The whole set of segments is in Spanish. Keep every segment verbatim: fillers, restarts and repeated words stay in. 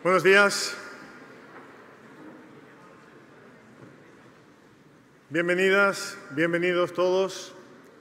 Buenos días. Bienvenidas, bienvenidos todos.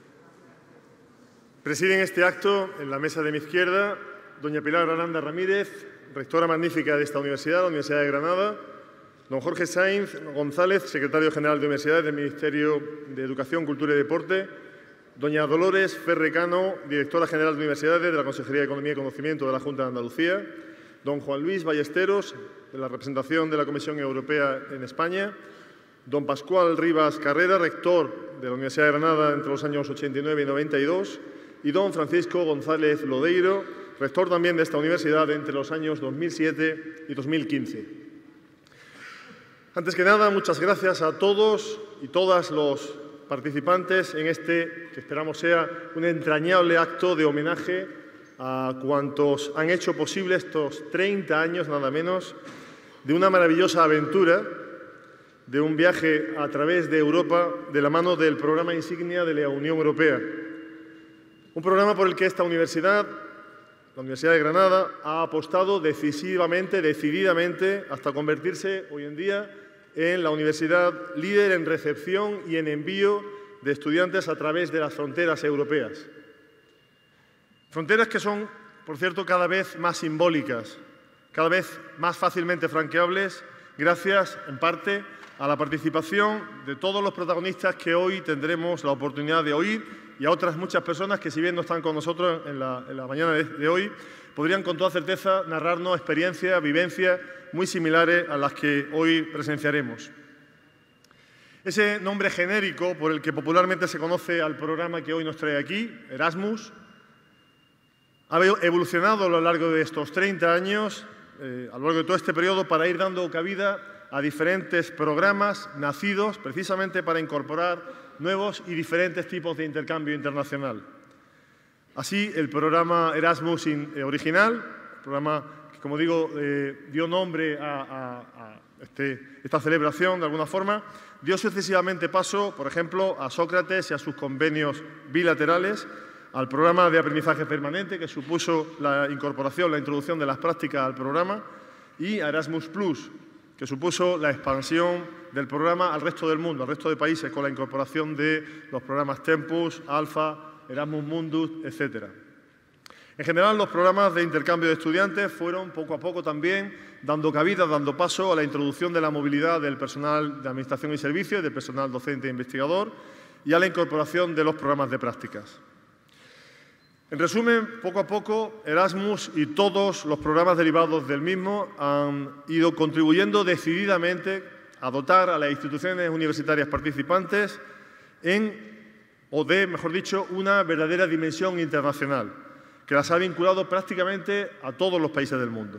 Presiden este acto, en la mesa de mi izquierda, doña Pilar Aranda Ramírez, rectora magnífica de esta universidad, la Universidad de Granada, don Jorge Sainz González, secretario general de Universidades del Ministerio de Educación, Cultura y Deporte, doña Dolores Ferrecano, directora general de Universidades de la Consejería de Economía y Conocimiento de la Junta de Andalucía, don Juan Luis Ballesteros, de la representación de la Comisión Europea en España, don Pascual Rivas Carrera, rector de la Universidad de Granada entre los años ochenta y nueve y noventa y dos, y don Francisco González Lodeiro, rector también de esta universidad entre los años dos mil siete y dos mil quince. Antes que nada, muchas gracias a todos y todas los participantes en este, que esperamos sea un entrañable acto de homenaje a cuantos han hecho posible estos treinta años, nada menos, de una maravillosa aventura, de un viaje a través de Europa de la mano del programa insignia de la Unión Europea. Un programa por el que esta universidad, la Universidad de Granada, ha apostado decisivamente, decididamente, hasta convertirse hoy en día en la universidad líder en recepción y en envío de estudiantes a través de las fronteras europeas. Fronteras que son, por cierto, cada vez más simbólicas, cada vez más fácilmente franqueables, gracias, en parte, a la participación de todos los protagonistas que hoy tendremos la oportunidad de oír y a otras muchas personas que, si bien no están con nosotros en la, en la mañana de, de hoy, podrían con toda certeza narrarnos experiencias, vivencias muy similares a las que hoy presenciaremos. Ese nombre genérico por el que popularmente se conoce al programa que hoy nos trae aquí, Erasmus, ha evolucionado a lo largo de estos treinta años, eh, a lo largo de todo este periodo, para ir dando cabida a diferentes programas nacidos precisamente para incorporar nuevos y diferentes tipos de intercambio internacional. Así, el programa Erasmus original, programa que, como digo, eh, dio nombre a, a, a este, esta celebración de alguna forma, dio sucesivamente paso, por ejemplo, a Sócrates y a sus convenios bilaterales, al programa de aprendizaje permanente, que supuso la incorporación, la introducción de las prácticas al programa, y a Erasmus Plus, que supuso la expansión del programa al resto del mundo, al resto de países, con la incorporación de los programas Tempus, Alpha, Erasmus Mundus, etcétera. En general, los programas de intercambio de estudiantes fueron poco a poco también dando cabida, dando paso a la introducción de la movilidad del personal de administración y servicios, del personal docente e investigador, y a la incorporación de los programas de prácticas. En resumen, poco a poco, Erasmus y todos los programas derivados del mismo han ido contribuyendo decididamente a dotar a las instituciones universitarias participantes en, o de, mejor dicho, una verdadera dimensión internacional, que las ha vinculado prácticamente a todos los países del mundo.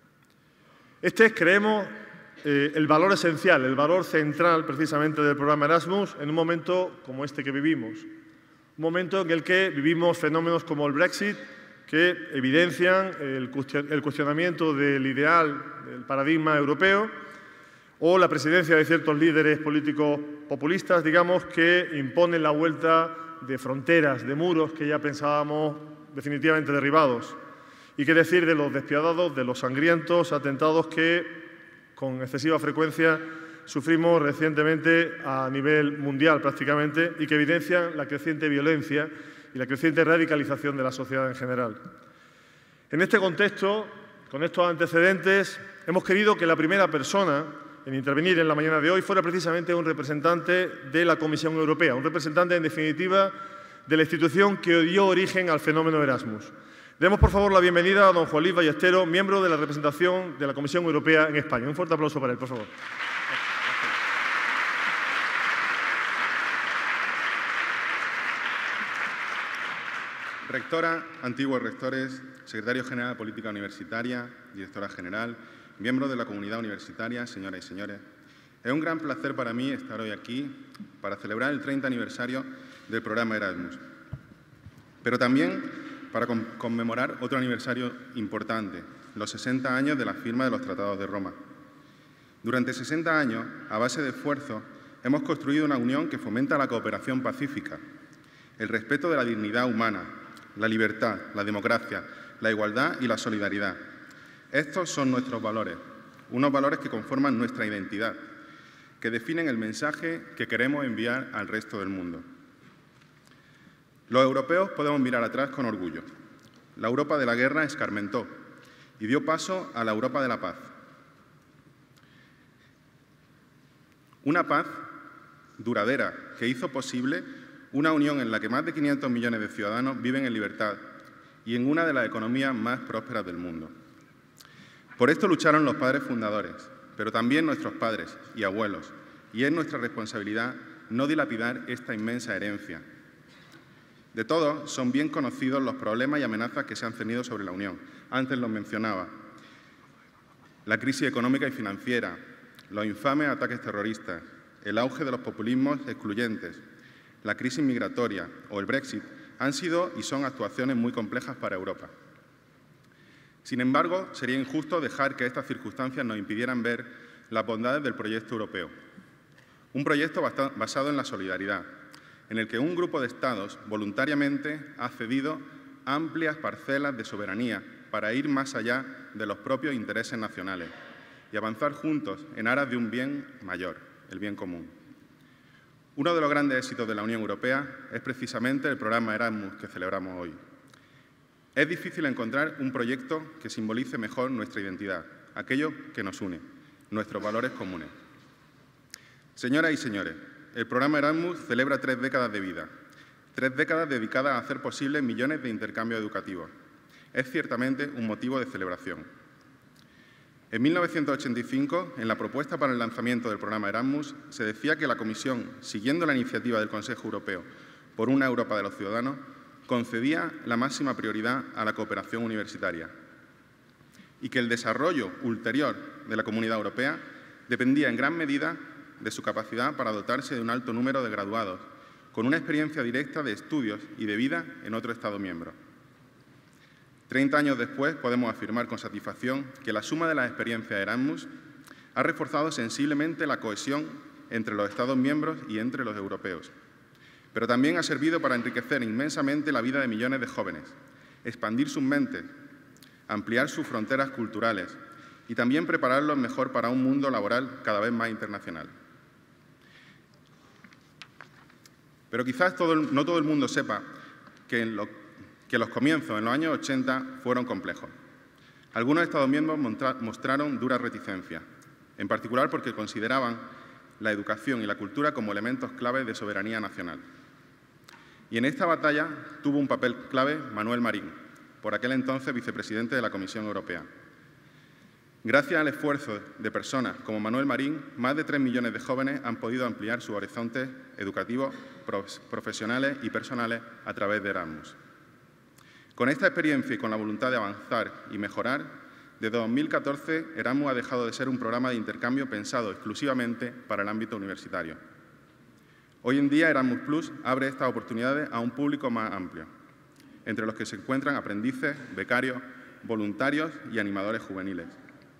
Este es, creemos, eh, el valor esencial, el valor central precisamente del programa Erasmus en un momento como este que vivimos. Un momento en el que vivimos fenómenos como el Brexit, que evidencian el cuestionamiento del ideal, del paradigma europeo, o la presidencia de ciertos líderes políticos populistas, digamos, que imponen la vuelta de fronteras, de muros que ya pensábamos definitivamente derribados. Y qué decir de los despiadados, de los sangrientos atentados que, con excesiva frecuencia, sufrimos recientemente a nivel mundial prácticamente y que evidencian la creciente violencia y la creciente radicalización de la sociedad en general. En este contexto, con estos antecedentes, hemos querido que la primera persona en intervenir en la mañana de hoy fuera precisamente un representante de la Comisión Europea, un representante, en definitiva, de la institución que dio origen al fenómeno Erasmus. Demos, por favor, la bienvenida a don Juan Luis Ballesteros, miembro de la representación de la Comisión Europea en España. Un fuerte aplauso para él, por favor. Rectora, antiguos rectores, secretario general de Política Universitaria, directora general, miembros de la comunidad universitaria, señoras y señores. Es un gran placer para mí estar hoy aquí para celebrar el treinta aniversario del programa Erasmus, pero también para conmemorar otro aniversario importante, los sesenta años de la firma de los Tratados de Roma. Durante sesenta años, a base de esfuerzo, hemos construido una unión que fomenta la cooperación pacífica, el respeto de la dignidad humana, la libertad, la democracia, la igualdad y la solidaridad. Estos son nuestros valores, unos valores que conforman nuestra identidad, que definen el mensaje que queremos enviar al resto del mundo. Los europeos podemos mirar atrás con orgullo. La Europa de la guerra escarmentó y dio paso a la Europa de la paz. Una paz duradera que hizo posible una unión en la que más de quinientos millones de ciudadanos viven en libertad y en una de las economías más prósperas del mundo. Por esto lucharon los padres fundadores, pero también nuestros padres y abuelos, y es nuestra responsabilidad no dilapidar esta inmensa herencia. De todos son bien conocidos los problemas y amenazas que se han cernido sobre la Unión. Antes los mencionaba. La crisis económica y financiera, los infames ataques terroristas, el auge de los populismos excluyentes, la crisis migratoria o el Brexit han sido y son actuaciones muy complejas para Europa. Sin embargo, sería injusto dejar que estas circunstancias nos impidieran ver las bondades del proyecto europeo. Un proyecto basado en la solidaridad, en el que un grupo de Estados voluntariamente ha cedido amplias parcelas de soberanía para ir más allá de los propios intereses nacionales y avanzar juntos en aras de un bien mayor, el bien común. Uno de los grandes éxitos de la Unión Europea es precisamente el programa Erasmus que celebramos hoy. Es difícil encontrar un proyecto que simbolice mejor nuestra identidad, aquello que nos une, nuestros valores comunes. Señoras y señores, el programa Erasmus celebra tres décadas de vida, tres décadas dedicadas a hacer posible millones de intercambios educativos. Es ciertamente un motivo de celebración. En mil novecientos ochenta y cinco, en la propuesta para el lanzamiento del programa Erasmus, se decía que la Comisión, siguiendo la iniciativa del Consejo Europeo por una Europa de los ciudadanos, concedía la máxima prioridad a la cooperación universitaria y que el desarrollo ulterior de la Comunidad Europea dependía en gran medida de su capacidad para dotarse de un alto número de graduados, con una experiencia directa de estudios y de vida en otro Estado miembro. Treinta años después podemos afirmar con satisfacción que la suma de las experiencias Erasmus ha reforzado sensiblemente la cohesión entre los Estados miembros y entre los europeos, pero también ha servido para enriquecer inmensamente la vida de millones de jóvenes, expandir sus mentes, ampliar sus fronteras culturales y también prepararlos mejor para un mundo laboral cada vez más internacional. Pero quizás todo el, no todo el mundo sepa que, en lo, que los comienzos en los años ochenta fueron complejos. Algunos Estados miembros mostraron duras reticencias, en particular porque consideraban la educación y la cultura como elementos clave de soberanía nacional. Y en esta batalla tuvo un papel clave Manuel Marín, por aquel entonces vicepresidente de la Comisión Europea. Gracias al esfuerzo de personas como Manuel Marín, más de tres millones de jóvenes han podido ampliar sus horizontes educativos, profesionales y personales a través de Erasmus. Con esta experiencia y con la voluntad de avanzar y mejorar, desde dos mil catorce Erasmus ha dejado de ser un programa de intercambio pensado exclusivamente para el ámbito universitario. Hoy en día Erasmus Plus abre estas oportunidades a un público más amplio, entre los que se encuentran aprendices, becarios, voluntarios y animadores juveniles.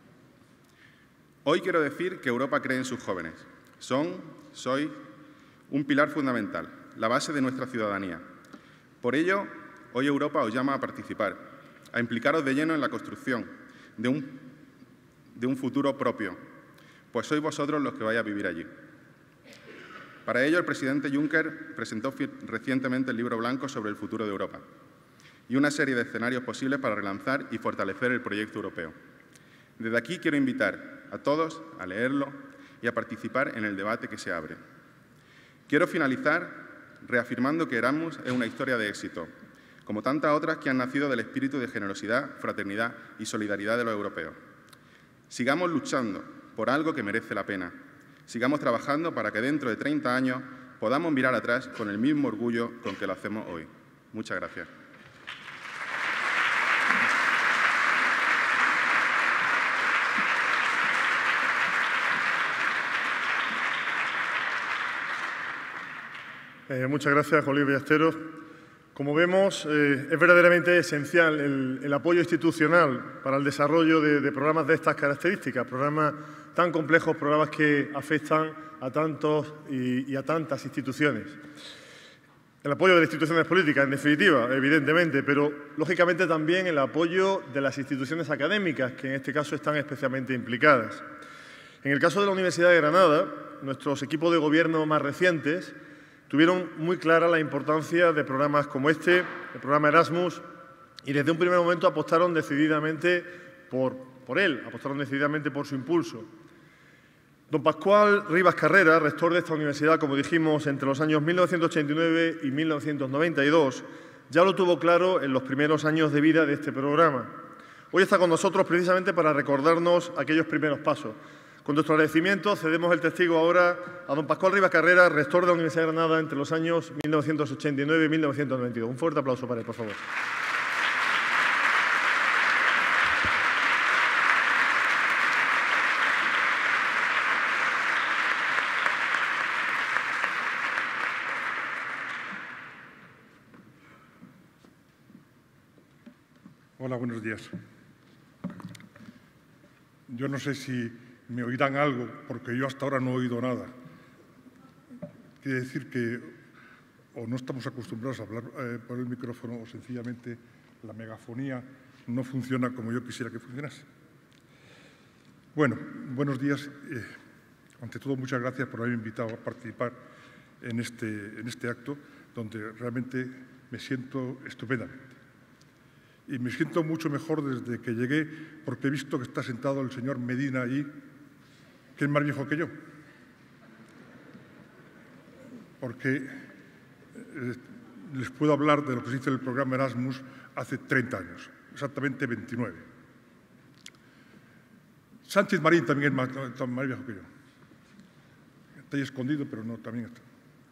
Hoy quiero decir que Europa cree en sus jóvenes. Son, sois, un pilar fundamental, la base de nuestra ciudadanía. Por ello, hoy Europa os llama a participar, a implicaros de lleno en la construcción de un, de un futuro propio, pues sois vosotros los que vais a vivir allí. Para ello, el presidente Juncker presentó recientemente el libro blanco sobre el futuro de Europa y una serie de escenarios posibles para relanzar y fortalecer el proyecto europeo. Desde aquí quiero invitar a todos a leerlo y a participar en el debate que se abre. Quiero finalizar reafirmando que Erasmus es una historia de éxito, como tantas otras que han nacido del espíritu de generosidad, fraternidad y solidaridad de los europeos. Sigamos luchando por algo que merece la pena. Sigamos trabajando para que dentro de treinta años podamos mirar atrás con el mismo orgullo con que lo hacemos hoy. Muchas gracias. Eh, muchas gracias, Juan Luis Ballesteros. Como vemos, eh, es verdaderamente esencial el, el apoyo institucional para el desarrollo de, de programas de estas características, programas tan complejos, programas que afectan a tantos y, y a tantas instituciones. el apoyo de las instituciones políticas, en definitiva, evidentemente, pero lógicamente también el apoyo de las instituciones académicas, que en este caso están especialmente implicadas. En el caso de la Universidad de Granada, nuestros equipos de gobierno más recientes tuvieron muy clara la importancia de programas como este, el programa Erasmus, y desde un primer momento apostaron decididamente por, por él, apostaron decididamente por su impulso. Don Pascual Rivas Carrera, rector de esta universidad, como dijimos, entre los años mil novecientos ochenta y nueve y mil novecientos noventa y dos, ya lo tuvo claro en los primeros años de vida de este programa. Hoy está con nosotros precisamente para recordarnos aquellos primeros pasos. Con nuestro agradecimiento cedemos el testigo ahora a don Pascual Rivas Carrera, rector de la Universidad de Granada entre los años mil novecientos ochenta y nueve y mil novecientos noventa y dos. Un fuerte aplauso para él, por favor. Hola, buenos días. Yo no sé si me oirán algo, porque yo hasta ahora no he oído nada. Quiere decir que o no estamos acostumbrados a hablar eh, por el micrófono o sencillamente la megafonía no funciona como yo quisiera que funcionase. Bueno, buenos días. Eh, ante todo, muchas gracias por haberme invitado a participar en este, en este acto, donde realmente me siento estupendamente. Y me siento mucho mejor desde que llegué, porque he visto que está sentado el señor Medina allí, que es más viejo que yo. Porque eh, les puedo hablar de lo que se hizo en el programa Erasmus hace treinta años, exactamente veintinueve. Sánchez Marín también es más, más viejo que yo. Está ahí escondido, pero no, también está.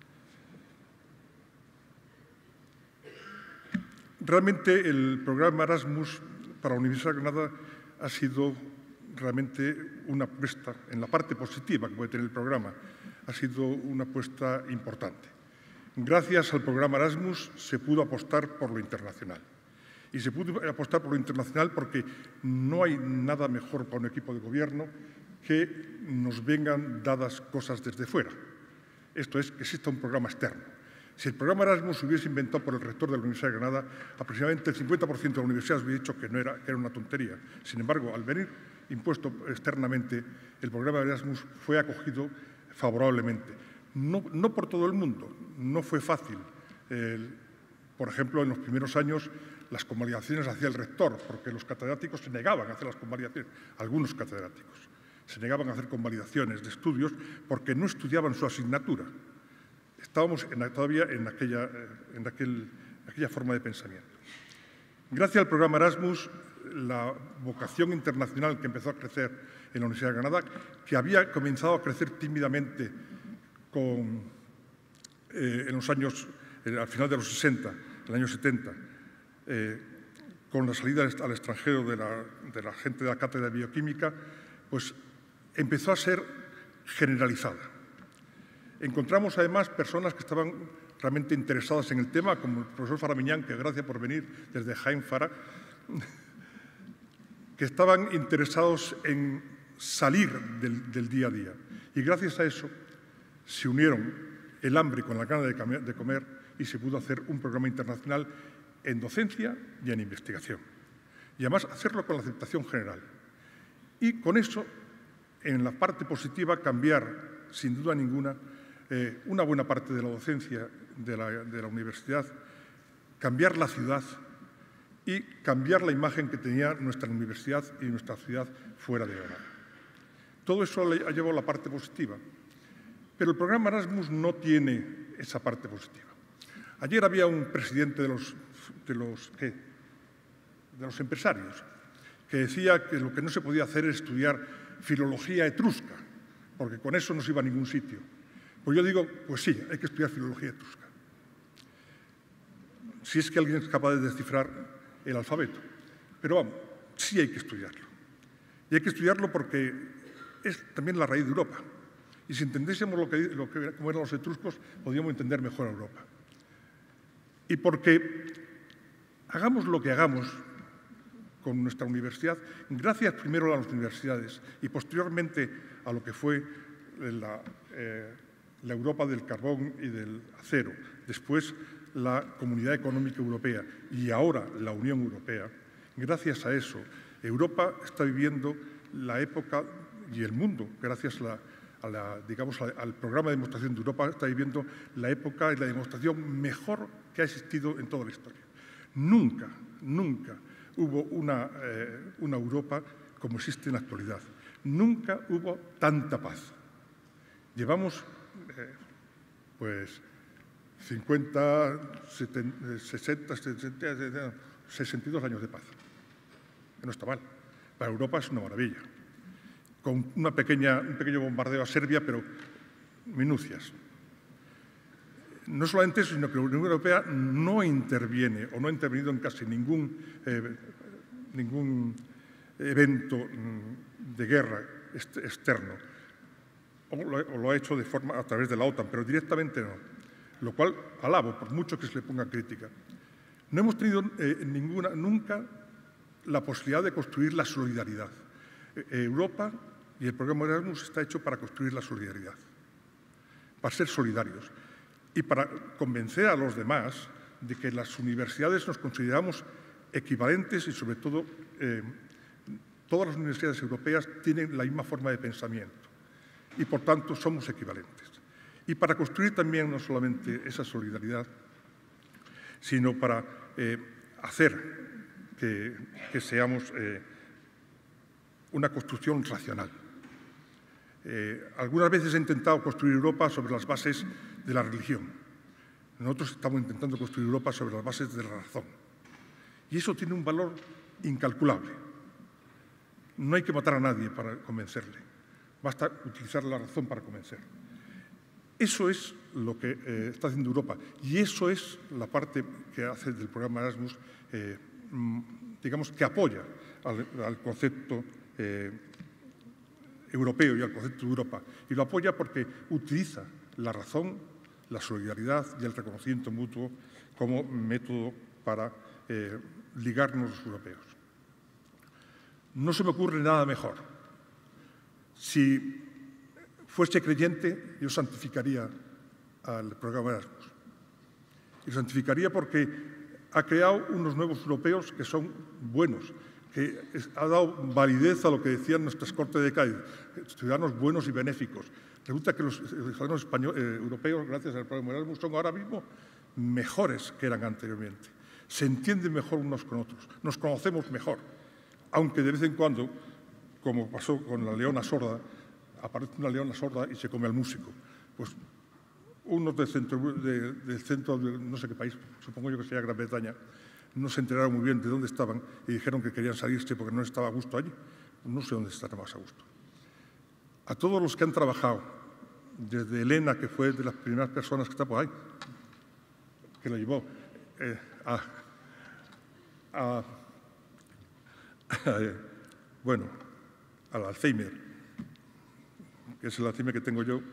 Realmente el programa Erasmus para la Universidad de Granada ha sido realmente una apuesta, en la parte positiva que puede tener el programa, ha sido una apuesta importante. Gracias al programa Erasmus se pudo apostar por lo internacional. Y se pudo apostar por lo internacional porque no hay nada mejor para un equipo de gobierno que nos vengan dadas cosas desde fuera. Esto es, que exista un programa externo. Si el programa Erasmus se hubiese inventado por el rector de la Universidad de Granada, aproximadamente el cincuenta por ciento de la universidad hubiera dicho que, no era, que era una tontería. Sin embargo, al venir impuesto externamente, el programa Erasmus fue acogido favorablemente. No, no por todo el mundo, no fue fácil. Eh, por ejemplo, en los primeros años, las convalidaciones hacía el rector, porque los catedráticos se negaban a hacer las convalidaciones, algunos catedráticos se negaban a hacer convalidaciones de estudios porque no estudiaban su asignatura. Estábamos en, todavía en, aquella, en aquel, aquella forma de pensamiento. Gracias al programa Erasmus, la vocación internacional que empezó a crecer en la Universidad de Granada, que había comenzado a crecer tímidamente con, eh, en los años, eh, al final de los sesenta, en el año setenta, eh, con la salida al extranjero de la, de la gente de la cátedra de bioquímica, pues empezó a ser generalizada. Encontramos además personas que estaban realmente interesadas en el tema, como el profesor Faramiñán, que gracias por venir desde Jaén Fara, que estaban interesados en salir del, del día a día. Y gracias a eso se unieron el hambre con la gana de comer y se pudo hacer un programa internacional en docencia y en investigación. Y además hacerlo con la aceptación general. Y con eso, en la parte positiva, cambiar, sin duda ninguna, Eh, una buena parte de la docencia de la, de la universidad, cambiar la ciudad y cambiar la imagen que tenía nuestra universidad y nuestra ciudad fuera de Granada. Todo eso le ha llevado a la parte positiva, pero el programa Erasmus no tiene esa parte positiva. Ayer había un presidente de los, de los, ¿qué? de los empresarios que decía que lo que no se podía hacer es estudiar filología etrusca, porque con eso no se iba a ningún sitio. Pues yo digo, pues sí, hay que estudiar filología etrusca. Si es que alguien es capaz de descifrar el alfabeto. Pero vamos, sí hay que estudiarlo. Y hay que estudiarlo porque es también la raíz de Europa. Y si entendiésemos lo que, lo que, cómo eran los etruscos, podríamos entender mejor a Europa. Y porque hagamos lo que hagamos con nuestra universidad, gracias primero a las universidades y posteriormente a lo que fue la... Eh, la Europa del carbón y del acero, después la Comunidad Económica Europea y ahora la Unión Europea, gracias a eso, Europa está viviendo la época, y el mundo, gracias a la, a la, digamos, al programa de demostración de Europa, está viviendo la época y la demostración mejor que ha existido en toda la historia. Nunca, nunca hubo una, eh, una Europa como existe en la actualidad. Nunca hubo tanta paz. Llevamos, eh, pues, cincuenta, setenta, sesenta, setenta, sesenta y dos años de paz. Que no está mal. Para Europa es una maravilla. Con una pequeña, un pequeño bombardeo a Serbia, pero minucias. No solamente eso, sino que la Unión Europea no interviene o no ha intervenido en casi ningún, eh, ningún evento de guerra externo. O lo, o lo ha hecho de forma, a través de la OTAN, pero directamente no. Lo cual alabo, por mucho que se le ponga crítica. No hemos tenido eh, ninguna, nunca la posibilidad de construir la solidaridad. Eh, Europa y el programa Erasmus está hecho para construir la solidaridad, para ser solidarios y para convencer a los demás de que las universidades nos consideramos equivalentes y, sobre todo, eh, todas las universidades europeas tienen la misma forma de pensamiento y, por tanto, somos equivalentes. Y para construir también no solamente esa solidaridad, sino para eh, hacer que, que seamos eh, una construcción racional. Eh, algunas veces he intentado construir Europa sobre las bases de la religión. Nosotros estamos intentando construir Europa sobre las bases de la razón. Y eso tiene un valor incalculable. No hay que matar a nadie para convencerle. Basta utilizar la razón para convencer. Eso es lo que eh, está haciendo Europa. Y eso es la parte que hace del programa Erasmus, eh, digamos, que apoya al, al concepto eh, europeo y al concepto de Europa. Y lo apoya porque utiliza la razón, la solidaridad y el reconocimiento mutuo como método para eh, ligarnos los europeos. No se me ocurre nada mejor. Si fuese creyente, yo santificaría al programa Erasmus. Y lo santificaría porque ha creado unos nuevos europeos que son buenos, que ha dado validez a lo que decían nuestras Cortes de Cádiz, ciudadanos buenos y benéficos. Resulta que los ciudadanos españoles, eh, europeos, gracias al programa Erasmus, son ahora mismo mejores que eran anteriormente. Se entienden mejor unos con otros, nos conocemos mejor, aunque de vez en cuando, como pasó con la leona sorda, aparece una leona sorda y se come al músico. Pues unos del centro, de, del centro de no sé qué país, supongo yo que sería Gran Bretaña, no se enteraron muy bien de dónde estaban y dijeron que querían salirse porque no estaba a gusto allí. No sé dónde estará más a gusto. A todos los que han trabajado, desde Elena, que fue de las primeras personas que está por ahí, que lo llevó eh, a, a, a, bueno, al Alzheimer, que es el Alzheimer que tengo yo,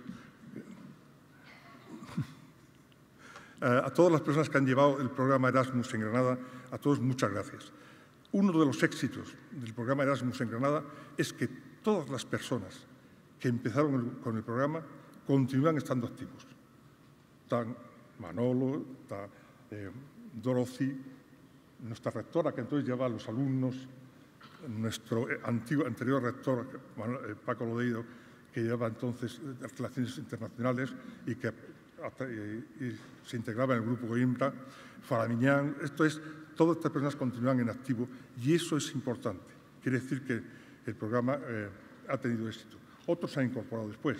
a todas las personas que han llevado el programa Erasmus en Granada, a todos muchas gracias. Uno de los éxitos del programa Erasmus en Granada es que todas las personas que empezaron con el programa continúan estando activos. Está Manolo, está eh, Dorothy, nuestra rectora que entonces llevaba a los alumnos, nuestro antiguo, anterior rector, Manuel, eh, Paco Lodeiro, que llevaba entonces Relaciones Internacionales y que y, y se integraba en el grupo Coimbra, Faramiñán. Esto es, todas estas personas continúan en activo y eso es importante. Quiere decir que el programa eh, ha tenido éxito. Otros se han incorporado después.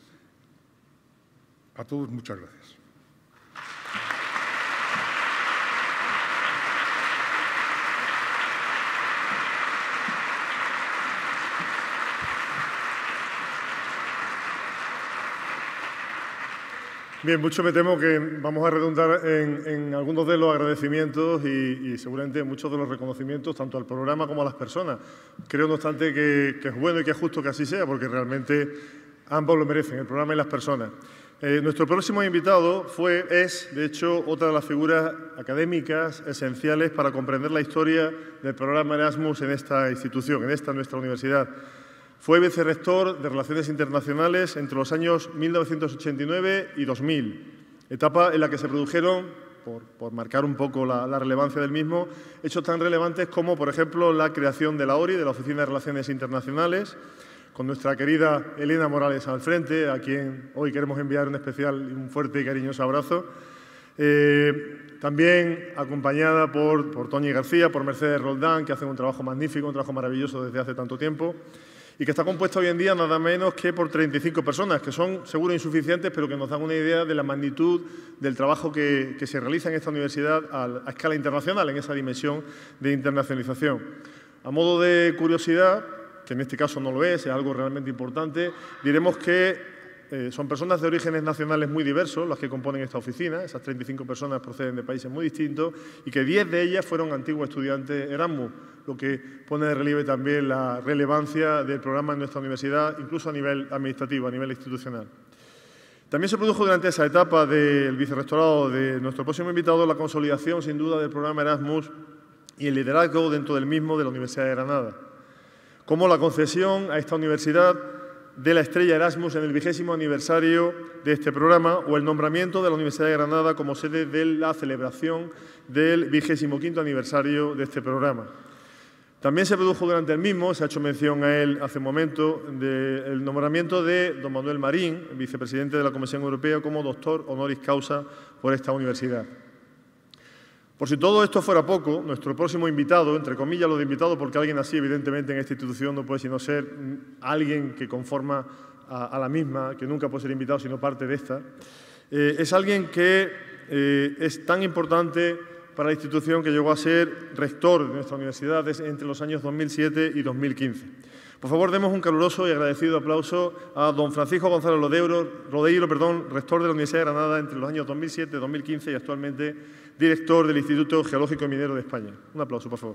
A todos, muchas gracias. Bien, mucho me temo que vamos a redundar en, en algunos de los agradecimientos y, y seguramente en muchos de los reconocimientos, tanto al programa como a las personas. Creo, no obstante, que, que es bueno y que es justo que así sea, porque realmente ambos lo merecen, el programa y las personas. Eh, nuestro próximo invitado fue, es, de hecho, otra de las figuras académicas esenciales para comprender la historia del programa Erasmus en esta institución, en esta nuestra universidad. Fue vicerrector de Relaciones Internacionales entre los años mil novecientos ochenta y nueve y dos mil, etapa en la que se produjeron por, por marcar un poco la, la relevancia del mismo, hechos tan relevantes como, por ejemplo, la creación de la O R I, de la Oficina de Relaciones Internacionales, con nuestra querida Elena Morales al frente, a quien hoy queremos enviar un especial y un fuerte y cariñoso abrazo. Eh, también acompañada por, por Toñi García, por Mercedes Roldán, que hacen un trabajo magnífico, un trabajo maravilloso desde hace tanto tiempo, y que está compuesta hoy en día nada menos que por treinta y cinco personas, que son seguro insuficientes, pero que nos dan una idea de la magnitud del trabajo que, que se realiza en esta universidad a, a escala internacional, en esa dimensión de internacionalización. A modo de curiosidad, que en este caso no lo es, es algo realmente importante, diremos que Eh, son personas de orígenes nacionales muy diversos las que componen esta oficina. Esas treinta y cinco personas proceden de países muy distintos y que diez de ellas fueron antiguos estudiantes Erasmus, lo que pone de relieve también la relevancia del programa en nuestra universidad, incluso a nivel administrativo, a nivel institucional. También se produjo durante esa etapa del vicerrectorado de nuestro próximo invitado la consolidación, sin duda, del programa Erasmus y el liderazgo dentro del mismo de la Universidad de Granada, como la concesión a esta universidad de la estrella Erasmus en el vigésimo aniversario de este programa o el nombramiento de la Universidad de Granada como sede de la celebración del vigésimo quinto aniversario de este programa. También se produjo durante el mismo, se ha hecho mención a él hace un momento, de, el nombramiento de don Manuel Marín, vicepresidente de la Comisión Europea, como doctor honoris causa por esta universidad. Por si todo esto fuera poco, nuestro próximo invitado, entre comillas lo de invitado, porque alguien así, evidentemente, en esta institución no puede sino ser alguien que conforma a, a la misma, que nunca puede ser invitado sino parte de esta, eh, es alguien que eh, es tan importante para la institución que llegó a ser rector de nuestra universidad entre los años dos mil siete y dos mil quince. Por favor, demos un caluroso y agradecido aplauso a don Francisco González Rodeiro, Rodeiro perdón, rector de la Universidad de Granada entre los años dos mil siete y dos mil quince y actualmente director del Instituto Geológico y Minero de España. Un aplauso, por favor.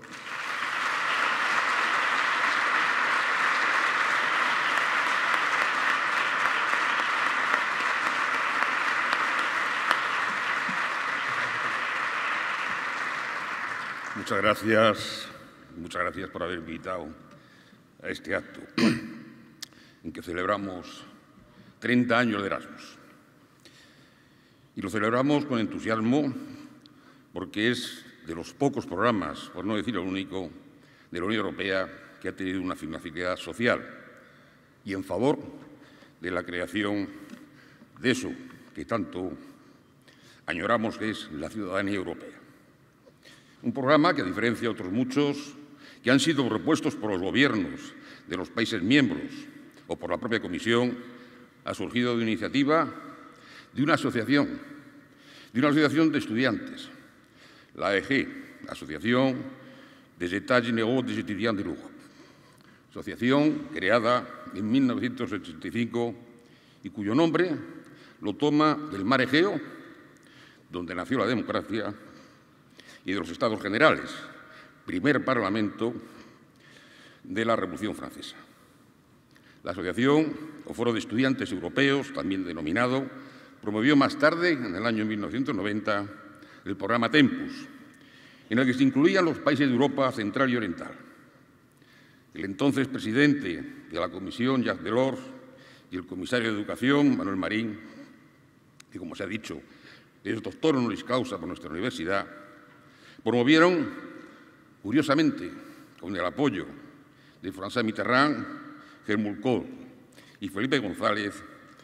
Muchas gracias, muchas gracias por haber invitado a este acto en que celebramos treinta años de Erasmus. Y lo celebramos con entusiasmo porque es de los pocos programas, por no decir el único, de la Unión Europea que ha tenido una finalidad social y en favor de la creación de eso que tanto añoramos, que es la ciudadanía europea. Un programa que, a diferencia de otros muchos, que han sido propuestos por los gobiernos de los países miembros o por la propia Comisión, ha surgido de una iniciativa de una asociación, de una asociación de estudiantes, la A E G, Asociación des États Généraux des Étudiants de l'Europe, asociación creada en mil novecientos ochenta y cinco y cuyo nombre lo toma del mar Egeo, donde nació la democracia, y de los Estados Generales, primer parlamento de la Revolución Francesa. La asociación, o Foro de Estudiantes Europeos, también denominado, promovió más tarde, en el año mil novecientos noventa, el programa Tempus, en el que se incluían los países de Europa central y oriental. El entonces presidente de la Comisión, Jacques Delors, y el comisario de Educación, Manuel Marín, que, como se ha dicho, es doctor honoris causa por nuestra universidad, promovieron, curiosamente, con el apoyo de François Mitterrand, Helmut Kohl y Felipe González,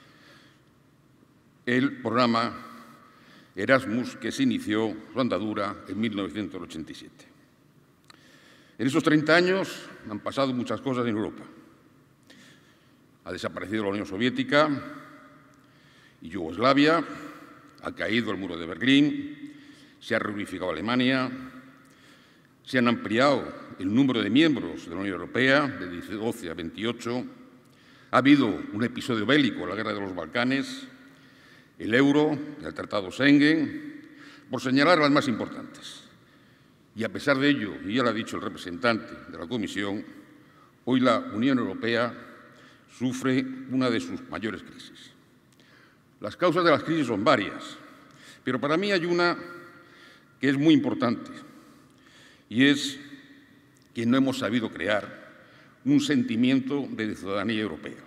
el programa Erasmus, que se inició su andadura en mil novecientos ochenta y siete. En esos treinta años han pasado muchas cosas en Europa. Ha desaparecido la Unión Soviética y Yugoslavia, ha caído el muro de Berlín, se ha reunificado Alemania, se han ampliado el número de miembros de la Unión Europea de doce a veintiocho, ha habido un episodio bélico, la Guerra de los Balcanes, el euro, el Tratado Schengen, por señalar las más importantes. Y a pesar de ello, y ya lo ha dicho el representante de la Comisión, hoy la Unión Europea sufre una de sus mayores crisis. Las causas de las crisis son varias, pero para mí hay una que es muy importante, y es que no hemos sabido crear un sentimiento de ciudadanía europea.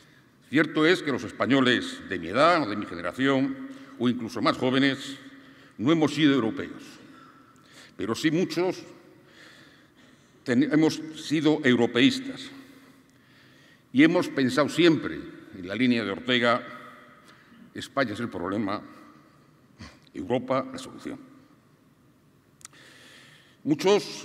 Cierto es que los españoles de mi edad o de mi generación, o incluso más jóvenes, no hemos sido europeos, pero sí muchos hemos sido europeístas y hemos pensado siempre en la línea de Ortega: España es el problema, Europa la solución. Muchos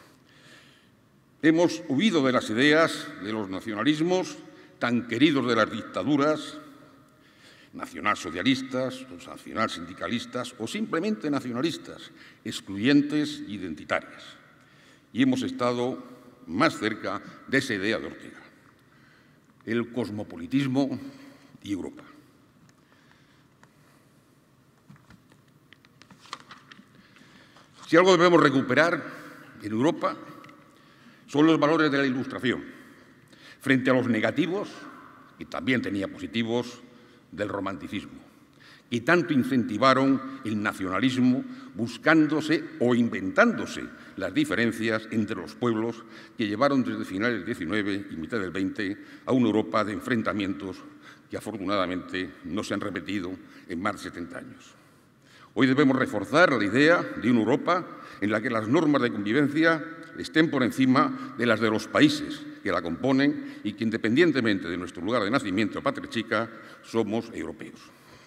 hemos huido de las ideas de los nacionalismos tan queridos de las dictaduras, nacionalsocialistas, nacionalsindicalistas o simplemente nacionalistas, excluyentes e identitarias. Y hemos estado más cerca de esa idea de Ortega: el cosmopolitismo y Europa. Si algo debemos recuperar en Europa son los valores de la Ilustración, frente a los negativos, y también tenía positivos, del romanticismo, y tanto incentivaron el nacionalismo buscándose o inventándose las diferencias entre los pueblos que llevaron desde finales del diecinueve y mitad del veinte a una Europa de enfrentamientos que afortunadamente no se han repetido en más de setenta años. Hoy debemos reforzar la idea de una Europa en la que las normas de convivencia estén por encima de las de los países que la componen y que, independientemente de nuestro lugar de nacimiento o patria chica, somos europeos.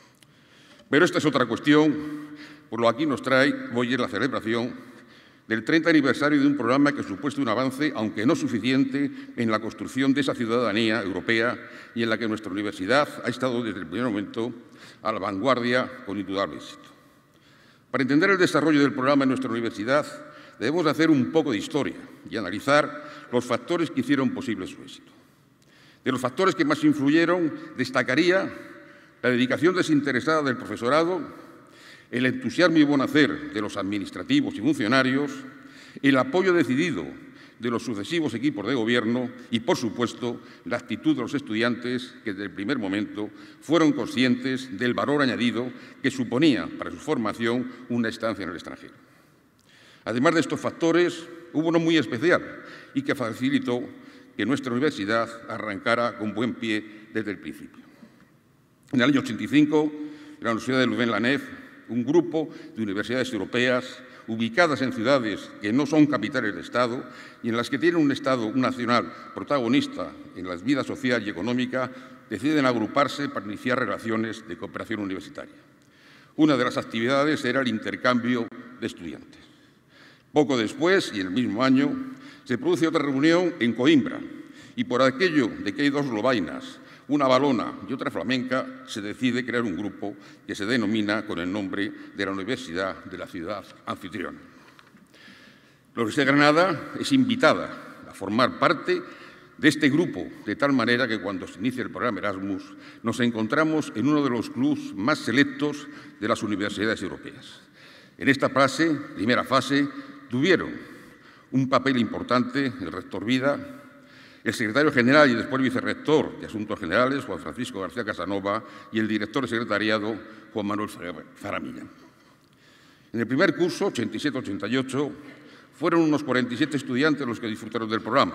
Pero esta es otra cuestión, por lo que aquí nos trae hoy es la celebración del treinta aniversario de un programa que ha supuesto un avance, aunque no suficiente, en la construcción de esa ciudadanía europea y en la que nuestra universidad ha estado desde el primer momento a la vanguardia con indudable éxito. Para entender el desarrollo del programa en nuestra universidad, debemos hacer un poco de historia y analizar los factores que hicieron posible su éxito. De los factores que más influyeron, destacaría la dedicación desinteresada del profesorado, el entusiasmo y buen hacer de los administrativos y funcionarios, el apoyo decidido de los sucesivos equipos de gobierno y, por supuesto, la actitud de los estudiantes que desde el primer momento fueron conscientes del valor añadido que suponía para su formación una estancia en el extranjero. Además de estos factores, hubo uno muy especial y que facilitó que nuestra universidad arrancara con buen pie desde el principio. En el año ochenta y cinco, en la Universidad de Louvain-la-Neuve, un grupo de universidades europeas ubicadas en ciudades que no son capitales de Estado y en las que tienen un Estado un nacional protagonista en la vida social y económica, deciden agruparse para iniciar relaciones de cooperación universitaria. Una de las actividades era el intercambio de estudiantes. Poco después, y en el mismo año, se produce otra reunión en Coimbra, y por aquello de que hay dos lobainas, una valona y otra flamenca, se decide crear un grupo que se denomina con el nombre de la Universidad de la Ciudad Anfitriona. La Universidad de Granada es invitada a formar parte de este grupo, de tal manera que cuando se inicia el programa Erasmus nos encontramos en uno de los clubs más selectos de las universidades europeas. En esta fase, primera fase, tuvieron un papel importante el rector Vida, el secretario general y después vicerrector de Asuntos Generales, Juan Francisco García Casanova, y el director de secretariado, Juan Manuel Zaramilla. En el primer curso, ochenta y siete ochenta y ocho, fueron unos cuarenta y siete estudiantes los que disfrutaron del programa.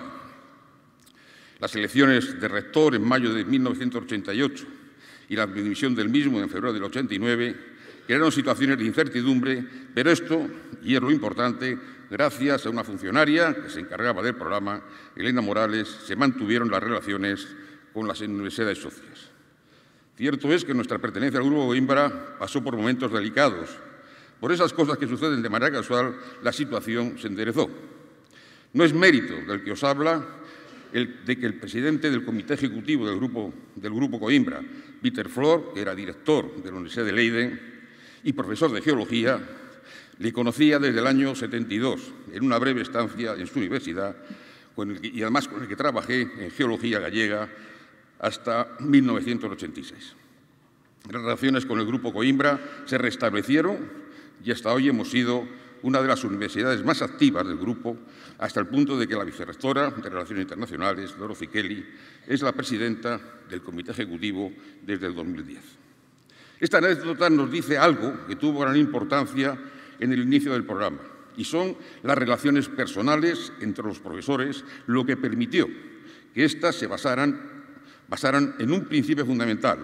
Las elecciones de rector en mayo de mil novecientos ochenta y ocho y la dimisión del mismo en febrero del ochenta y nueve crearon situaciones de incertidumbre, pero esto, y es lo importante, gracias a una funcionaria que se encargaba del programa, Elena Morales, se mantuvieron las relaciones con las universidades socias. Cierto es que nuestra pertenencia al Grupo Coimbra pasó por momentos delicados. Por esas cosas que suceden de manera casual, la situación se enderezó. No es mérito del que os habla el, de que el presidente del Comité Ejecutivo del Grupo, del Grupo Coimbra, Peter Flor, que era director de la Universidad de Leiden y profesor de Geología, le conocía desde el año setenta y dos, en una breve estancia en su universidad, con el que, y además con el que trabajé en Geología Gallega hasta mil novecientos ochenta y seis. Las relaciones con el Grupo Coimbra se restablecieron y hasta hoy hemos sido una de las universidades más activas del grupo, hasta el punto de que la vicerrectora de Relaciones Internacionales, Dorothy Kelly, es la presidenta del Comité Ejecutivo desde el dos mil diez. Esta anécdota nos dice algo que tuvo gran importancia en el inicio del programa, y son las relaciones personales entre los profesores, lo que permitió que éstas se basaran, basaran en un principio fundamental,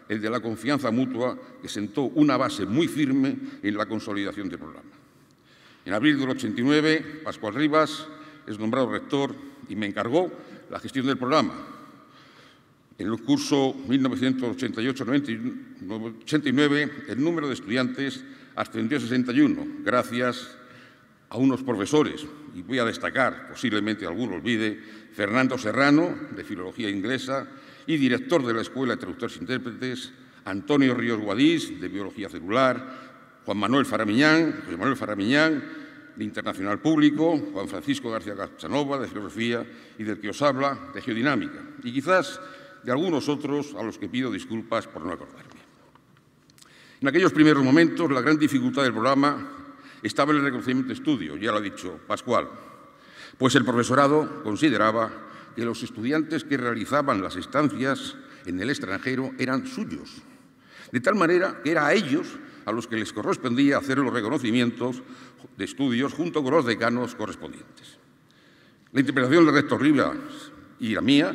el de la confianza mutua, que sentó una base muy firme en la consolidación del programa. En abril del ochenta y nueve, Pascual Rivas es nombrado rector y me encargó la gestión del programa. En el curso mil novecientos ochenta y ocho ochenta y nueve, el número de estudiantes ascendió a sesenta y uno, gracias a unos profesores, y voy a destacar, posiblemente alguno olvide, Fernando Serrano, de Filología Inglesa, y director de la Escuela de Traductores e Intérpretes, Antonio Ríos Guadix, de Biología Celular, Juan Manuel Faramiñán, José Manuel Faramiñán, de Internacional Público, Juan Francisco García Casanova, de Filosofía, y del que os habla, de Geodinámica, y quizás de algunos otros a los que pido disculpas por no acordarme. En aquellos primeros momentos, la gran dificultad del programa estaba en el reconocimiento de estudio, ya lo ha dicho Pascual, pues el profesorado consideraba que los estudiantes que realizaban las estancias en el extranjero eran suyos, de tal manera que era a ellos a los que les correspondía hacer los reconocimientos de estudios junto con los decanos correspondientes. La interpretación del rector Rivas y la mía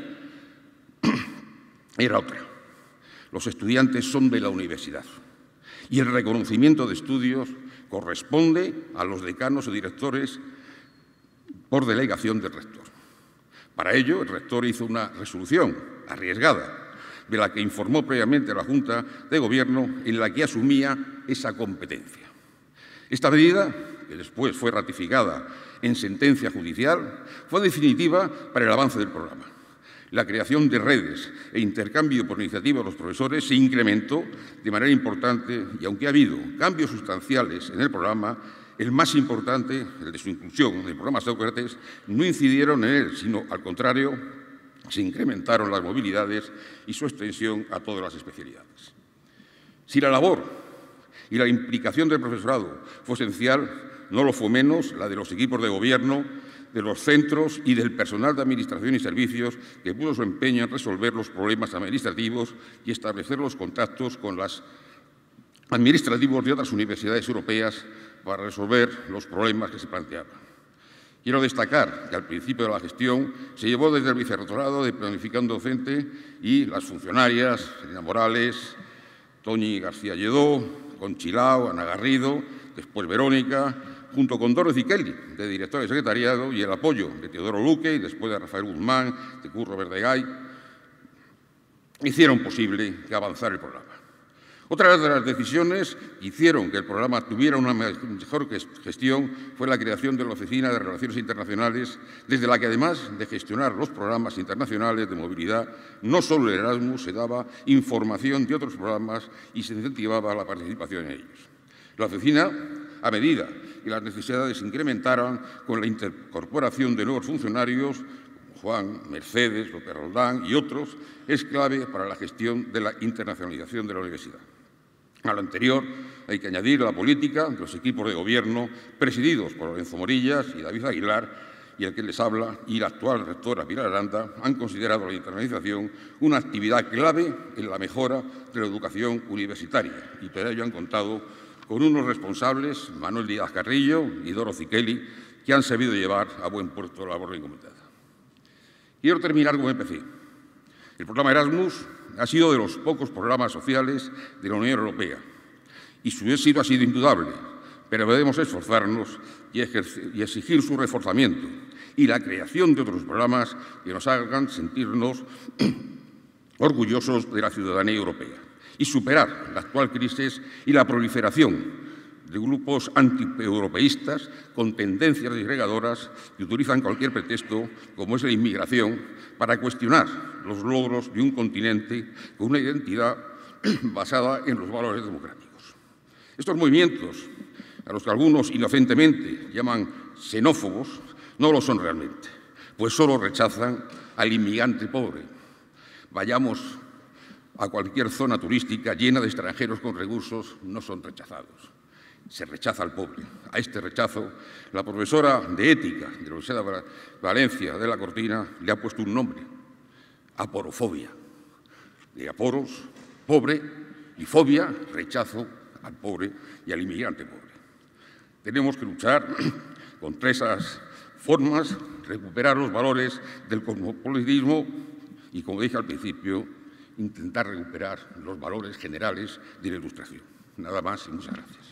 era otra. Los estudiantes son de la universidad y el reconocimiento de estudios corresponde a los decanos o directores por delegación del rector. Para ello, el rector hizo una resolución arriesgada, de la que informó previamente a la Junta de Gobierno, en la que asumía esa competencia. Esta medida, que después fue ratificada en sentencia judicial, fue definitiva para el avance del programa. La creación de redes e intercambio por iniciativa de los profesores se incrementó de manera importante y, aunque ha habido cambios sustanciales en el programa, el más importante, el de su inclusión en el programa Sócrates, no incidieron en él, sino al contrario, se incrementaron las movilidades y su extensión a todas las especialidades. Si la labor y la implicación del profesorado fue esencial, no lo fue menos la de los equipos de gobierno, de los centros y del personal de administración y servicios, que puso su empeño en resolver los problemas administrativos y establecer los contactos con los administrativos de otras universidades europeas para resolver los problemas que se planteaban. Quiero destacar que al principio de la gestión se llevó desde el Vicerrectorado de Planificación Docente y las funcionarias, Elena Morales, Toñi García Lledó, Conchilao, Ana Garrido, después Verónica, junto con Dorothy Kelly, de directora de secretariado, y el apoyo de Teodoro Luque y después de Rafael Guzmán, de Curro Verdegay, hicieron posible que avanzara el programa. Otra de las decisiones que hicieron que el programa tuviera una mejor gestión fue la creación de la Oficina de Relaciones Internacionales, desde la que, además de gestionar los programas internacionales de movilidad, no solo el Erasmus, se daba información de otros programas y se incentivaba la participación en ellos. La oficina, a medida que las necesidades se incrementaran con la incorporación de nuevos funcionarios, Juan, Mercedes, López Roldán y otros, es clave para la gestión de la internacionalización de la universidad. A lo anterior hay que añadir la política de los equipos de gobierno presididos por Lorenzo Morillas y David Aguilar, y el que les habla, y la actual rectora Pilar Aranda, han considerado la internacionalización una actividad clave en la mejora de la educación universitaria, y para ello han contado con unos responsables, Manuel Díaz Carrillo y Dorothy Kelly, que han sabido llevar a buen puerto la labor encomendada. Quiero terminar como empecé. El programa Erasmus ha sido de los pocos programas sociales de la Unión Europea y su éxito ha sido indudable, pero debemos esforzarnos y, y exigir su reforzamiento y la creación de otros programas que nos hagan sentirnos orgullosos de la ciudadanía europea y superar la actual crisis y la proliferación de grupos antieuropeístas con tendencias disgregadoras que utilizan cualquier pretexto, como es la inmigración, para cuestionar los logros de un continente con una identidad basada en los valores democráticos. Estos movimientos, a los que algunos inocentemente llaman xenófobos, no lo son realmente, pues solo rechazan al inmigrante pobre. Vayamos a cualquier zona turística llena de extranjeros con recursos, no son rechazados. Se rechaza al pobre. A este rechazo, la profesora de Ética de la Universidad de Valencia de la Cortina le ha puesto un nombre: aporofobia. De aporos, pobre, y fobia, rechazo al pobre y al inmigrante pobre. Tenemos que luchar contra esas formas, recuperar los valores del cosmopolitismo y, como dije al principio, intentar recuperar los valores generales de la Ilustración. Nada más y muchas gracias.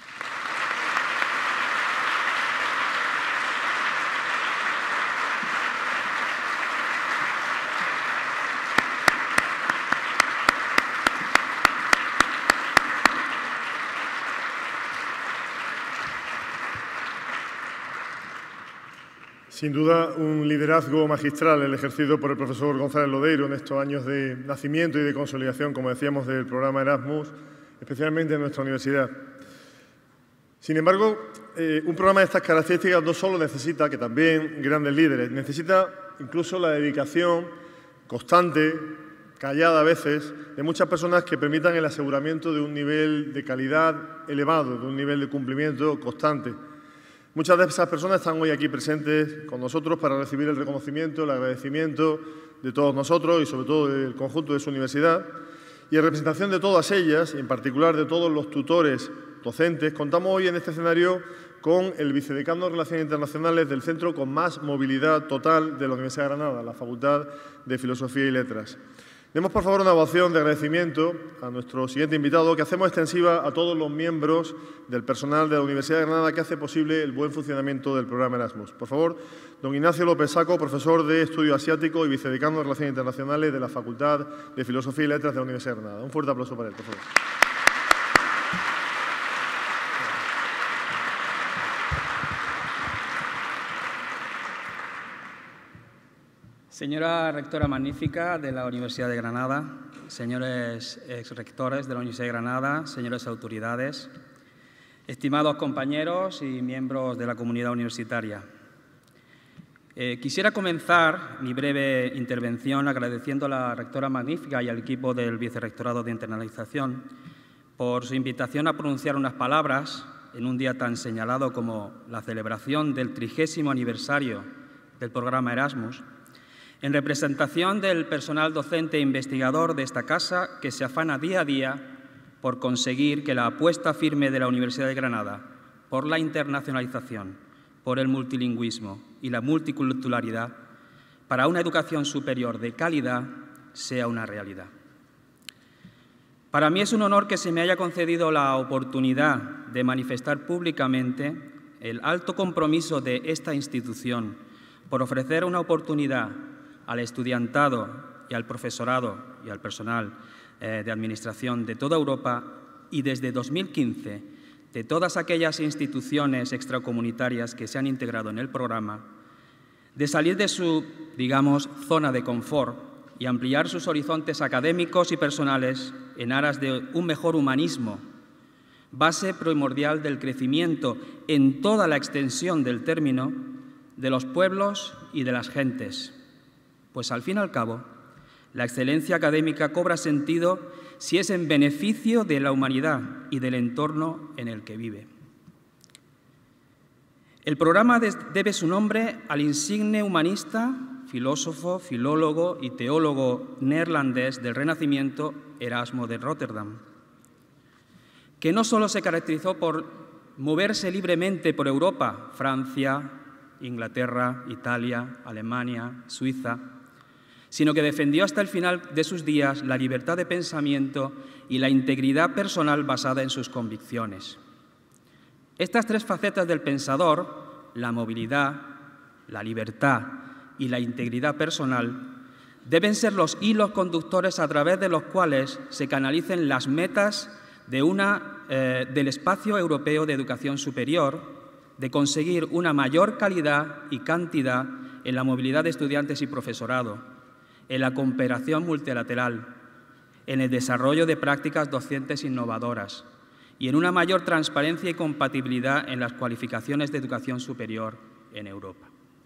Sin duda, un liderazgo magistral el ejercido por el profesor González Lodeiro en estos años de nacimiento y de consolidación, como decíamos, del programa Erasmus, especialmente en nuestra universidad. Sin embargo, eh, un programa de estas características no solo necesita, que también grandes líderes, necesita incluso la dedicación constante, callada a veces, de muchas personas que permitan el aseguramiento de un nivel de calidad elevado, de un nivel de cumplimiento constante. Muchas de esas personas están hoy aquí presentes con nosotros para recibir el reconocimiento, el agradecimiento de todos nosotros y sobre todo del conjunto de su universidad. Y en representación de todas ellas, y en particular de todos los tutores docentes, contamos hoy en este escenario con el vicedecano de Relaciones Internacionales del centro con más movilidad total de la Universidad de Granada, la Facultad de Filosofía y Letras. Demos, por favor, una ovación de agradecimiento a nuestro siguiente invitado, que hacemos extensiva a todos los miembros del personal de la Universidad de Granada que hace posible el buen funcionamiento del programa Erasmus. Por favor, don Ignacio López Saco, profesor de Estudio Asiático y vicedecano de Relaciones Internacionales de la Facultad de Filosofía y Letras de la Universidad de Granada. Un fuerte aplauso para él, por favor. Señora rectora magnífica de la Universidad de Granada, señores exrectores de la Universidad de Granada, señores autoridades, estimados compañeros y miembros de la comunidad universitaria. Eh, quisiera comenzar mi breve intervención agradeciendo a la rectora magnífica y al equipo del Vicerrectorado de Internacionalización por su invitación a pronunciar unas palabras en un día tan señalado como la celebración del trigésimo aniversario del programa Erasmus, en representación del personal docente e investigador de esta casa que se afana día a día por conseguir que la apuesta firme de la Universidad de Granada por la internacionalización, por el multilingüismo y la multiculturalidad para una educación superior de calidad sea una realidad. Para mí es un honor que se me haya concedido la oportunidad de manifestar públicamente el alto compromiso de esta institución por ofrecer una oportunidad al estudiantado y al profesorado y al personal eh, de administración de toda Europa y desde dos mil quince de todas aquellas instituciones extracomunitarias que se han integrado en el programa, de salir de su, digamos, zona de confort y ampliar sus horizontes académicos y personales en aras de un mejor humanismo, base primordial del crecimiento en toda la extensión del término de los pueblos y de las gentes. Pues, al fin y al cabo, la excelencia académica cobra sentido si es en beneficio de la humanidad y del entorno en el que vive. El programa debe su nombre al insigne humanista, filósofo, filólogo y teólogo neerlandés del Renacimiento, Erasmo de Róterdam, que no solo se caracterizó por moverse libremente por Europa, Francia, Inglaterra, Italia, Alemania, Suiza, sino que defendió hasta el final de sus días la libertad de pensamiento y la integridad personal basada en sus convicciones. Estas tres facetas del pensador, la movilidad, la libertad y la integridad personal, deben ser los hilos conductores a través de los cuales se canalicen las metas de una, eh, del espacio europeo de educación superior, de conseguir una mayor calidad y cantidad en la movilidad de estudiantes y profesorado, en la cooperación multilateral, en el desarrollo de prácticas docentes innovadoras y en una mayor transparencia y compatibilidad en las cualificaciones de educación superior en Europa.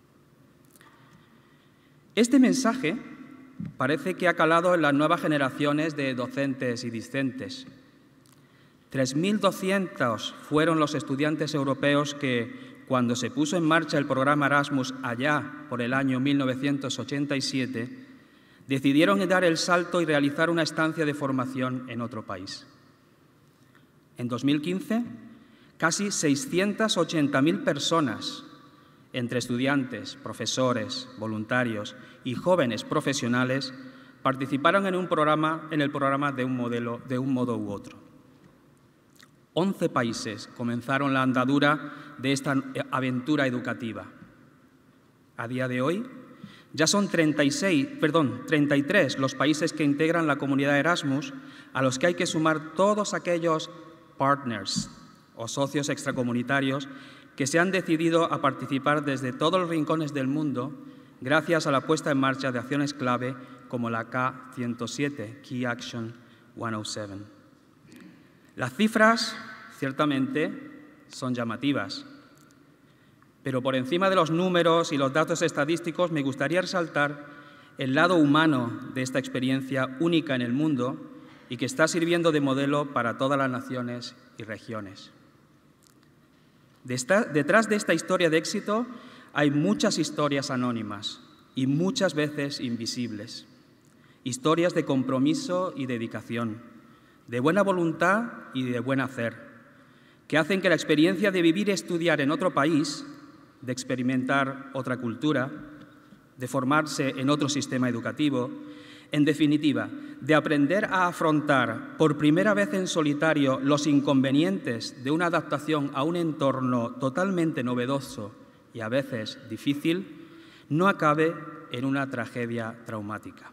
Este mensaje parece que ha calado en las nuevas generaciones de docentes y discentes. tres mil doscientos fueron los estudiantes europeos que, cuando se puso en marcha el programa Erasmus allá por el año mil novecientos ochenta y siete, decidieron dar el salto y realizar una estancia de formación en otro país. En dos mil quince, casi seiscientas ochenta mil personas, entre estudiantes, profesores, voluntarios y jóvenes profesionales, participaron en, un programa, en el programa de un, modelo, de un modo u otro. Once países comenzaron la andadura de esta aventura educativa. A día de hoy, ya son treinta y seis, perdón, treinta y tres los países que integran la comunidad Erasmus, a los que hay que sumar todos aquellos partners o socios extracomunitarios que se han decidido a participar desde todos los rincones del mundo gracias a la puesta en marcha de acciones clave como la K ciento siete, Key Action ciento siete. Las cifras, ciertamente, son llamativas, pero por encima de los números y los datos estadísticos me gustaría resaltar el lado humano de esta experiencia única en el mundo y que está sirviendo de modelo para todas las naciones y regiones. Detrás de esta historia de éxito hay muchas historias anónimas y muchas veces invisibles. Historias de compromiso y dedicación, de buena voluntad y de buen hacer, que hacen que la experiencia de vivir y estudiar en otro país, de experimentar otra cultura, de formarse en otro sistema educativo, en definitiva, de aprender a afrontar por primera vez en solitario los inconvenientes de una adaptación a un entorno totalmente novedoso y a veces difícil, no acabe en una tragedia traumática.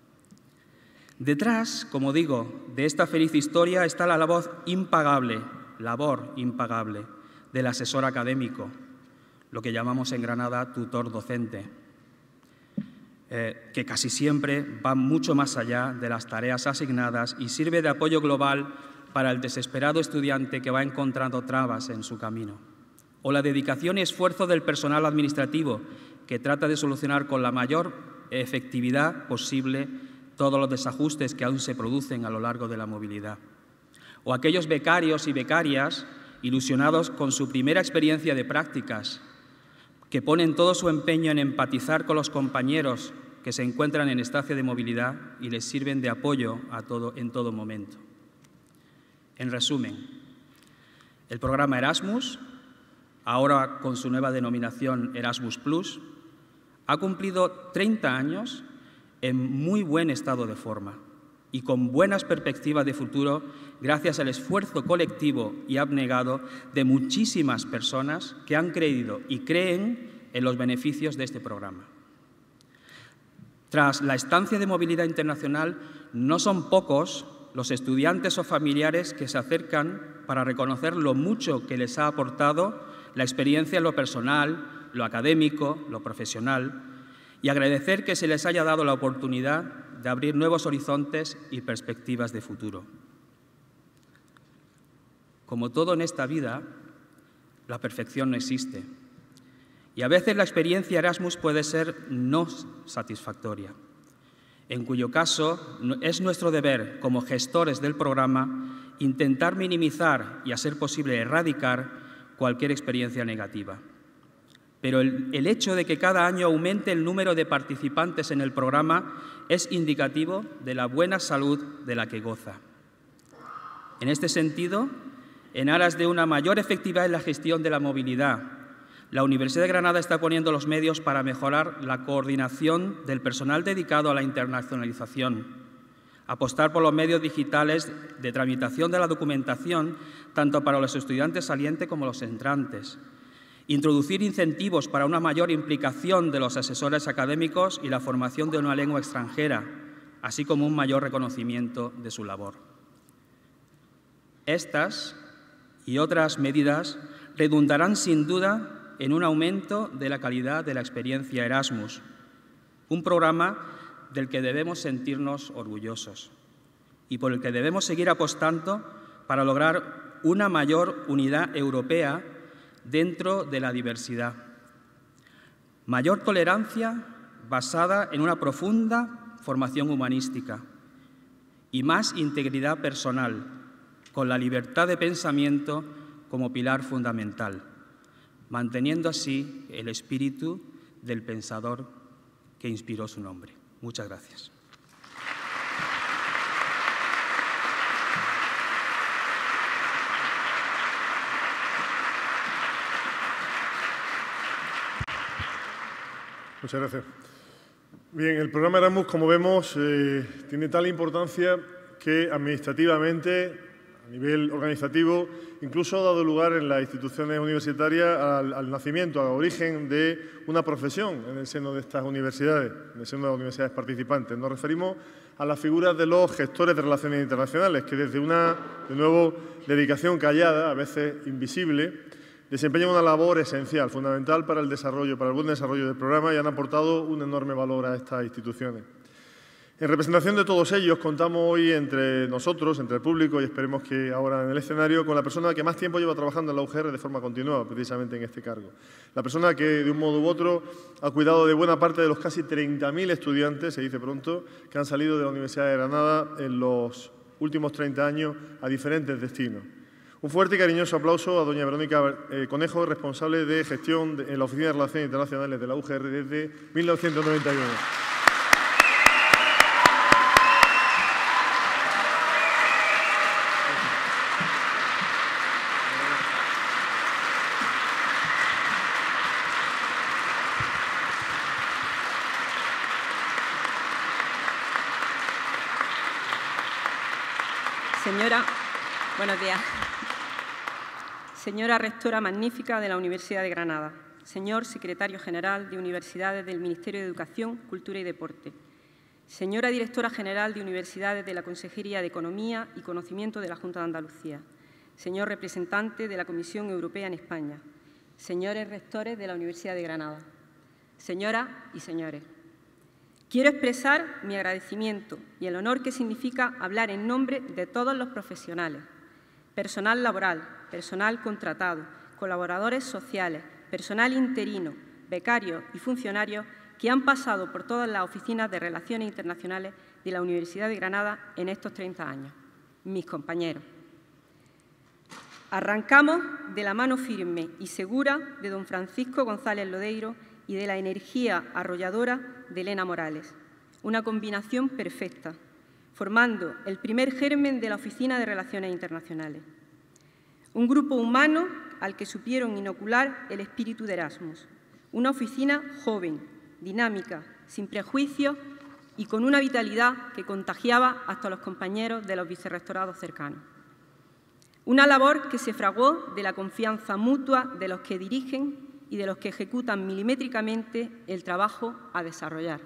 Detrás, como digo, de esta feliz historia está la labor impagable, labor impagable del asesor académico, lo que llamamos en Granada tutor docente, eh, que casi siempre va mucho más allá de las tareas asignadas y sirve de apoyo global para el desesperado estudiante que va encontrando trabas en su camino. O la dedicación y esfuerzo del personal administrativo, que trata de solucionar con la mayor efectividad posible todos los desajustes que aún se producen a lo largo de la movilidad. O aquellos becarios y becarias ilusionados con su primera experiencia de prácticas, que ponen todo su empeño en empatizar con los compañeros que se encuentran en estancia de movilidad y les sirven de apoyo a todo, en todo momento. En resumen, el programa Erasmus, ahora con su nueva denominación Erasmus Plus, ha cumplido treinta años en muy buen estado de forma y con buenas perspectivas de futuro gracias al esfuerzo colectivo y abnegado de muchísimas personas que han creído y creen en los beneficios de este programa. Tras la estancia de movilidad internacional, no son pocos los estudiantes o familiares que se acercan para reconocer lo mucho que les ha aportado la experiencia en lo personal, lo académico, lo profesional, y agradecer que se les haya dado la oportunidad de abrir nuevos horizontes y perspectivas de futuro. Como todo en esta vida, la perfección no existe, y a veces la experiencia Erasmus puede ser no satisfactoria, en cuyo caso es nuestro deber, como gestores del programa, intentar minimizar y, a ser posible, erradicar cualquier experiencia negativa. Pero el, el hecho de que cada año aumente el número de participantes en el programa es indicativo de la buena salud de la que goza. En este sentido, en aras de una mayor efectividad en la gestión de la movilidad, la Universidad de Granada está poniendo los medios para mejorar la coordinación del personal dedicado a la internacionalización, apostar por los medios digitales de tramitación de la documentación, tanto para los estudiantes salientes como los entrantes, introducir incentivos para una mayor implicación de los asesores académicos y la formación de una lengua extranjera, así como un mayor reconocimiento de su labor. Estas y otras medidas redundarán sin duda en un aumento de la calidad de la experiencia Erasmus, un programa del que debemos sentirnos orgullosos y por el que debemos seguir apostando para lograr una mayor unidad europea dentro de la diversidad. Mayor tolerancia basada en una profunda formación humanística y más integridad personal, con la libertad de pensamiento como pilar fundamental, manteniendo así el espíritu del pensador que inspiró su nombre. Muchas gracias. Muchas gracias. Bien, el programa Erasmus, como vemos, eh, tiene tal importancia que administrativamente, a nivel organizativo, incluso ha dado lugar en las instituciones universitarias al, al nacimiento, al origen de una profesión en el seno de estas universidades, en el seno de las universidades participantes. Nos referimos a las figuras de los gestores de relaciones internacionales, que desde una, de nuevo, dedicación callada, a veces invisible, desempeñan una labor esencial, fundamental para el desarrollo, para el buen desarrollo del programa y han aportado un enorme valor a estas instituciones. En representación de todos ellos, contamos hoy entre nosotros, entre el público y esperemos que ahora en el escenario, con la persona que más tiempo lleva trabajando en la U G R de forma continua, precisamente en este cargo. La persona que, de un modo u otro, ha cuidado de buena parte de los casi treinta mil estudiantes, se dice pronto, que han salido de la Universidad de Granada en los últimos treinta años a diferentes destinos. Un fuerte y cariñoso aplauso a doña Verónica eh, Conejo, responsable de gestión de, en la Oficina de Relaciones Internacionales de la U G R desde mil novecientos noventa y uno. Señora, buenos días. Señora Rectora Magnífica de la Universidad de Granada, señor Secretario General de Universidades del Ministerio de Educación, Cultura y Deporte, señora Directora General de Universidades de la Consejería de Economía y Conocimiento de la Junta de Andalucía, señor representante de la Comisión Europea en España, señores rectores de la Universidad de Granada, señoras y señores. Quiero expresar mi agradecimiento y el honor que significa hablar en nombre de todos los profesionales, personal laboral, personal contratado, colaboradores sociales, personal interino, becarios y funcionarios que han pasado por todas las oficinas de Relaciones Internacionales de la Universidad de Granada en estos treinta años, mis compañeros. Arrancamos de la mano firme y segura de don Francisco González Lodeiro y de la energía arrolladora de Elena Morales, una combinación perfecta, formando el primer germen de la Oficina de Relaciones Internacionales. Un grupo humano al que supieron inocular el espíritu de Erasmus, una oficina joven, dinámica, sin prejuicios y con una vitalidad que contagiaba hasta a los compañeros de los vicerrectorados cercanos. Una labor que se fraguó de la confianza mutua de los que dirigen y de los que ejecutan milimétricamente el trabajo a desarrollar.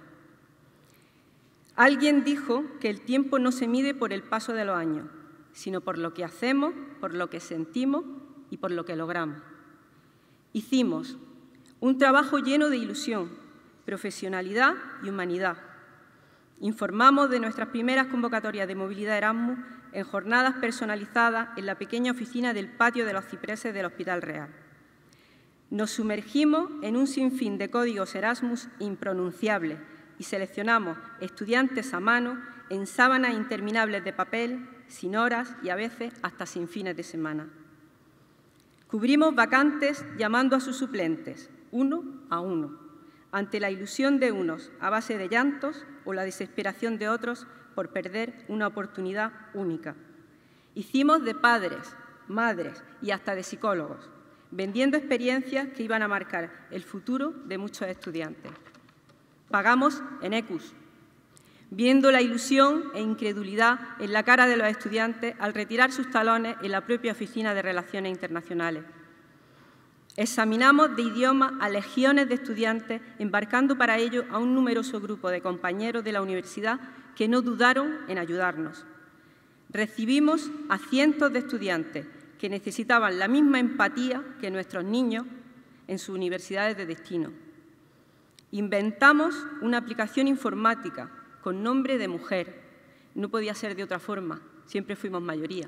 Alguien dijo que el tiempo no se mide por el paso de los años, sino por lo que hacemos, por lo que sentimos y por lo que logramos. Hicimos un trabajo lleno de ilusión, profesionalidad y humanidad. Informamos de nuestras primeras convocatorias de movilidad Erasmus en jornadas personalizadas en la pequeña oficina del patio de los cipreses del Hospital Real. Nos sumergimos en un sinfín de códigos Erasmus impronunciables y seleccionamos estudiantes a mano en sábanas interminables de papel, sin horas y a veces hasta sin fines de semana. Cubrimos vacantes llamando a sus suplentes, uno a uno, ante la ilusión de unos a base de llantos o la desesperación de otros por perder una oportunidad única. Hicimos de padres, madres y hasta de psicólogos, vendiendo experiencias que iban a marcar el futuro de muchos estudiantes. Pagamos en ecus, viendo la ilusión e incredulidad en la cara de los estudiantes al retirar sus talones en la propia Oficina de Relaciones Internacionales. Examinamos de idioma a legiones de estudiantes, embarcando para ello a un numeroso grupo de compañeros de la universidad que no dudaron en ayudarnos. Recibimos a cientos de estudiantes que necesitaban la misma empatía que nuestros niños en sus universidades de destino. Inventamos una aplicación informática con nombre de mujer. No podía ser de otra forma, siempre fuimos mayoría.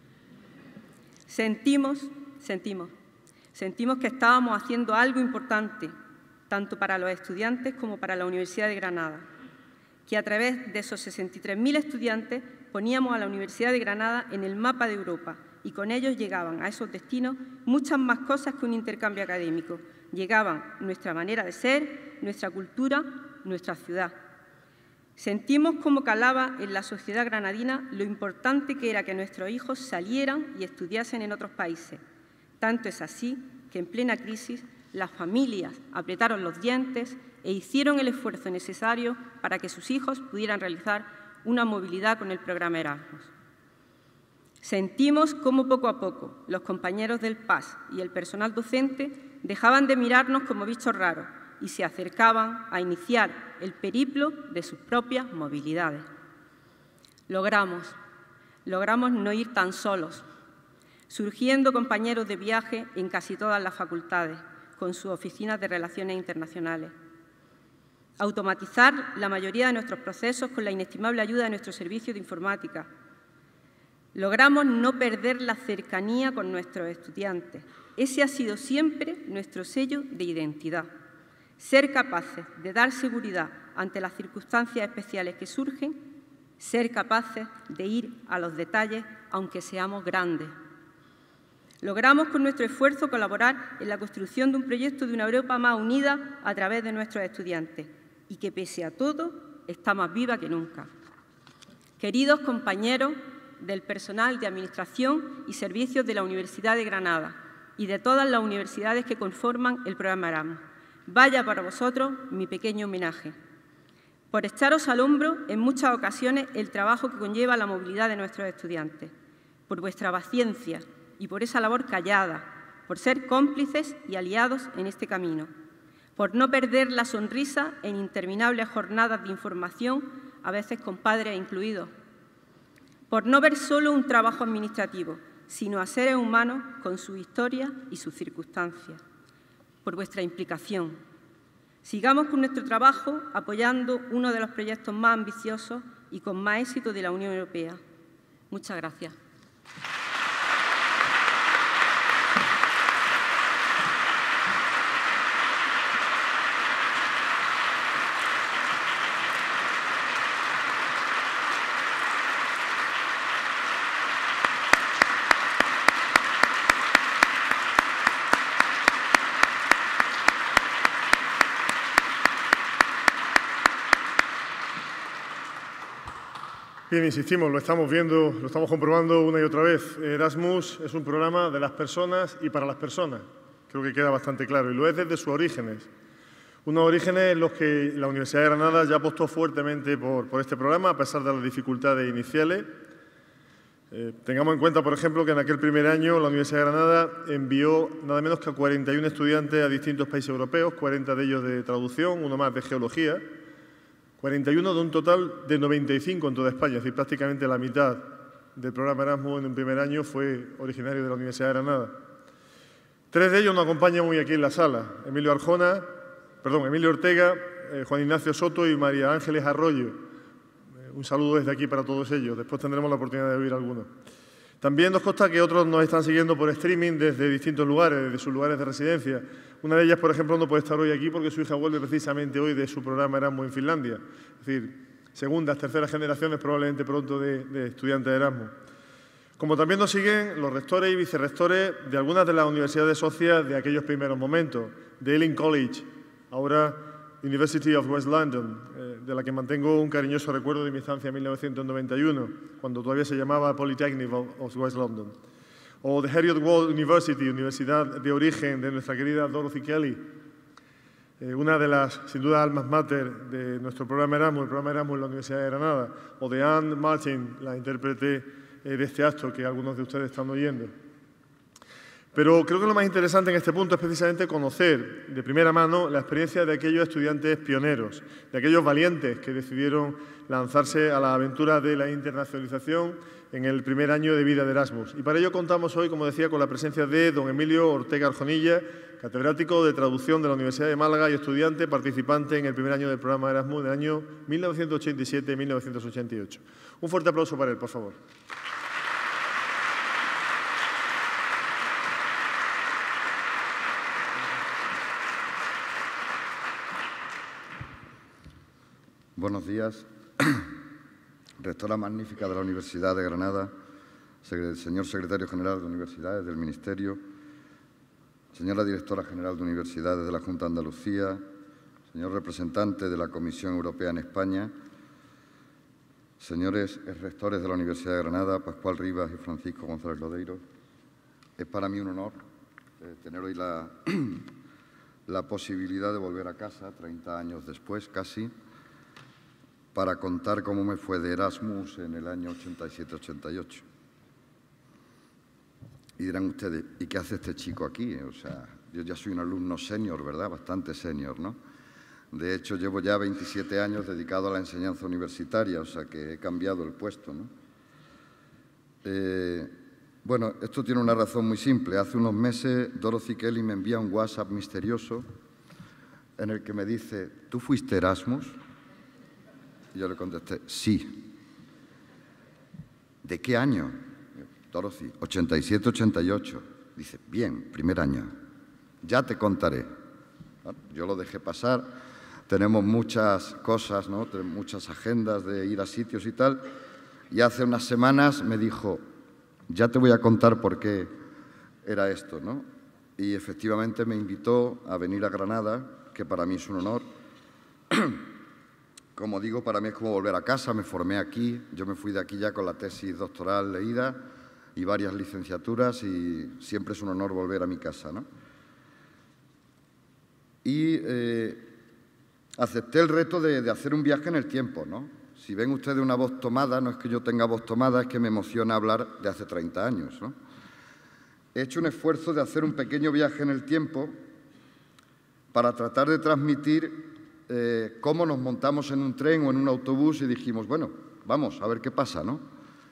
Sentimos, sentimos, sentimos que estábamos haciendo algo importante, tanto para los estudiantes como para la Universidad de Granada, que a través de esos sesenta y tres mil estudiantes poníamos a la Universidad de Granada en el mapa de Europa y con ellos llegaban a esos destinos muchas más cosas que un intercambio académico. Llegaban nuestra manera de ser, nuestra cultura, nuestra ciudad. Sentimos cómo calaba en la sociedad granadina lo importante que era que nuestros hijos salieran y estudiasen en otros países. Tanto es así que en plena crisis las familias apretaron los dientes e hicieron el esfuerzo necesario para que sus hijos pudieran realizar una movilidad con el programa Erasmus. Sentimos cómo poco a poco los compañeros del P A S y el personal docente dejaban de mirarnos como bichos raros y se acercaban a iniciar el periplo de sus propias movilidades. Logramos, logramos no ir tan solos, surgiendo compañeros de viaje en casi todas las facultades, con sus oficinas de relaciones internacionales. Automatizar la mayoría de nuestros procesos con la inestimable ayuda de nuestro servicio de informática. Logramos no perder la cercanía con nuestros estudiantes. Ese ha sido siempre nuestro sello de identidad. Ser capaces de dar seguridad ante las circunstancias especiales que surgen, ser capaces de ir a los detalles aunque seamos grandes. Logramos con nuestro esfuerzo colaborar en la construcción de un proyecto de una Europa más unida a través de nuestros estudiantes y que, pese a todo, está más viva que nunca. Queridos compañeros del personal de Administración y Servicios de la Universidad de Granada y de todas las universidades que conforman el programa Erasmus, vaya para vosotros mi pequeño homenaje. Por echaros al hombro en muchas ocasiones el trabajo que conlleva la movilidad de nuestros estudiantes, por vuestra paciencia y por esa labor callada, por ser cómplices y aliados en este camino, por no perder la sonrisa en interminables jornadas de información, a veces con padres incluidos, por no ver solo un trabajo administrativo, sino a seres humanos con sus historias y sus circunstancias, por vuestra implicación. Sigamos con nuestro trabajo apoyando uno de los proyectos más ambiciosos y con más éxito de la Unión Europea. Muchas gracias. Bien, insistimos, lo estamos viendo, lo estamos comprobando una y otra vez. Erasmus es un programa de las personas y para las personas. Creo que queda bastante claro, y lo es desde sus orígenes. Unos orígenes en los que la Universidad de Granada ya apostó fuertemente por, por este programa, a pesar de las dificultades iniciales. Eh, tengamos en cuenta, por ejemplo, que en aquel primer año la Universidad de Granada envió nada menos que a cuarenta y un estudiantes a distintos países europeos, cuarenta de ellos de traducción, uno más de geología, cuarenta y uno de un total de noventa y cinco en toda España, es decir, prácticamente la mitad del programa Erasmus en un primer año fue originario de la Universidad de Granada. Tres de ellos nos acompañan hoy aquí en la sala, Emilio Arjona, perdón, Emilio Ortega, eh, Juan Ignacio Soto y María Ángeles Arroyo. Eh, un saludo desde aquí para todos ellos, después tendremos la oportunidad de oír algunos. También nos consta que otros nos están siguiendo por streaming desde distintos lugares, desde sus lugares de residencia. Una de ellas, por ejemplo, no puede estar hoy aquí porque su hija vuelve precisamente hoy de su programa Erasmus en Finlandia. Es decir, segundas, terceras generaciones probablemente pronto de, de estudiantes de Erasmus. Como también nos siguen los rectores y vicerrectores de algunas de las universidades socias de aquellos primeros momentos, de Ealing College, ahora University of West London, eh, de la que mantengo un cariñoso recuerdo de mi estancia en mil novecientos noventa y uno, cuando todavía se llamaba Polytechnic of West London. O The Heriot Wald University, universidad de origen de nuestra querida Dorothy Kelly, eh, una de las, sin duda, almas mater de nuestro programa Erasmus, el programa Erasmus en la Universidad de Granada, o de Anne Martin, la intérprete eh, de este acto que algunos de ustedes están oyendo. Pero creo que lo más interesante en este punto es precisamente conocer de primera mano la experiencia de aquellos estudiantes pioneros, de aquellos valientes que decidieron lanzarse a la aventura de la internacionalización en el primer año de vida de Erasmus. Y para ello contamos hoy, como decía, con la presencia de don Emilio Ortega Arjonilla, catedrático de traducción de la Universidad de Málaga y estudiante participante en el primer año del programa Erasmus del año mil novecientos ochenta y siete a mil novecientos ochenta y ocho. Un fuerte aplauso para él, por favor. Buenos días, rectora magnífica de la Universidad de Granada, señor secretario general de Universidades del Ministerio, señora directora general de Universidades de la Junta de Andalucía, señor representante de la Comisión Europea en España, señores rectores de la Universidad de Granada, Pascual Rivas y Francisco González Lodeiro. Es para mí un honor eh, tener hoy la, la posibilidad de volver a casa, treinta años después casi, para contar cómo me fue de Erasmus en el año ochenta y siete ochenta y ocho. Y dirán ustedes, ¿y qué hace este chico aquí? O sea, yo ya soy un alumno senior, ¿verdad? Bastante senior, ¿no? De hecho, llevo ya veintisiete años dedicado a la enseñanza universitaria, o sea que he cambiado el puesto, ¿no? Eh, bueno, esto tiene una razón muy simple. Hace unos meses Dorothy Kelly me envía un WhatsApp misterioso en el que me dice, ¿tú fuiste Erasmus? Y yo le contesté, sí. ¿De qué año? Dorothy, ochenta y siete ochenta y ocho. Dice, bien, primer año. Ya te contaré. Bueno, yo lo dejé pasar. Tenemos muchas cosas, ¿no? Tenemos muchas agendas de ir a sitios y tal. Y hace unas semanas me dijo, ya te voy a contar por qué era esto, ¿no? Y efectivamente me invitó a venir a Granada, que para mí es un honor. Como digo, para mí es como volver a casa, me formé aquí, yo me fui de aquí ya con la tesis doctoral leída y varias licenciaturas y siempre es un honor volver a mi casa, ¿no? Y eh, acepté el reto de, de hacer un viaje en el tiempo, ¿no? Si ven ustedes una voz tomada, no es que yo tenga voz tomada, es que me emociona hablar de hace treinta años, ¿no? He hecho un esfuerzo de hacer un pequeño viaje en el tiempo para tratar de transmitir eh, cómo nos montamos en un tren o en un autobús y dijimos, bueno, vamos a ver qué pasa, ¿no?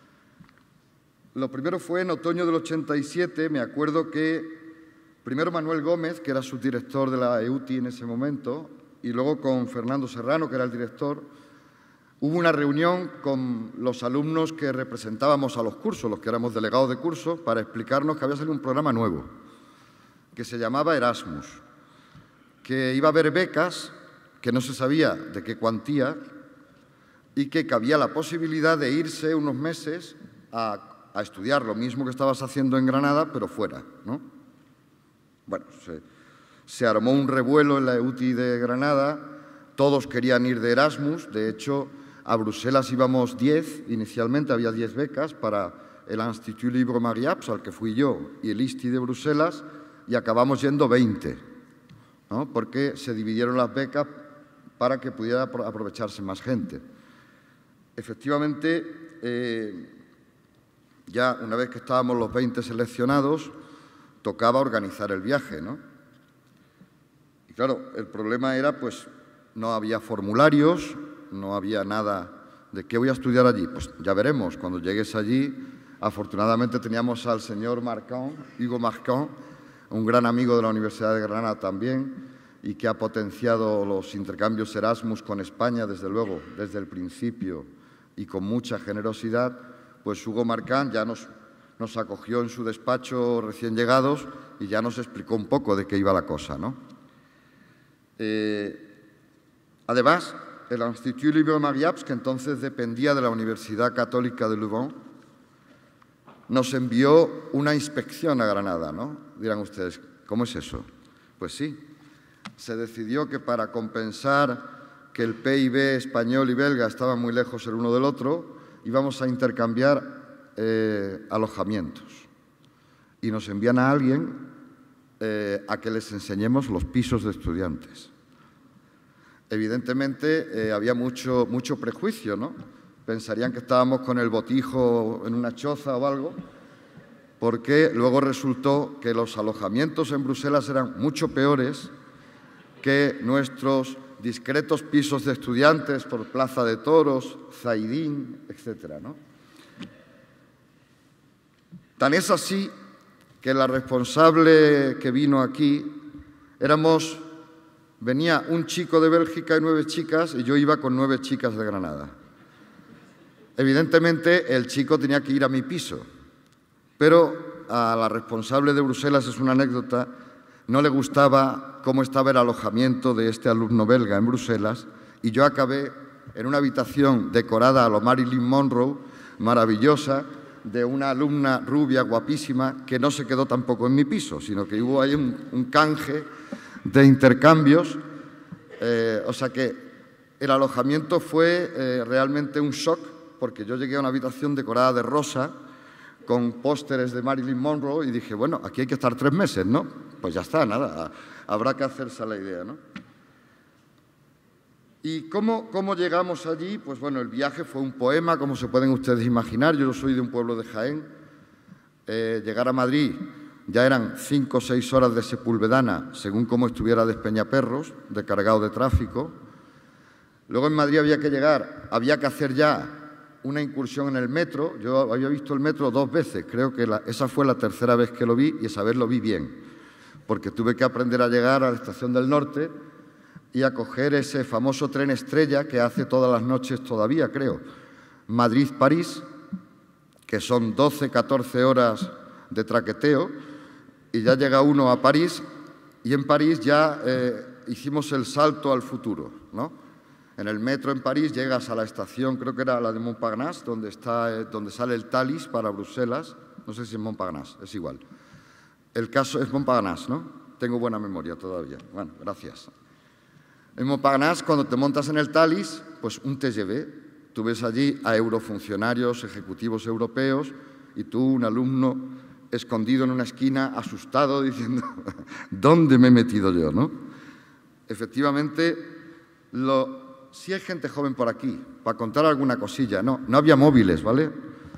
Lo primero fue en otoño del ochenta y siete, me acuerdo que primero Manuel Gómez, que era subdirector de la E U T I en ese momento, y luego con Fernando Serrano, que era el director, hubo una reunión con los alumnos que representábamos a los cursos, los que éramos delegados de curso, para explicarnos que había salido un programa nuevo, que se llamaba Erasmus, que iba a haber becas, que no se sabía de qué cuantía, y que cabía la posibilidad de irse unos meses a, a estudiar lo mismo que estabas haciendo en Granada, pero fuera, ¿no? Bueno, se, se armó un revuelo en la E U T I de Granada, todos querían ir de Erasmus, de hecho, a Bruselas íbamos diez, inicialmente había diez becas para el Institut Libre Mariapps, al que fui yo, y el I S T I de Bruselas, y acabamos yendo veinte, ¿no? Porque se dividieron las becas para que pudiera aprovecharse más gente. Efectivamente, eh, ya una vez que estábamos los veinte seleccionados, tocaba organizar el viaje, ¿no? Y claro, el problema era, pues, no había formularios, no había nada de qué voy a estudiar allí. Pues ya veremos, cuando llegues allí, afortunadamente teníamos al señor Marcán, Hugo Marcán, un gran amigo de la Universidad de Granada también, y que ha potenciado los intercambios Erasmus con España, desde luego, desde el principio y con mucha generosidad. Pues Hugo Marcán ya nos, nos acogió en su despacho recién llegados y ya nos explicó un poco de qué iba la cosa, ¿no? Eh, además, el Institut Libre Mariapps, que entonces dependía de la Universidad Católica de Louvain, nos envió una inspección a Granada, ¿no? Dirán ustedes, ¿cómo es eso? Pues sí, se decidió que para compensar que el P I B español y belga estaban muy lejos el uno del otro, íbamos a intercambiar eh, alojamientos. Y nos envían a alguien eh, a que les enseñemos los pisos de estudiantes. Evidentemente eh, había mucho, mucho prejuicio, ¿no? Pensarían que estábamos con el botijo en una choza o algo, porque luego resultó que los alojamientos en Bruselas eran mucho peores que nuestros discretos pisos de estudiantes por Plaza de Toros, Zaidín, etcétera, ¿no? Tan es así que la responsable que vino aquí éramos... Venía un chico de Bélgica y nueve chicas y yo iba con nueve chicas de Granada. Evidentemente, el chico tenía que ir a mi piso, pero a la responsable de Bruselas, es una anécdota, no le gustaba cómo estaba el alojamiento de este alumno belga en Bruselas y yo acabé en una habitación decorada a lo Marilyn Monroe, maravillosa, de una alumna rubia, guapísima, que no se quedó tampoco en mi piso, sino que hubo ahí un, un canje de intercambios, eh, o sea que el alojamiento fue eh, realmente un shock, porque yo llegué a una habitación decorada de rosa, con pósteres de Marilyn Monroe, y dije, bueno, aquí hay que estar tres meses, ¿no? Pues ya está, nada, habrá que hacerse a la idea, ¿no? ¿Y cómo, cómo llegamos allí? Pues bueno, el viaje fue un poema, como se pueden ustedes imaginar. Yo soy de un pueblo de Jaén. Eh, llegar a Madrid ya eran cinco o seis horas de Sepúlveda, según cómo estuviera de Peñaperros, de cargado de tráfico. Luego en Madrid había que llegar, había que hacer ya una incursión en el metro. Yo había visto el metro dos veces, creo que la, esa fue la tercera vez que lo vi y esa vez lo vi bien, porque tuve que aprender a llegar a la Estación del Norte y a coger ese famoso tren estrella que hace todas las noches todavía, creo, Madrid-París, que son doce, catorce horas de traqueteo, y ya llega uno a París, y en París ya eh, hicimos el salto al futuro, ¿no? En el metro en París llegas a la estación, creo que era la de Montparnasse, donde, está, eh, donde sale el Thalys para Bruselas, no sé si es Montparnasse, es igual. El caso es Montparnasse, ¿no? Tengo buena memoria todavía. Bueno, gracias. En Montparnasse, cuando te montas en el Thalys, pues un T G V. Tú ves allí a eurofuncionarios, ejecutivos europeos, y tú, un alumno escondido en una esquina, asustado, diciendo, ¿dónde me he metido yo, no? Efectivamente, lo, sí hay gente joven por aquí, para contar alguna cosilla. No, no había móviles, ¿vale?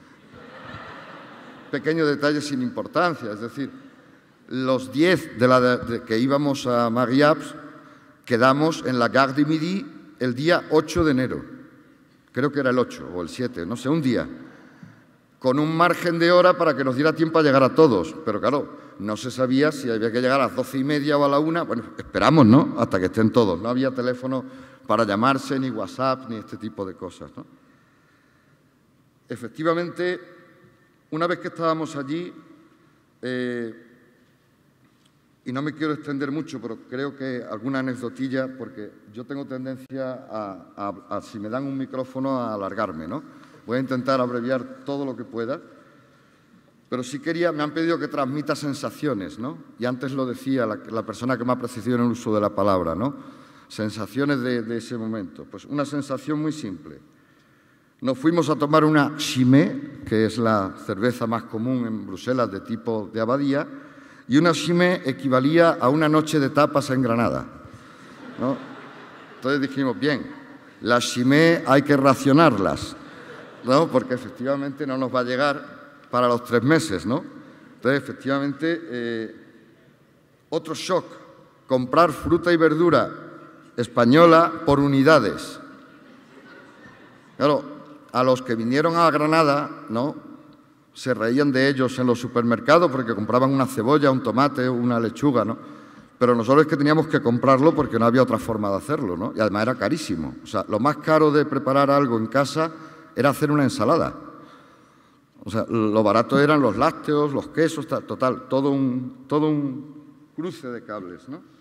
Pequeño detalle sin importancia, es decir, los diez de la de, de, que íbamos a Mariapes, quedamos en la Gare du Midi el día ocho de enero. Creo que era el ocho o el siete, no sé, un día, con un margen de hora para que nos diera tiempo a llegar a todos. Pero claro, no se sabía si había que llegar a las doce y media o a la una. Bueno, esperamos, ¿no?, hasta que estén todos. No había teléfono para llamarse, ni WhatsApp, ni este tipo de cosas, ¿no? Efectivamente, una vez que estábamos allí, eh, y no me quiero extender mucho, pero creo que alguna anecdotilla, porque yo tengo tendencia a, a, a, si me dan un micrófono, a alargarme, ¿no? Voy a intentar abreviar todo lo que pueda, pero sí quería, me han pedido que transmita sensaciones, ¿no? Y antes lo decía la, la persona que me ha precedido en el uso de la palabra, ¿no? Sensaciones de, de ese momento. Pues una sensación muy simple. Nos fuimos a tomar una Chimay, que es la cerveza más común en Bruselas de tipo de abadía, y una Chimay equivalía a una noche de tapas en Granada, ¿no? Entonces dijimos, bien, las Chimay hay que racionarlas, ¿no? Porque efectivamente no nos va a llegar para los tres meses, ¿no? Entonces, efectivamente, eh, otro shock, comprar fruta y verdura española por unidades. Claro, a los que vinieron a Granada, ¿no?, se reían de ellos en los supermercados porque compraban una cebolla, un tomate, una lechuga, ¿no? Pero nosotros es que teníamos que comprarlo porque no había otra forma de hacerlo, ¿no? Y además era carísimo. O sea, lo más caro de preparar algo en casa era hacer una ensalada. O sea, lo barato eran los lácteos, los quesos, total, todo un, todo un cruce de cables, ¿no?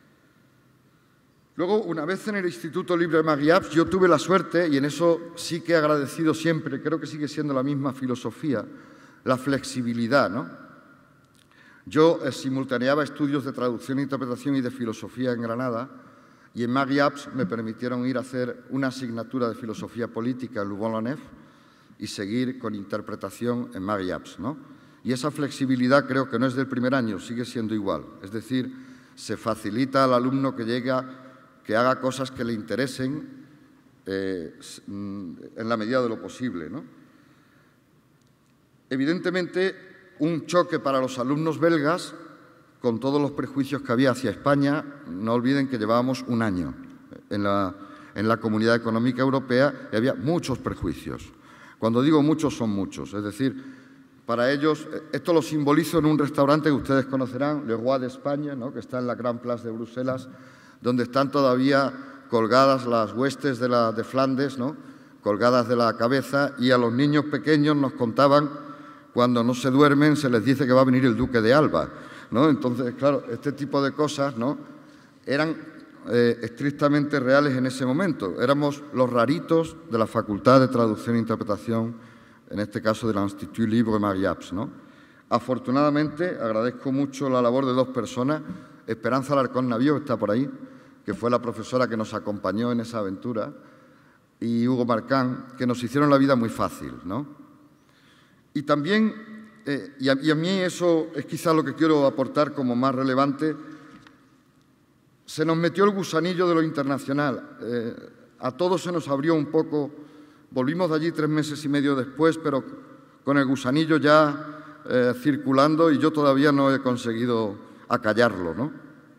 Luego, una vez en el Instituto Libre de Mariapes, yo tuve la suerte, y en eso sí que he agradecido siempre, creo que sigue siendo la misma filosofía, la flexibilidad, ¿no? Yo eh, simultaneaba estudios de traducción, interpretación y de filosofía en Granada, y en Mariapes me permitieron ir a hacer una asignatura de filosofía política en Louvain-la-Neuve y seguir con interpretación en Mariapes, ¿no? Y esa flexibilidad creo que no es del primer año, sigue siendo igual. Es decir, se facilita al alumno que llega, que haga cosas que le interesen eh, en la medida de lo posible, ¿no? Evidentemente, un choque para los alumnos belgas, con todos los prejuicios que había hacia España. No olviden que llevábamos un año en la, en la Comunidad Económica Europea y había muchos prejuicios. Cuando digo muchos, son muchos. Es decir, para ellos, esto lo simbolizo en un restaurante que ustedes conocerán, Le Roi d'Espagne, ¿no?, que está en la Gran Place de Bruselas, donde están todavía colgadas las huestes de, la, de Flandes, ¿no?, colgadas de la cabeza, y a los niños pequeños nos contaban, cuando no se duermen, se les dice que va a venir el duque de Alba, ¿no? Entonces, claro, este tipo de cosas, ¿no?, eran eh, estrictamente reales en ese momento. Éramos los raritos de la Facultad de Traducción e Interpretación, en este caso del Institut Libre de Mariapes, ¿no? Afortunadamente, agradezco mucho la labor de dos personas. Esperanza Alarcón Navío está por ahí, que fue la profesora que nos acompañó en esa aventura, y Hugo Marcán, que nos hicieron la vida muy fácil, ¿no? Y también eh, y, a, y a mí eso es quizá lo que quiero aportar como más relevante. Se nos metió el gusanillo de lo internacional. Eh, a todos se nos abrió un poco. Volvimos de allí tres meses y medio después, pero con el gusanillo ya eh, circulando, y yo todavía no he conseguido acallarlo, ¿no?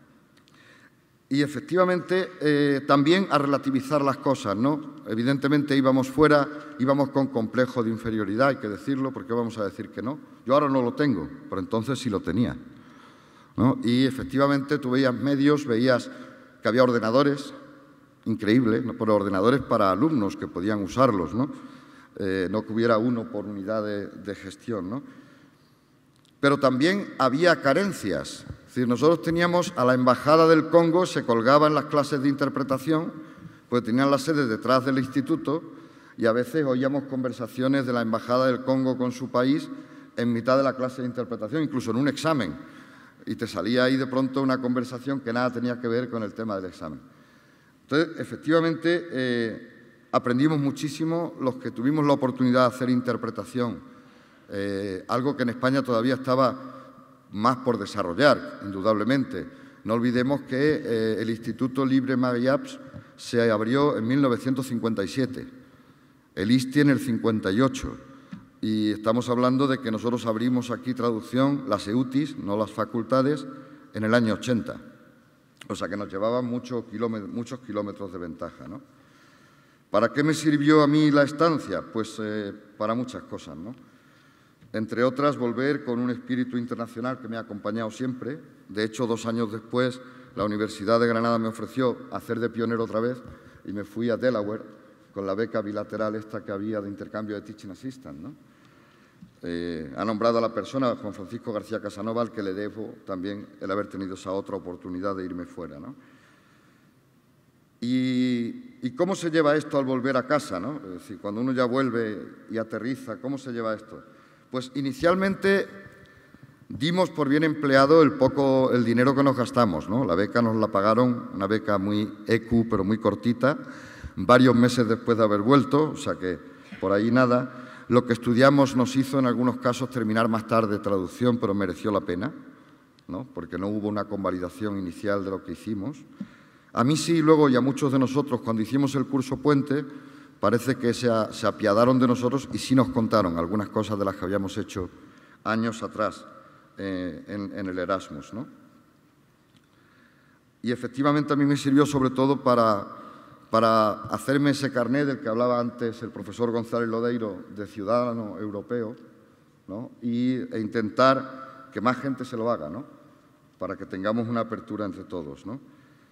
Y efectivamente eh, también a relativizar las cosas, ¿no? Evidentemente íbamos fuera, íbamos con complejo de inferioridad, hay que decirlo, porque vamos a decir que no. Yo ahora no lo tengo, pero entonces sí lo tenía, ¿no? Y efectivamente tú veías medios, veías que había ordenadores, increíble, ¿no? Pero ordenadores para alumnos que podían usarlos, ¿no? Eh, no que hubiera uno por unidad de, de gestión, ¿no? Pero también había carencias. Es decir, nosotros teníamos a la Embajada del Congo, se colgaban las clases de interpretación, pues tenían las sedes detrás del instituto, y a veces oíamos conversaciones de la Embajada del Congo con su país en mitad de la clase de interpretación, incluso en un examen. Y te salía ahí de pronto una conversación que nada tenía que ver con el tema del examen. Entonces, efectivamente, eh, aprendimos muchísimo los que tuvimos la oportunidad de hacer interpretación, eh, algo que en España todavía estaba más por desarrollar, indudablemente. No olvidemos que eh, el Instituto Libre Magallaps se abrió en mil novecientos cincuenta y siete, el I S T I en el cincuenta y ocho, y estamos hablando de que nosotros abrimos aquí traducción, las E U T I S, no las facultades, en el año ochenta. O sea que nos llevaban muchos kilómetros, muchos kilómetros de ventaja, ¿no? ¿Para qué me sirvió a mí la estancia? Pues eh, para muchas cosas, ¿no? Entre otras, volver con un espíritu internacional que me ha acompañado siempre. De hecho, dos años después, la Universidad de Granada me ofreció hacer de pionero otra vez y me fui a Delaware con la beca bilateral esta que había de intercambio de Teaching Assistant, ¿no? Eh, ha nombrado a la persona, Juan Francisco García Casanova, al que le debo también el haber tenido esa otra oportunidad de irme fuera, ¿no? Y, ¿Y cómo se lleva esto al volver a casa, ¿no? Es decir, cuando uno ya vuelve y aterriza, ¿cómo se lleva esto? Pues inicialmente dimos por bien empleado el poco, el dinero que nos gastamos, ¿no? La beca nos la pagaron, una beca muy E Q, pero muy cortita, varios meses después de haber vuelto, o sea que por ahí nada. Lo que estudiamos nos hizo en algunos casos terminar más tarde traducción, pero mereció la pena, ¿no? Porque no hubo una convalidación inicial de lo que hicimos. A mí sí, luego, y a muchos de nosotros, cuando hicimos el curso Puente, parece que se, a, se apiadaron de nosotros y sí nos contaron algunas cosas de las que habíamos hecho años atrás eh, en, en el Erasmus, ¿no? Y efectivamente a mí me sirvió sobre todo para, para hacerme ese carné del que hablaba antes el profesor González Lodeiro, de ciudadano europeo, ¿no? Y, e intentar que más gente se lo haga, ¿no? Para que tengamos una apertura entre todos, ¿no?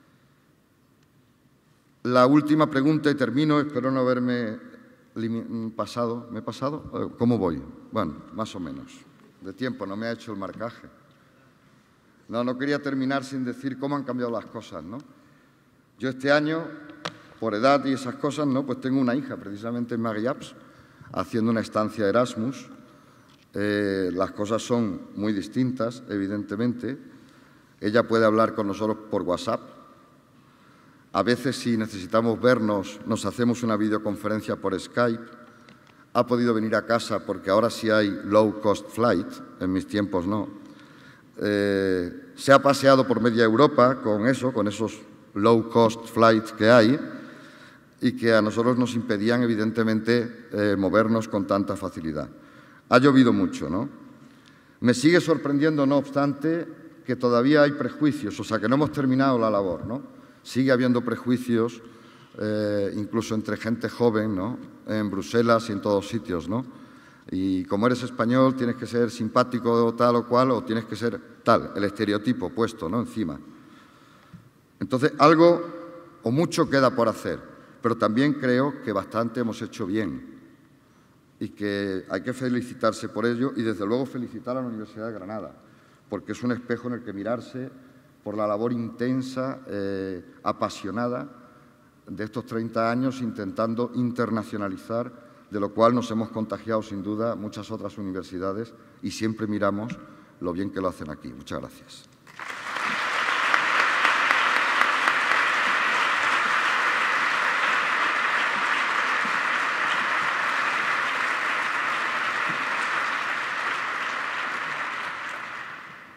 La última pregunta, y termino, espero no haberme pasado. ¿Me he pasado? ¿Cómo voy? Bueno, más o menos. De tiempo, no me ha hecho el marcaje. No, no quería terminar sin decir cómo han cambiado las cosas, ¿no? Yo este año, por edad y esas cosas, ¿no? Pues tengo una hija, precisamente en Magallaps, haciendo una estancia Erasmus. Eh, las cosas son muy distintas, evidentemente. Ella puede hablar con nosotros por WhatsApp. A veces, si necesitamos vernos, nos hacemos una videoconferencia por Skype. Ha podido venir a casa porque ahora sí hay low cost flight, en mis tiempos no. Eh, se ha paseado por media Europa con eso, con esos low cost flights que hay y que a nosotros nos impedían, evidentemente, eh, movernos con tanta facilidad. Ha llovido mucho, ¿no? Me sigue sorprendiendo, no obstante, que todavía hay prejuicios, o sea, que no hemos terminado la labor, ¿no? Sigue habiendo prejuicios, eh, incluso entre gente joven, ¿no? En Bruselas y en todos sitios, ¿no? Y como eres español, tienes que ser simpático tal o cual, o tienes que ser tal, el estereotipo puesto, ¿no? Encima. Entonces, algo o mucho queda por hacer, pero también creo que bastante hemos hecho bien y que hay que felicitarse por ello y, desde luego, felicitar a la Universidad de Granada, porque es un espejo en el que mirarse por la labor intensa, eh, apasionada de estos treinta años intentando internacionalizar, de lo cual nos hemos contagiado sin duda muchas otras universidades y siempre miramos lo bien que lo hacen aquí. Muchas gracias.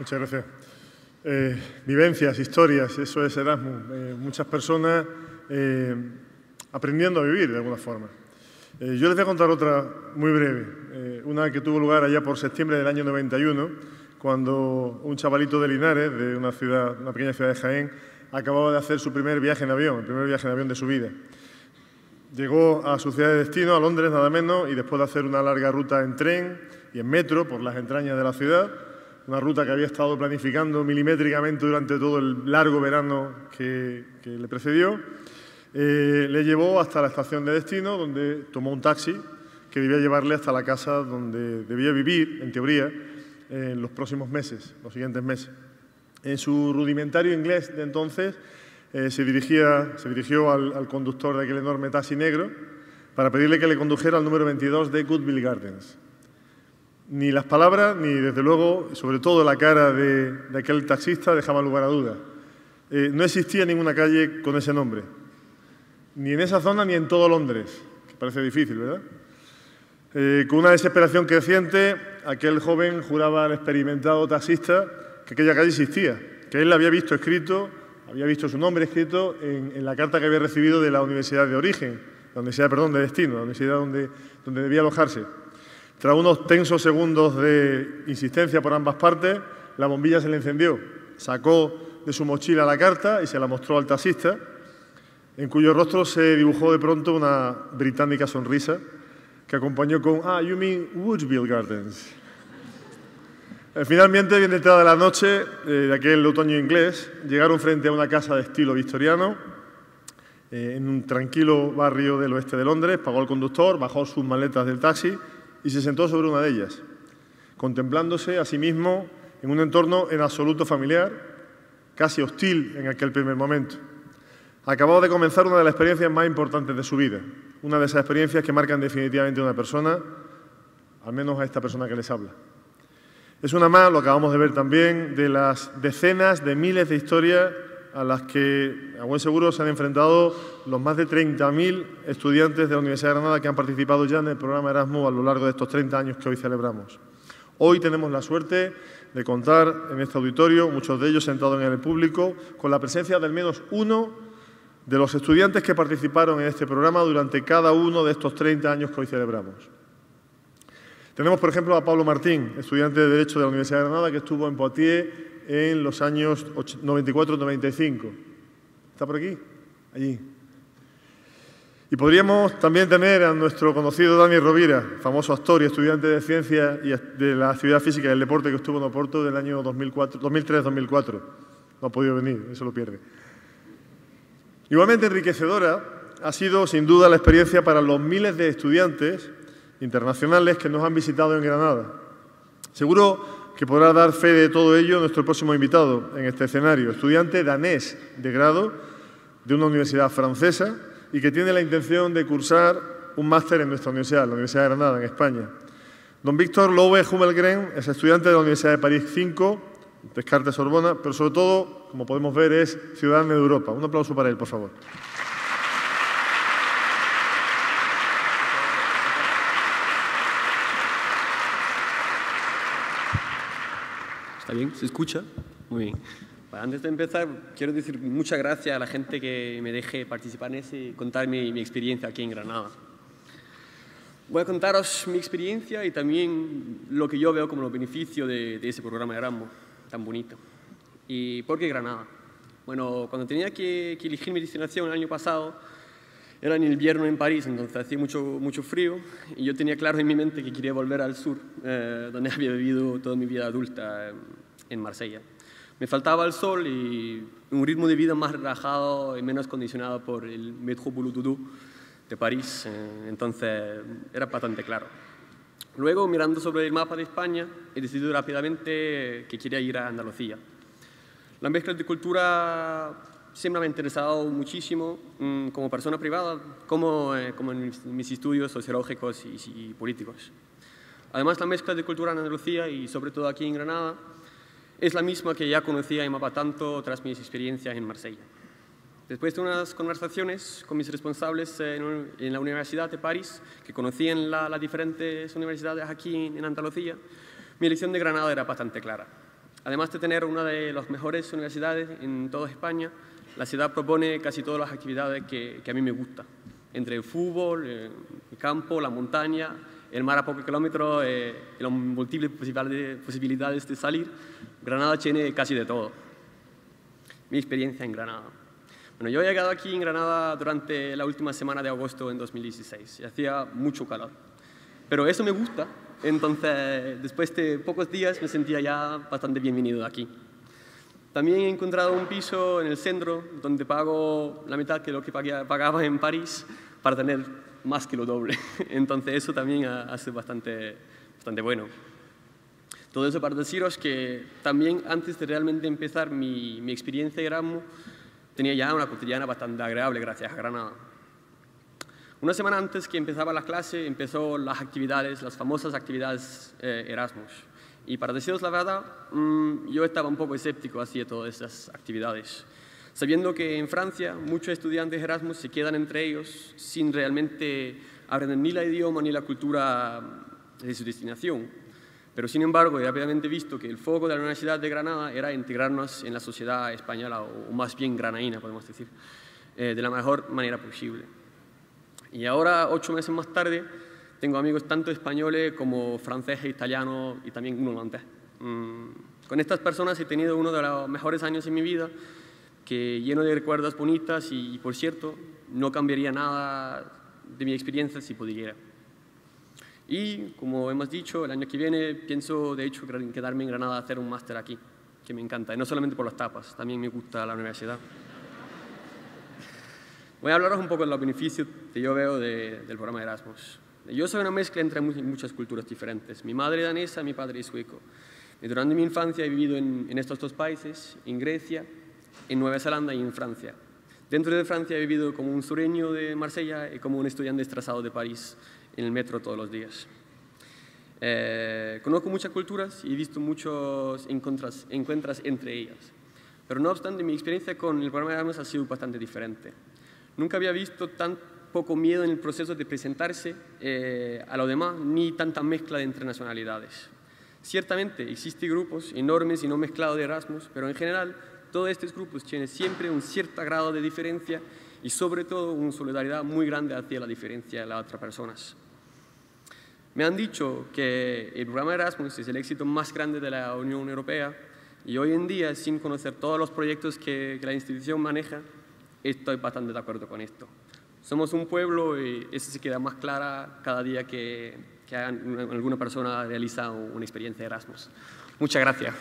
Muchas gracias. Eh, vivencias, historias, eso es Erasmus. Eh, muchas personas eh, aprendiendo a vivir de alguna forma. Eh, yo les voy a contar otra muy breve, eh, una que tuvo lugar allá por septiembre del año noventa y uno, cuando un chavalito de Linares, de una ciudad, una pequeña ciudad de Jaén, acababa de hacer su primer viaje en avión, el primer viaje en avión de su vida. Llegó a su ciudad de destino, a Londres nada menos, y después de hacer una larga ruta en tren y en metro por las entrañas de la ciudad, una ruta que había estado planificando milimétricamente durante todo el largo verano que, que le precedió, eh, le llevó hasta la estación de destino, donde tomó un taxi que debía llevarle hasta la casa donde debía vivir, en teoría, en los próximos meses, los siguientes meses. En su rudimentario inglés de entonces, eh, se, dirigía, se dirigió al, al conductor de aquel enorme taxi negro para pedirle que le condujera al número veintidós de Woodville Gardens. Ni las palabras, ni desde luego, sobre todo la cara de, de aquel taxista dejaban lugar a dudas. Eh, no existía ninguna calle con ese nombre, ni en esa zona ni en todo Londres, que parece difícil, ¿verdad? Eh, con una desesperación creciente, aquel joven juraba al experimentado taxista que aquella calle existía, que él la había visto escrito, había visto su nombre escrito en, en la carta que había recibido de la universidad de origen, la universidad, perdón, de destino, la universidad donde, donde debía alojarse. Tras unos tensos segundos de insistencia por ambas partes, la bombilla se le encendió. Sacó de su mochila la carta y se la mostró al taxista, en cuyo rostro se dibujó de pronto una británica sonrisa que acompañó con «Ah, you mean Woodville Gardens». Finalmente, bien entrada de la noche eh, de aquel otoño inglés, llegaron frente a una casa de estilo victoriano, eh, en un tranquilo barrio del oeste de Londres. Pagó al conductor, bajó sus maletas del taxi y se sentó sobre una de ellas, contemplándose a sí mismo en un entorno en absoluto familiar, casi hostil en aquel primer momento. Acababa de comenzar una de las experiencias más importantes de su vida, una de esas experiencias que marcan definitivamente a una persona, al menos a esta persona que les habla. Es una más, lo acabamos de ver también, de las decenas de miles de historias a las que, a buen seguro, se han enfrentado los más de treinta mil estudiantes de la Universidad de Granada que han participado ya en el programa Erasmus a lo largo de estos treinta años que hoy celebramos. Hoy tenemos la suerte de contar en este auditorio, muchos de ellos sentados en el público, con la presencia de al menos uno de los estudiantes que participaron en este programa durante cada uno de estos treinta años que hoy celebramos. Tenemos, por ejemplo, a Pablo Martín, estudiante de Derecho de la Universidad de Granada, que estuvo en Poitiers en los años noventa y cuatro noventa y cinco. ¿Está por aquí? Allí. Y podríamos también tener a nuestro conocido Dani Rovira, famoso actor y estudiante de Ciencias y de la Actividad Física y el Deporte, que estuvo en Oporto del año dos mil tres dos mil cuatro. No ha podido venir, eso lo pierde. Igualmente enriquecedora ha sido, sin duda, la experiencia para los miles de estudiantes internacionales que nos han visitado en Granada. Seguro que podrá dar fe de todo ello nuestro próximo invitado en este escenario, estudiante danés de grado de una universidad francesa y que tiene la intención de cursar un máster en nuestra universidad, la Universidad de Granada, en España. Don Víctor Lowe Hummelgren es estudiante de la Universidad de París cinco, Descartes Sorbona, pero sobre todo, como podemos ver, es ciudadano de Europa. Un aplauso para él, por favor. ¿Está bien? ¿Se escucha? Muy bien. Bueno, antes de empezar, quiero decir muchas gracias a la gente que me deje participar en ese y contar mi, mi experiencia aquí en Granada. Voy a contaros mi experiencia y también lo que yo veo como los beneficios de, de ese programa de Erasmus tan bonito. ¿Y por qué Granada? Bueno, cuando tenía que, que elegir mi destinación el año pasado, era en invierno en París, entonces hacía mucho, mucho frío y yo tenía claro en mi mente que quería volver al sur, eh, donde había vivido toda mi vida adulta, eh, en Marsella. Me faltaba el sol y un ritmo de vida más relajado y menos condicionado por el métro boulot dodo de París, eh, entonces era bastante claro. Luego, mirando sobre el mapa de España, he decidido rápidamente que quería ir a Andalucía. La mezcla de cultura siempre me ha interesado muchísimo mmm, como persona privada, como, eh, como en mis, mis estudios sociológicos y, y políticos. Además, la mezcla de cultura en Andalucía y sobre todo aquí en Granada es la misma que ya conocía y amaba tanto tras mis experiencias en Marsella. Después de unas conversaciones con mis responsables en, en la Universidad de París, que conocían la, las diferentes universidades aquí en Andalucía, mi elección de Granada era bastante clara. Además de tener una de las mejores universidades en toda España, la ciudad propone casi todas las actividades que, que a mí me gustan, entre el fútbol, el campo, la montaña, el mar a pocos kilómetros eh, y las múltiples posibilidades de salir. Granada tiene casi de todo. Mi experiencia en Granada. Bueno, yo he llegado aquí en Granada durante la última semana de agosto en dos mil dieciséis y hacía mucho calor. Pero eso me gusta, entonces después de pocos días me sentía ya bastante bienvenido aquí. También he encontrado un piso en el centro donde pago la mitad que lo que pagaba en París para tener más que lo doble. Entonces eso también hace bastante, bastante bueno. Todo eso para deciros que también antes de realmente empezar mi, mi experiencia de Erasmus tenía ya una cotidiana bastante agradable gracias a Granada. Una semana antes que empezaba la clase empezó las actividades, las famosas actividades eh, Erasmus. Y para deciros la verdad, mmm, yo estaba un poco escéptico hacia todas esas actividades, sabiendo que en Francia muchos estudiantes Erasmus se quedan entre ellos sin realmente aprender ni el idioma ni la cultura de su destinación. Pero sin embargo, he rápidamente visto que el foco de la Universidad de Granada era integrarnos en la sociedad española, o más bien granaína, podemos decir, eh, de la mejor manera posible. Y ahora, ocho meses más tarde, tengo amigos tanto españoles como franceses, italianos y también un holandés. Mm, con estas personas he tenido uno de los mejores años en mi vida, que lleno de recuerdos bonitas y, por cierto, no cambiaría nada de mi experiencia si pudiera. Y, como hemos dicho, el año que viene pienso, de hecho, quedarme en Granada a hacer un máster aquí, que me encanta, y no solamente por las tapas, también me gusta la universidad. Voy a hablaros un poco de los beneficios que yo veo de, del programa Erasmus. Yo soy una mezcla entre muchas culturas diferentes. Mi madre es danesa, mi padre es sueco. Y durante mi infancia he vivido en, en estos dos países, en Grecia, en Nueva Zelanda y en Francia. Dentro de Francia he vivido como un sureño de Marsella y como un estudiante estresado de París en el metro todos los días. Eh, conozco muchas culturas y he visto muchos encuentros, encuentros entre ellas. Pero no obstante, mi experiencia con el programa Erasmus ha sido bastante diferente. Nunca había visto tan poco miedo en el proceso de presentarse eh, a los demás, ni tanta mezcla de entre nacionalidades. Ciertamente existen grupos enormes y no mezclados de Erasmus, pero en general todos estos grupos tienen siempre un cierto grado de diferencia y sobre todo una solidaridad muy grande hacia la diferencia de las otras personas. Me han dicho que el programa Erasmus es el éxito más grande de la Unión Europea y hoy en día, sin conocer todos los proyectos que, que la institución maneja, estoy bastante de acuerdo con esto. Somos un pueblo y eso se queda más clara cada día que, que alguna persona realiza una experiencia de Erasmus. Muchas gracias.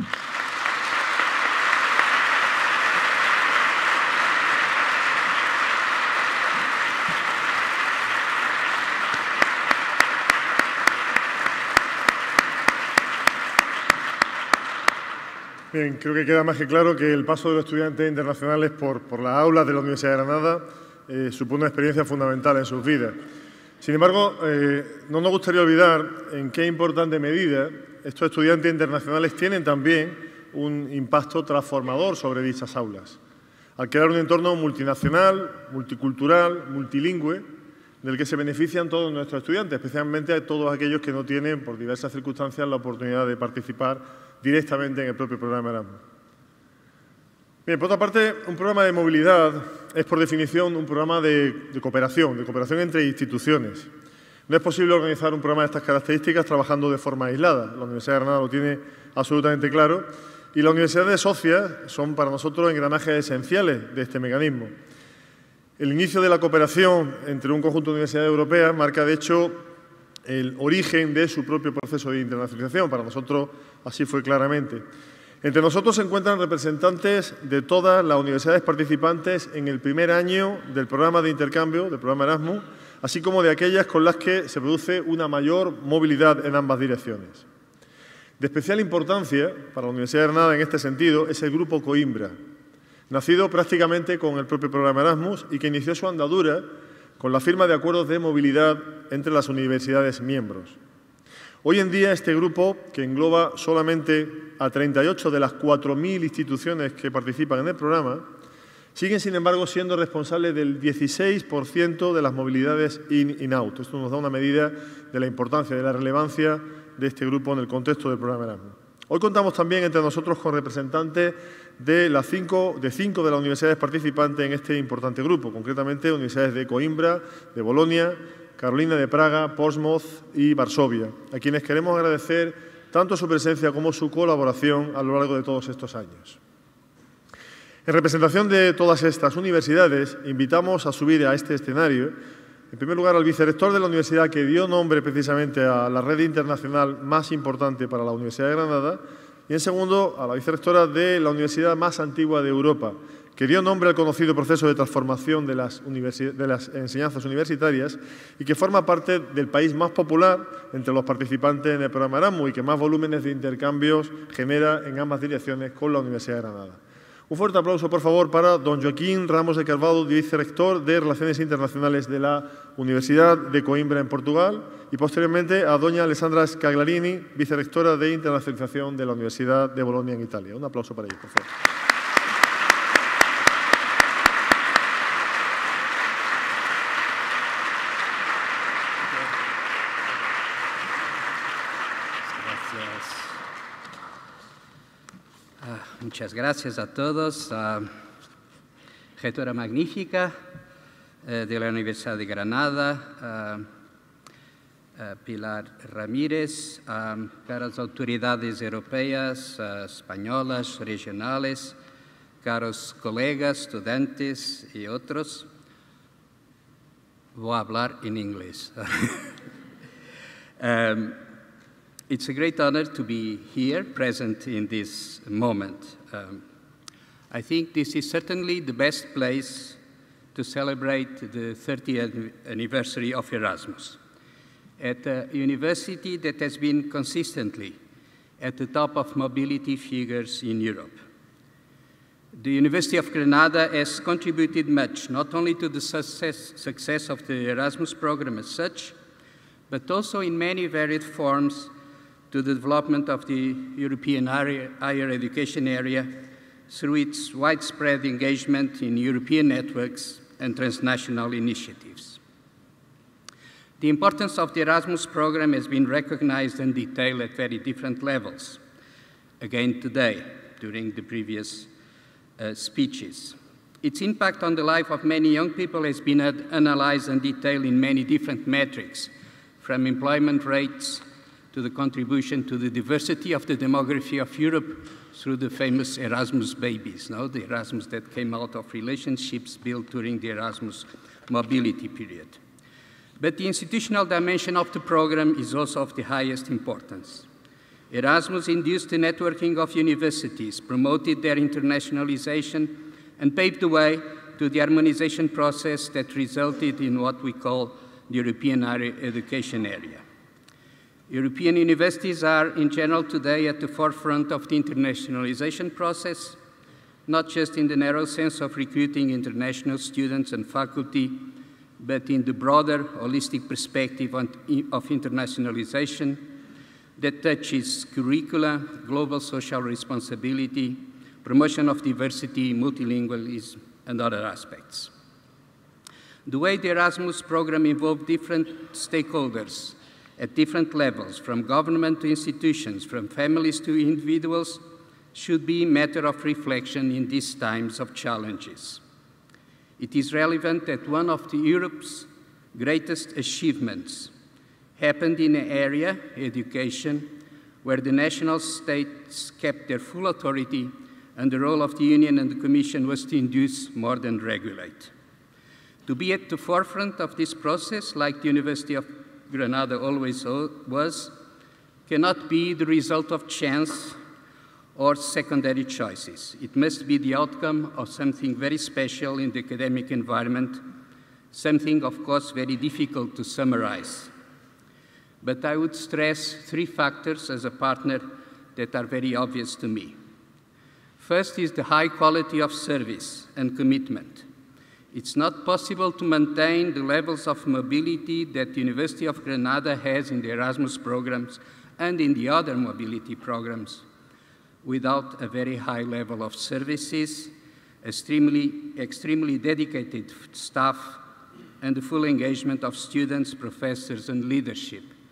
Bien, creo que queda más que claro que el paso de los estudiantes internacionales por, por las aulas de la Universidad de Granada eh, supone una experiencia fundamental en sus vidas. Sin embargo, eh, no nos gustaría olvidar en qué importante medida estos estudiantes internacionales tienen también un impacto transformador sobre dichas aulas, al crear un entorno multinacional, multicultural, multilingüe, del que se benefician todos nuestros estudiantes, especialmente todos aquellos que no tienen, por diversas circunstancias, la oportunidad de participar directamente en el propio programa Erasmus. Bien, por otra parte, un programa de movilidad es, por definición, un programa de, de cooperación, de cooperación entre instituciones. No es posible organizar un programa de estas características trabajando de forma aislada. La Universidad de Granada lo tiene absolutamente claro y las universidades socias son para nosotros engranajes esenciales de este mecanismo. El inicio de la cooperación entre un conjunto de universidades europeas marca, de hecho, el origen de su propio proceso de internacionalización. Para nosotros así fue claramente. Entre nosotros se encuentran representantes de todas las universidades participantes en el primer año del programa de intercambio, del programa Erasmus, así como de aquellas con las que se produce una mayor movilidad en ambas direcciones. De especial importancia para la Universidad de Granada en este sentido es el Grupo Coimbra, nacido prácticamente con el propio programa Erasmus y que inició su andadura con la firma de acuerdos de movilidad entre las universidades miembros. Hoy en día este grupo, que engloba solamente a treinta y ocho de las cuatro mil instituciones que participan en el programa, siguen, sin embargo, siendo responsables del dieciséis por ciento de las movilidades in-in-out. Esto nos da una medida de la importancia, de la relevancia de este grupo en el contexto del programa Erasmus. Hoy contamos también entre nosotros con representantes de, las cinco, de cinco de las universidades participantes en este importante grupo, concretamente universidades de Coimbra, de Bolonia, Carolina de Praga, Portsmouth y Varsovia, a quienes queremos agradecer tanto su presencia como su colaboración a lo largo de todos estos años. En representación de todas estas universidades, invitamos a subir a este escenario, en primer lugar, al vicerrector de la universidad que dio nombre precisamente a la red internacional más importante para la Universidad de Granada, y en segundo, a la vicerrectora de la universidad más antigua de Europa, que dio nombre al conocido proceso de transformación de las, de las enseñanzas universitarias y que forma parte del país más popular entre los participantes en el programa Erasmus y que más volúmenes de intercambios genera en ambas direcciones con la Universidad de Granada. Un fuerte aplauso, por favor, para don Joaquín Ramos de Carvalho, vicerrector de Relaciones Internacionales de la Universidad de Coimbra, en Portugal, y posteriormente a doña Alessandra Scaglarini, vicerrectora de Internacionalización de la Universidad de Bolonia, en Italia. Un aplauso para ellos, por favor. Muchas gracias a todos. Uh, rectora magnífica uh, de la Universidad de Granada, uh, uh, Pilar Ramírez, um, caras autoridades europeas, uh, españolas, regionales, caros colegas, estudiantes y otros. Voy a hablar en inglés. um, It's a great honor to be here, present in this moment. Um, I think this is certainly the best place to celebrate the thirtieth anniversary of Erasmus, at a university that has been consistently at the top of mobility figures in Europe. The University of Granada has contributed much, not only to the success, success of the Erasmus program as such, but also in many varied forms to the development of the European higher education area through its widespread engagement in European networks and transnational initiatives. The importance of the Erasmus program has been recognized and detailed at very different levels, again today, during the previous uh, speeches. Its impact on the life of many young people has been analyzed and detailed in many different metrics, from employment rates to the contribution to the diversity of the demography of Europe through the famous Erasmus babies, no? The Erasmus that came out of relationships built during the Erasmus mobility period. But the institutional dimension of the program is also of the highest importance. Erasmus induced the networking of universities, promoted their internationalization, and paved the way to the harmonization process that resulted in what we call the European higher education area. European universities are, in general, today at the forefront of the internationalization process, not just in the narrow sense of recruiting international students and faculty, but in the broader, holistic perspective of internationalization that touches curricula, global social responsibility, promotion of diversity, multilingualism, and other aspects. The way the Erasmus program involved different stakeholders at different levels, from government to institutions, from families to individuals, should be a matter of reflection in these times of challenges. It is relevant that one of the Europe's greatest achievements happened in an area, education, where the national states kept their full authority and the role of the Union and the Commission was to induce more than regulate. To be at the forefront of this process, like the University of Granada always was, cannot be the result of chance or secondary choices. It must be the outcome of something very special in the academic environment, something, of course, very difficult to summarize. But I would stress three factors as a partner that are very obvious to me. First is the high quality of service and commitment. It's not possible to maintain the levels of mobility that the University of Granada has in the Erasmus programs and in the other mobility programs without a very high level of services, extremely, extremely dedicated staff, and the full engagement of students, professors, and leadership.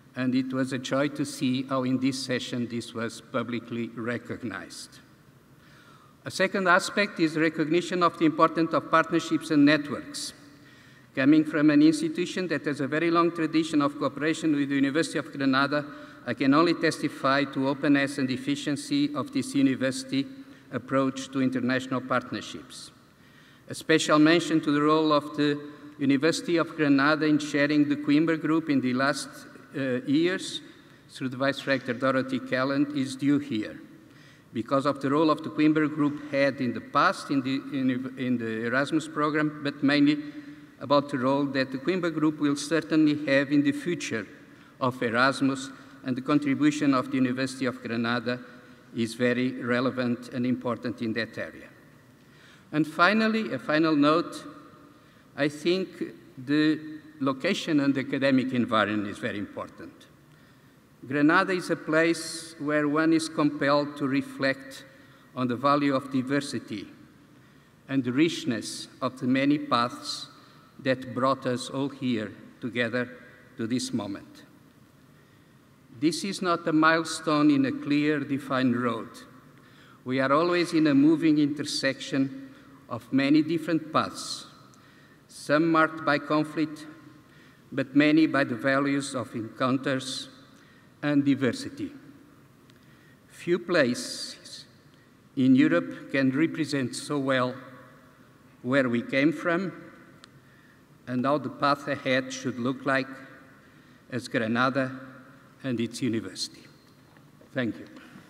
and it was a joy to see how in this session this was publicly recognized. A second aspect is recognition of the importance of partnerships and networks. Coming from an institution that has a very long tradition of cooperation with the University of Granada, I can only testify to openness and efficiency of this university approach to international partnerships. A special mention to the role of the University of Granada in sharing the Coimbra Group in the last uh, years through the Vice Rector Dorothy Calland is due here, because of the role of the Coimbra Group had in the past in the, in, in the Erasmus program, but mainly about the role that the Coimbra Group will certainly have in the future of Erasmus, and the contribution of the University of Granada is very relevant and important in that area. And finally, a final note, I think the location and the academic environment is very important. Granada is a place where one is compelled to reflect on the value of diversity and the richness of the many paths that brought us all here together to this moment. This is not a milestone in a clear, defined road. We are always in a moving intersection of many different paths, some marked by conflict, but many by the values of encounters and diversity. Few places in Europe can represent so well where we came from and how the path ahead should look like as Granada and its university. Thank you.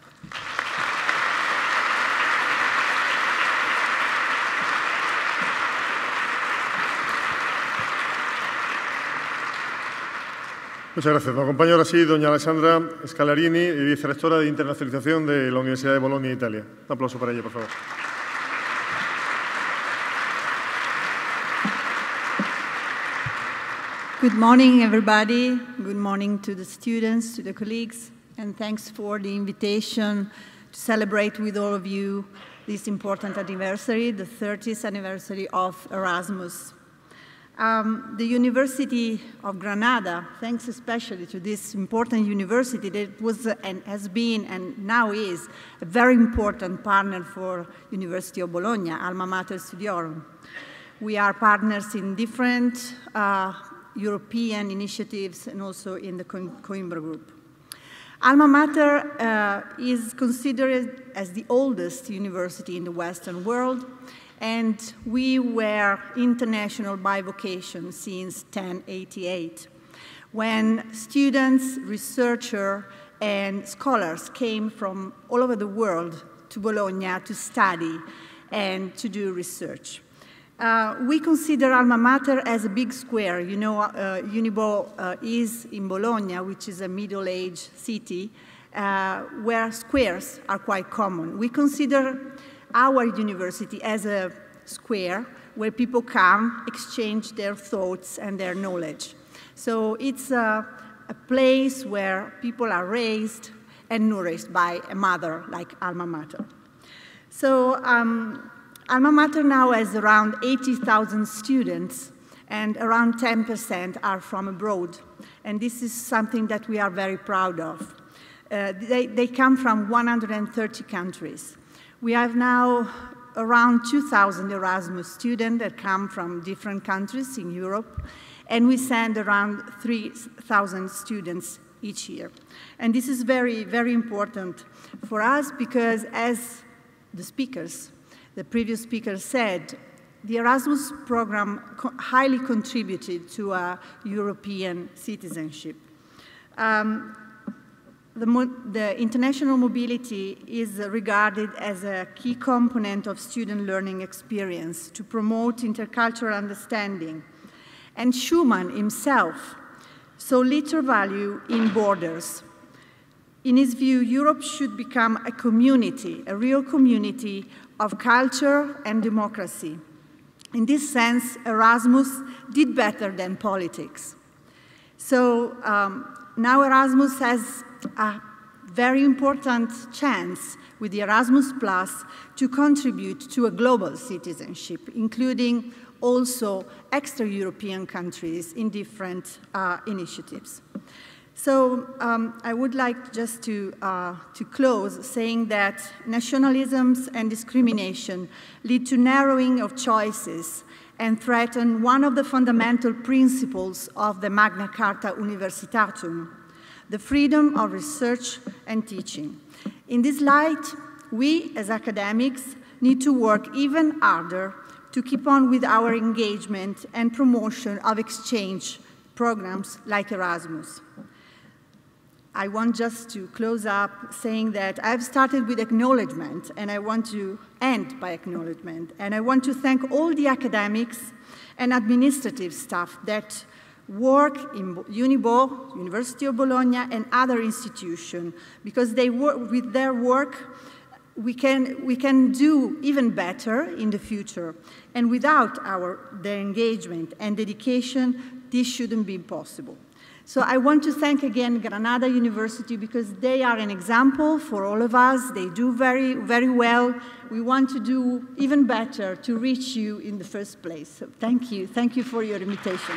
Muchas gracias. Nos acompaña ahora sí doña Alessandra Scalarini, vicerrectora de internacionalización de la Universidad de Bolonia, Italia. Un aplauso para ella, por favor. Good morning, everybody. Good morning to the students, to the colleagues, and thanks for the invitation to celebrate with all of you this important anniversary, the thirtieth anniversary of Erasmus. Um, the University of Granada, thanks especially to this important university that was uh, and has been and now is a very important partner for University of Bologna, Alma Mater Studiorum. We are partners in different uh, European initiatives and also in the Co Coimbra Group. Alma Mater uh, is considered as the oldest university in the Western world, and we were international by vocation since ten eighty-eight, when students, researchers, and scholars came from all over the world to Bologna to study and to do research. Uh, we consider Alma Mater as a big square. You know, uh, Unibo uh, is in Bologna, which is a middle-aged city, uh, where squares are quite common. We consider our university as a square where people come, exchange their thoughts and their knowledge. So it's a, a place where people are raised and nourished by a mother like Alma Mater. So um, Alma Mater now has around eighty thousand students, and around ten percent are from abroad. And this is something that we are very proud of. Uh, they, they come from one hundred thirty countries. We have now around two thousand Erasmus students that come from different countries in Europe, and we send around three thousand students each year. And this is very, very important for us because, as the speakers, the previous speaker said, the Erasmus program co highly contributed to uh, European citizenship. Um, the, the international mobility is regarded as a key component of student learning experience to promote intercultural understanding. And Schuman himself saw little value in borders. In his view, Europe should become a community, a real community of culture and democracy. In this sense, Erasmus did better than politics. So um, now Erasmus has a very important chance with the Erasmus Plus to contribute to a global citizenship, including also extra-European countries in different uh, initiatives. So um, I would like just to, uh, to close saying that nationalisms and discrimination lead to narrowing of choices and threaten one of the fundamental principles of the Magna Carta Universitatum, the freedom of research and teaching. In this light, we as academics need to work even harder to keep on with our engagement and promotion of exchange programs like Erasmus. I want just to close up saying that I've started with acknowledgement, and I want to end by acknowledgement. And I want to thank all the academics and administrative staff that work in Unibo, University of Bologna, and other institutions, because they work, with their work, we can, we can do even better in the future. And without our, their engagement and dedication, this shouldn't be possible. So I want to thank again Granada University, because they are an example for all of us. They do very, very well. We want to do even better to reach you in the first place. So thank you. Thank you for your invitation.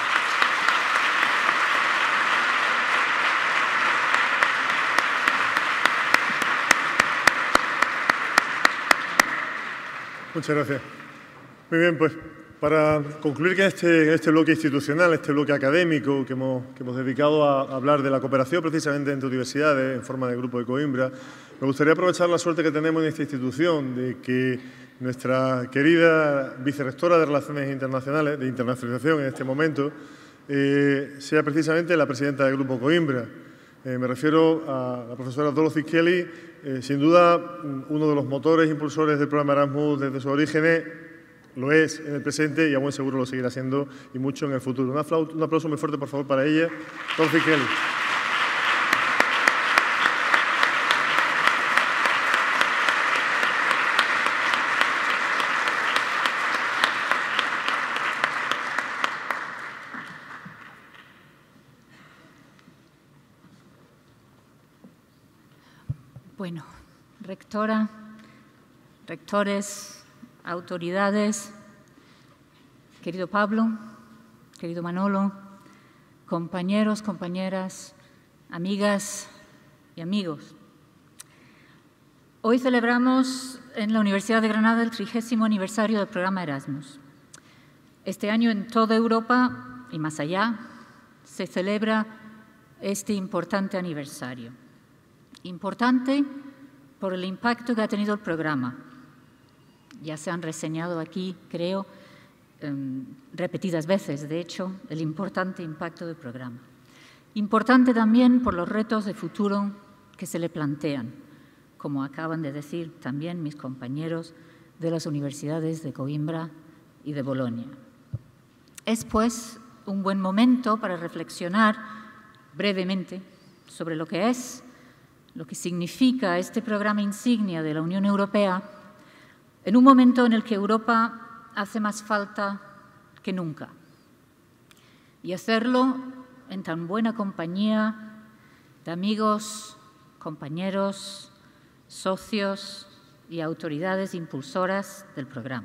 Muchas gracias. Muy bien, pues para concluir que este, en este bloque institucional, este bloque académico que hemos, que hemos dedicado a, a hablar de la cooperación precisamente entre universidades en forma de grupo de Coimbra, me gustaría aprovechar la suerte que tenemos en esta institución de que nuestra querida vicerrectora de Relaciones Internacionales, de Internacionalización en este momento, eh, sea precisamente la presidenta del grupo Coimbra. Eh, me refiero a la profesora Dorothy Kelly, eh, sin duda uno de los motores impulsores del programa Erasmus desde sus orígenes. Lo es en el presente y a buen seguro lo seguirá siendo, y mucho en el futuro. Un aplauso, un aplauso muy fuerte, por favor, para ella. Dorothy Kelly. Bueno, rectora, rectores, autoridades, querido Pablo, querido Manolo, compañeros, compañeras, amigas y amigos. Hoy celebramos en la Universidad de Granada el trigésimo aniversario del programa Erasmus. Este año en toda Europa y más allá se celebra este importante aniversario. Importante por el impacto que ha tenido el programa. Ya se han reseñado aquí, creo, eh, repetidas veces, de hecho, el importante impacto del programa. Importante también por los retos de futuro que se le plantean, como acaban de decir también mis compañeros de las universidades de Coimbra y de Bolonia. Es, pues, un buen momento para reflexionar brevemente sobre lo que es, lo que significa este programa insignia de la Unión Europea, en un momento en el que Europa hace más falta que nunca. Y hacerlo en tan buena compañía de amigos, compañeros, socios y autoridades impulsoras del programa.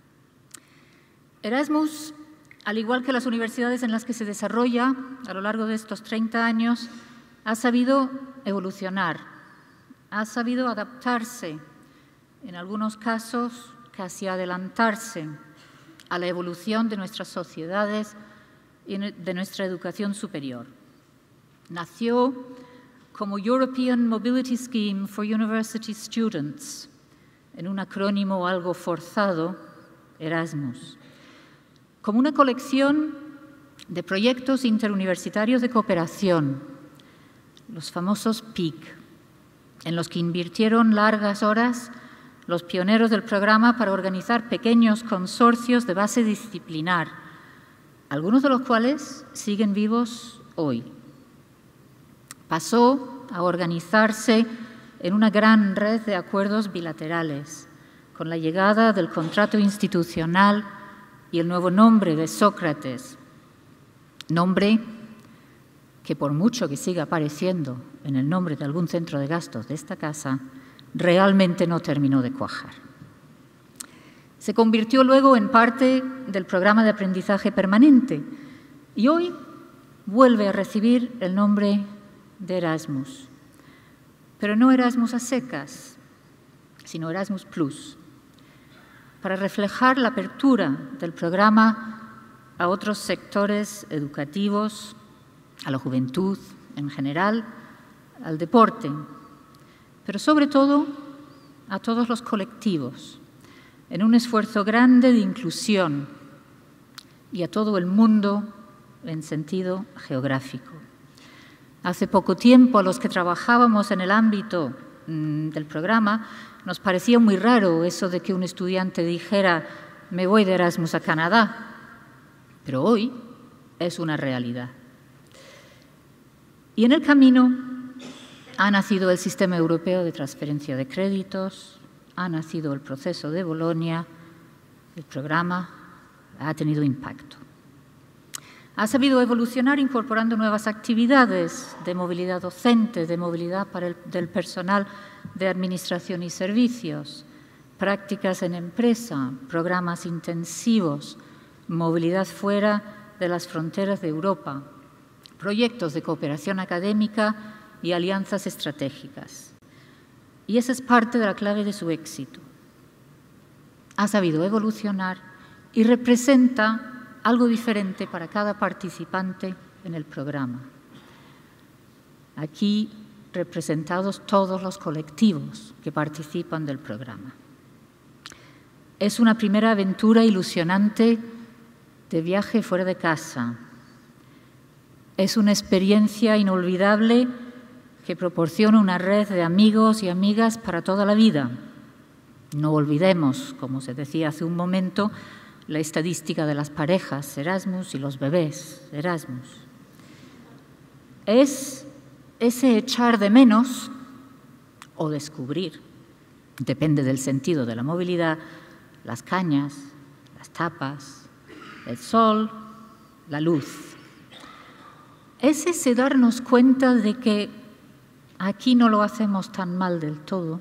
Erasmus, al igual que las universidades en las que se desarrolla a lo largo de estos treinta años, ha sabido evolucionar, ha sabido adaptarse, en algunos casos casi adelantarse a la evolución de nuestras sociedades y de nuestra educación superior. Nació como European Mobility Scheme for University Students, en un acrónimo algo forzado, Erasmus, como una colección de proyectos interuniversitarios de cooperación, los famosos P I C, en los que invirtieron largas horas los pioneros del programa para organizar pequeños consorcios de base disciplinar, algunos de los cuales siguen vivos hoy. Pasó a organizarse en una gran red de acuerdos bilaterales, con la llegada del contrato institucional y el nuevo nombre de Sócrates, nombre que por mucho que siga apareciendo en el nombre de algún centro de gastos de esta casa, realmente no terminó de cuajar. Se convirtió luego en parte del programa de aprendizaje permanente y hoy vuelve a recibir el nombre de Erasmus. Pero no Erasmus a secas, sino Erasmus Plus, para reflejar la apertura del programa a otros sectores educativos, a la juventud en general, al deporte, pero sobre todo a todos los colectivos, en un esfuerzo grande de inclusión y a todo el mundo en sentido geográfico. Hace poco tiempo, a los que trabajábamos en el ámbito mmm, del programa, nos parecía muy raro eso de que un estudiante dijera «me voy de Erasmus a Canadá», pero hoy es una realidad. Y en el camino ha nacido el Sistema Europeo de Transferencia de Créditos, ha nacido el proceso de Bolonia, el programa ha tenido impacto. Ha sabido evolucionar incorporando nuevas actividades de movilidad docente, de movilidad para el, del personal de administración y servicios, prácticas en empresa, programas intensivos, movilidad fuera de las fronteras de Europa, proyectos de cooperación académica y alianzas estratégicas. Y esa es parte de la clave de su éxito. Ha sabido evolucionar y representa algo diferente para cada participante en el programa. Aquí representados todos los colectivos que participan del programa. Es una primera aventura ilusionante de viaje fuera de casa. Es una experiencia inolvidable que proporciona una red de amigos y amigas para toda la vida. No olvidemos, como se decía hace un momento, la estadística de las parejas Erasmus y los bebés Erasmus. Es ese echar de menos o descubrir, depende del sentido de la movilidad, las cañas, las tapas, el sol, la luz. Es ese darnos cuenta de que aquí no lo hacemos tan mal del todo.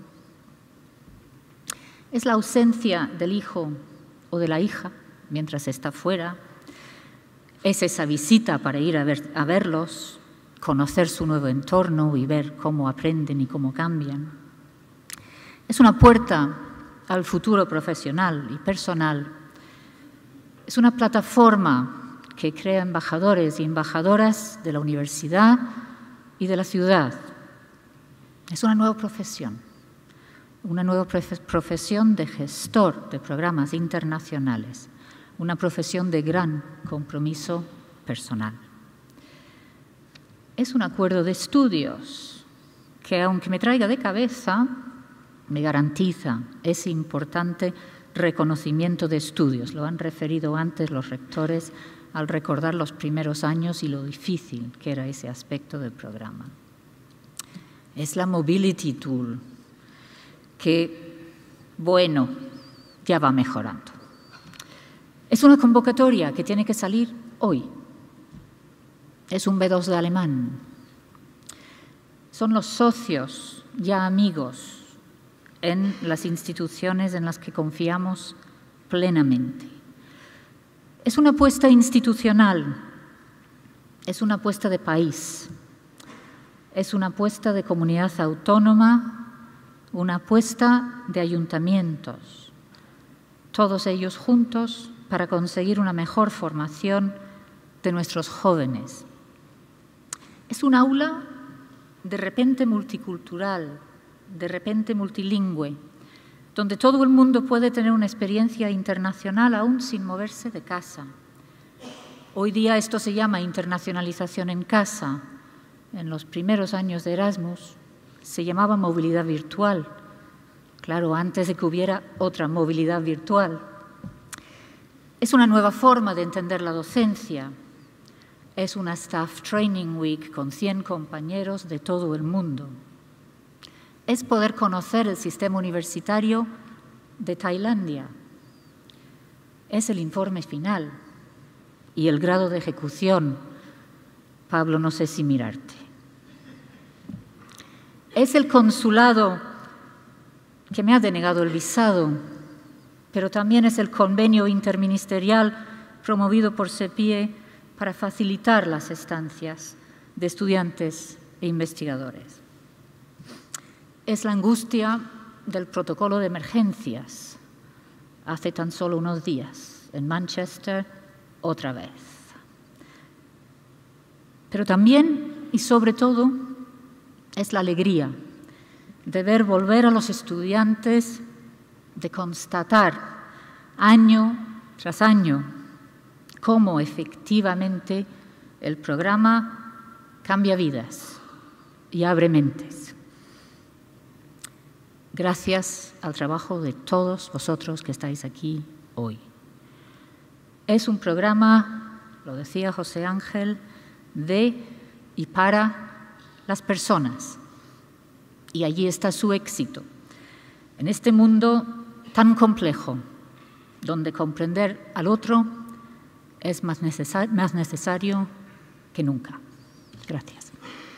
Es la ausencia del hijo o de la hija mientras está fuera. Es esa visita para ir a, ver, a verlos, conocer su nuevo entorno y ver cómo aprenden y cómo cambian. Es una puerta al futuro profesional y personal. Es una plataforma que crea embajadores y embajadoras de la universidad y de la ciudad. Es una nueva profesión, una nueva profesión de gestor de programas internacionales, una profesión de gran compromiso personal. Es un acuerdo de estudios que, aunque me traiga de cabeza, me garantiza ese importante reconocimiento de estudios. Lo han referido antes los rectores al recordar los primeros años y lo difícil que era ese aspecto del programa. Es la Mobility Tool, que, bueno, ya va mejorando. Es una convocatoria que tiene que salir hoy. Es un B dos de alemán. Son los socios, ya amigos, en las instituciones en las que confiamos plenamente. Es una apuesta institucional, es una apuesta de país, es una apuesta de comunidad autónoma, una apuesta de ayuntamientos, todos ellos juntos para conseguir una mejor formación de nuestros jóvenes. Es un aula de repente multicultural, de repente multilingüe, donde todo el mundo puede tener una experiencia internacional aún sin moverse de casa. Hoy día esto se llama internacionalización en casa. En los primeros años de Erasmus se llamaba movilidad virtual. Claro, antes de que hubiera otra movilidad virtual. Es una nueva forma de entender la docencia. Es una Staff Training Week con cien compañeros de todo el mundo. Es poder conocer el sistema universitario de Tailandia. Es el informe final y el grado de ejecución. Pablo, no sé si mirarte. Es el consulado que me ha denegado el visado, pero también es el convenio interministerial promovido por CEPIE para facilitar las estancias de estudiantes e investigadores. Es la angustia del protocolo de emergencias hace tan solo unos días en Manchester otra vez. Pero también y sobre todo es la alegría de ver volver a los estudiantes, de constatar año tras año cómo efectivamente el programa cambia vidas y abre mentes. Gracias al trabajo de todos vosotros que estáis aquí hoy. Es un programa, lo decía José Ángel, de y para las personas. Y allí está su éxito. En este mundo tan complejo, donde comprender al otro es más necesar- más necesario que nunca. Gracias.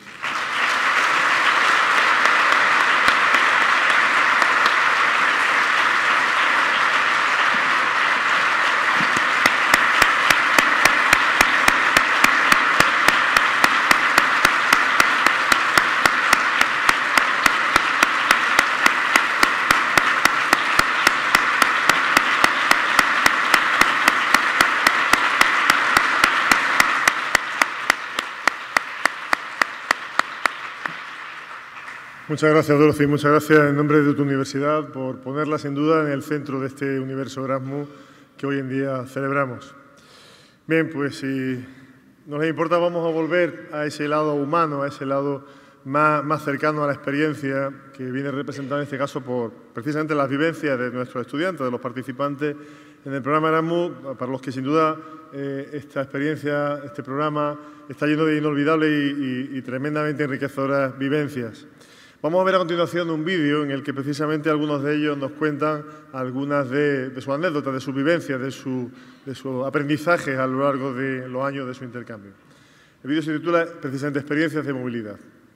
Muchas gracias, Dorothy. Muchas gracias en nombre de tu universidad por ponerla sin duda en el centro de este universo Erasmus que hoy en día celebramos. Bien, pues si no les importa, vamos a volver a ese lado humano, a ese lado más, más cercano a la experiencia que viene representada en este caso por precisamente las vivencias de nuestros estudiantes, de los participantes en el programa Erasmus, para los que sin duda eh, esta experiencia, este programa está lleno de inolvidables y, y, y tremendamente enriquecedoras vivencias. Vamos a ver a continuación un vídeo en el que precisamente algunos de ellos nos cuentan algunas de, de sus anécdotas, de sus vivencias, de su, de su aprendizaje a lo largo de los años de su intercambio. El vídeo se titula precisamente Experiencias de movilidad.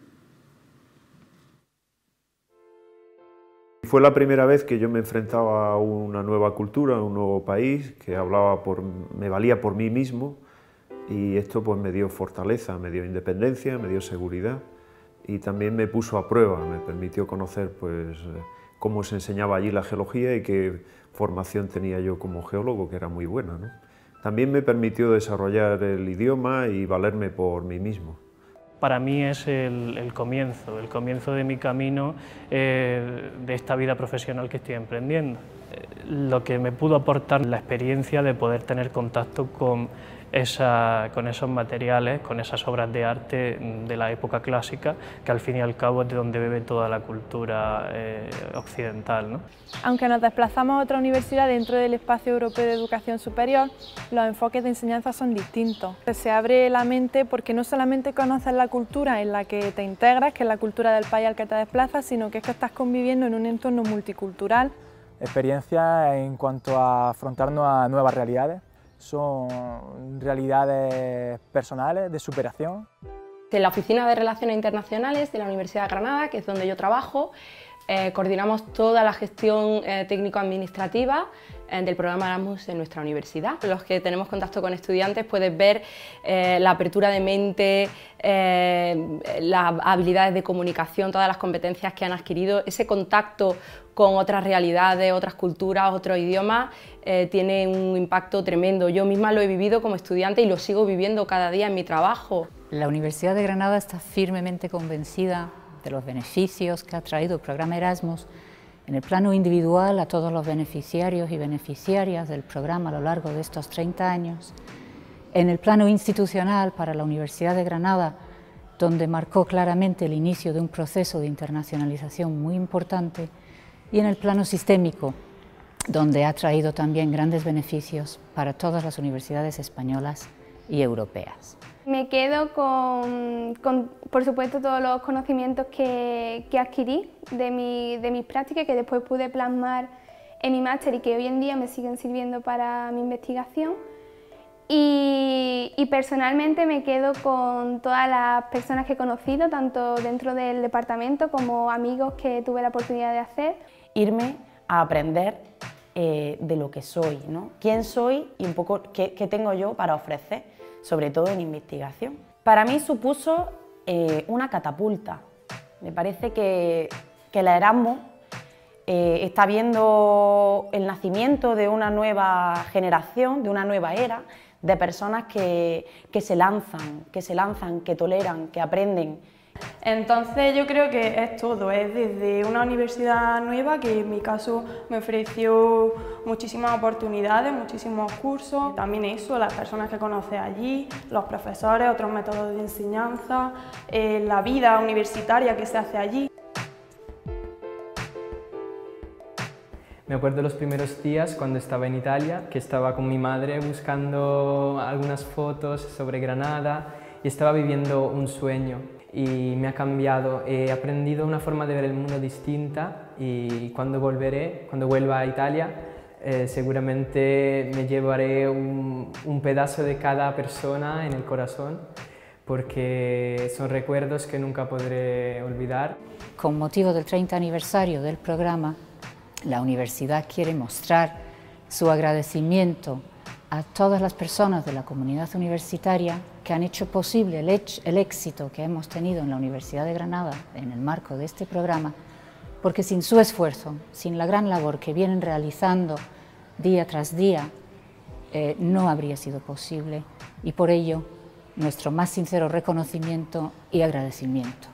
Fue la primera vez que yo me enfrentaba a una nueva cultura, a un nuevo país, que hablaba por, me valía por mí mismo, y esto pues me dio fortaleza, me dio independencia, me dio seguridad. Y también me puso a prueba, me permitió conocer pues, cómo se enseñaba allí la geología y qué formación tenía yo como geólogo, que era muy buena, ¿no? También me permitió desarrollar el idioma y valerme por mí mismo. Para mí es el, el comienzo, el comienzo de mi camino eh, de esta vida profesional que estoy emprendiendo. Lo que me pudo aportar la experiencia de poder tener contacto con Esa, con esos materiales, con esas obras de arte de la época clásica, que al fin y al cabo es de donde bebe toda la cultura eh, occidental, ¿no? Aunque nos desplazamos a otra universidad dentro del espacio europeo de educación superior, los enfoques de enseñanza son distintos. Se abre la mente porque no solamente conoces la cultura en la que te integras, que es la cultura del país al que te desplazas, sino que es que estás conviviendo en un entorno multicultural. Experiencias en cuanto a afrontarnos a nuevas realidades. Son realidades personales, de superación. En la Oficina de Relaciones Internacionales de la Universidad de Granada, que es donde yo trabajo, eh, coordinamos toda la gestión eh, técnico-administrativa eh, del programa Erasmus en nuestra universidad. Los que tenemos contacto con estudiantes puedes ver eh, la apertura de mente, eh, las habilidades de comunicación, todas las competencias que han adquirido, ese contacto con otras realidades, otras culturas, otros idiomas, eh, tiene un impacto tremendo. Yo misma lo he vivido como estudiante y lo sigo viviendo cada día en mi trabajo. La Universidad de Granada está firmemente convencida de los beneficios que ha traído el programa Erasmus en el plano individual a todos los beneficiarios y beneficiarias del programa a lo largo de estos treinta años, en el plano institucional para la Universidad de Granada, donde marcó claramente el inicio de un proceso de internacionalización muy importante, y en el plano sistémico, donde ha traído también grandes beneficios para todas las universidades españolas y europeas. Me quedo con, con por supuesto, todos los conocimientos que, que adquirí de, mi, de mis prácticas, que después pude plasmar en mi máster y que hoy en día me siguen sirviendo para mi investigación. Y, y personalmente me quedo con todas las personas que he conocido, tanto dentro del departamento como amigos que tuve la oportunidad de hacer. Irme a aprender eh, de lo que soy, ¿no? Quién soy y un poco qué, qué tengo yo para ofrecer. sobre todo en investigación. Para mí supuso eh, una catapulta. Me parece que, que la Erasmus eh, está viendo el nacimiento de una nueva generación, de una nueva era, de personas que, que se lanzan, que se lanzan, que toleran, que aprenden. Entonces yo creo que es todo, es desde una universidad nueva que en mi caso me ofreció muchísimas oportunidades, muchísimos cursos, también eso, las personas que conoces allí, los profesores, otros métodos de enseñanza, eh, la vida universitaria que se hace allí. Me acuerdo los primeros días cuando estaba en Italia, que estaba con mi madre buscando algunas fotos sobre Granada y estaba viviendo un sueño. Y me ha cambiado, he aprendido una forma de ver el mundo distinta y cuando volveré, cuando vuelva a Italia, eh, seguramente me llevaré un, un pedazo de cada persona en el corazón porque son recuerdos que nunca podré olvidar. Con motivo del treinta aniversario del programa, la universidad quiere mostrar su agradecimiento a todas las personas de la comunidad universitaria que han hecho posible el, el éxito que hemos tenido en la Universidad de Granada en el marco de este programa, porque sin su esfuerzo, sin la gran labor que vienen realizando día tras día, eh, no habría sido posible y por ello nuestro más sincero reconocimiento y agradecimiento.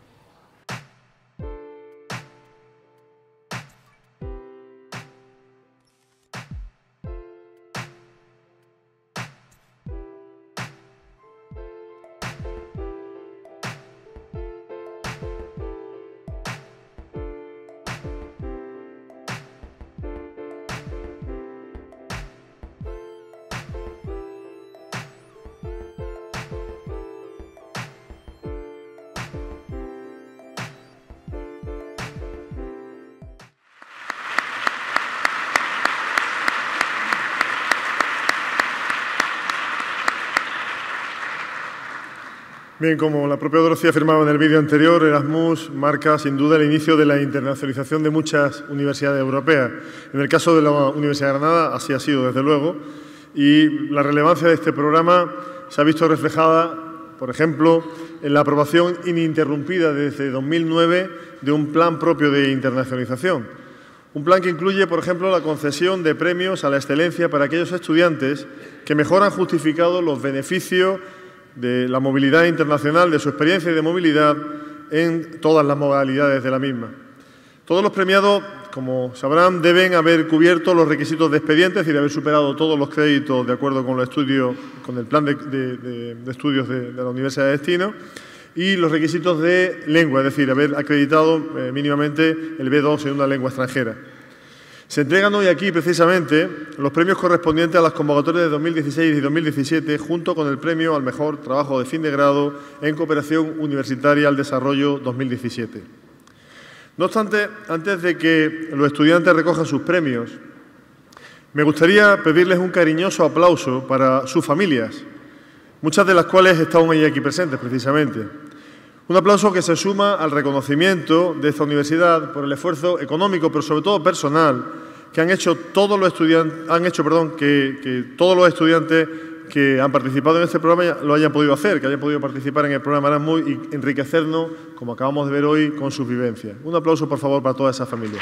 Bien, como la propia Dorothea afirmaba en el vídeo anterior, Erasmus marca sin duda el inicio de la internacionalización de muchas universidades europeas. En el caso de la Universidad de Granada así ha sido, desde luego, y la relevancia de este programa se ha visto reflejada, por ejemplo, en la aprobación ininterrumpida desde dos mil nueve de un plan propio de internacionalización. Un plan que incluye, por ejemplo, la concesión de premios a la excelencia para aquellos estudiantes que mejor han justificado los beneficios de la movilidad internacional, de su experiencia de movilidad en todas las modalidades de la misma. Todos los premiados, como sabrán, deben haber cubierto los requisitos de expediente, es decir, haber superado todos los créditos de acuerdo con, los estudios, con el plan de, de, de, de estudios de, de la Universidad de Destino y los requisitos de lengua, es decir, haber acreditado eh, mínimamente el B dos en una lengua extranjera. Se entregan hoy aquí, precisamente, los premios correspondientes a las convocatorias de dos mil dieciséis y dos mil diecisiete, junto con el premio al mejor trabajo de fin de grado en cooperación universitaria al desarrollo dos mil diecisiete. No obstante, antes de que los estudiantes recojan sus premios, me gustaría pedirles un cariñoso aplauso para sus familias, muchas de las cuales están hoy aquí presentes, precisamente. Un aplauso que se suma al reconocimiento de esta universidad por el esfuerzo económico, pero sobre todo personal, que han hecho todos los estudiantes, han hecho, perdón, que, que todos los estudiantes que han participado en este programa lo hayan podido hacer, que hayan podido participar en el programa Erasmus y enriquecernos, como acabamos de ver hoy, con sus vivencias. Un aplauso, por favor, para todas esas familias.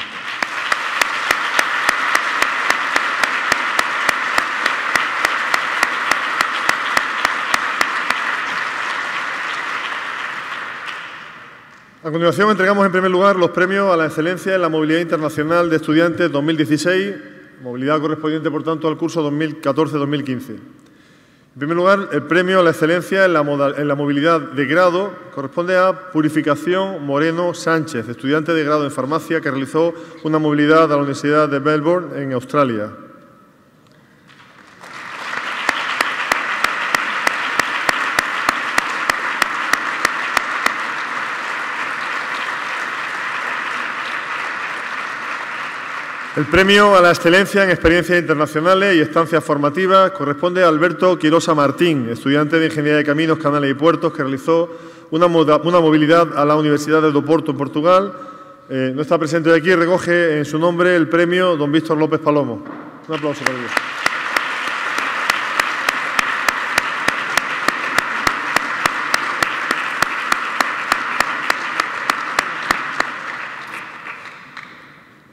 A continuación, entregamos en primer lugar los premios a la excelencia en la movilidad internacional de estudiantes dos mil dieciséis, movilidad correspondiente, por tanto, al curso dos mil catorce dos mil quince. En primer lugar, el premio a la excelencia en la, en la movilidad de grado corresponde a Purificación Moreno Sánchez, estudiante de grado en farmacia que realizó una movilidad a la Universidad de Melbourne, en Australia. El premio a la excelencia en experiencias internacionales y estancias formativas corresponde a Alberto Quirosa Martín, estudiante de Ingeniería de Caminos, Canales y Puertos, que realizó una, una movilidad a la Universidad de Oporto, en Portugal. Eh, no está presente de aquí, recoge en su nombre el premio don Víctor López Palomo. Un aplauso para ellos.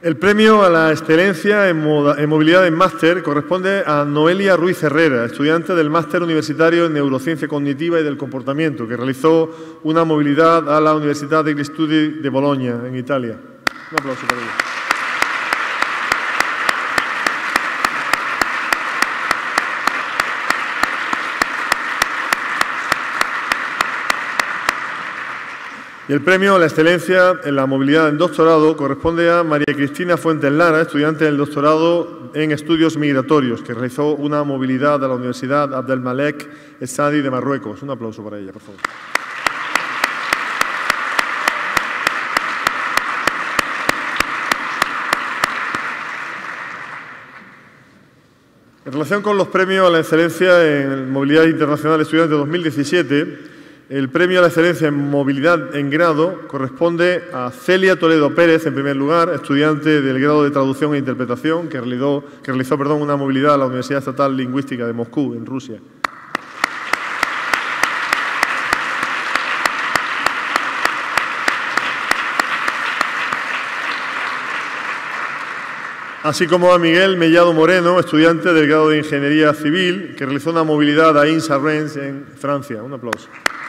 El premio a la excelencia en, moda, en movilidad en máster corresponde a Noelia Ruiz Herrera, estudiante del máster universitario en Neurociencia Cognitiva y del Comportamiento, que realizó una movilidad a la Universidad degli Studi de Bologna, en Italia. Un aplauso para ella. Y el premio a la excelencia en la movilidad en doctorado corresponde a María Cristina Fuentes Lara, estudiante del doctorado en estudios migratorios, que realizó una movilidad a la Universidad Abdelmalek El Sadi de Marruecos. Un aplauso para ella, por favor. En relación con los premios a la excelencia en movilidad internacional estudiante dos mil diecisiete, el premio a la excelencia en movilidad en grado corresponde a Celia Toledo Pérez, en primer lugar, estudiante del grado de traducción e interpretación, que realizó, que realizó perdón, una movilidad a la Universidad Estatal Lingüística de Moscú, en Rusia. Así como a Miguel Mellado Moreno, estudiante del grado de Ingeniería Civil, que realizó una movilidad a Aix-en-Provence, en Francia. Un aplauso.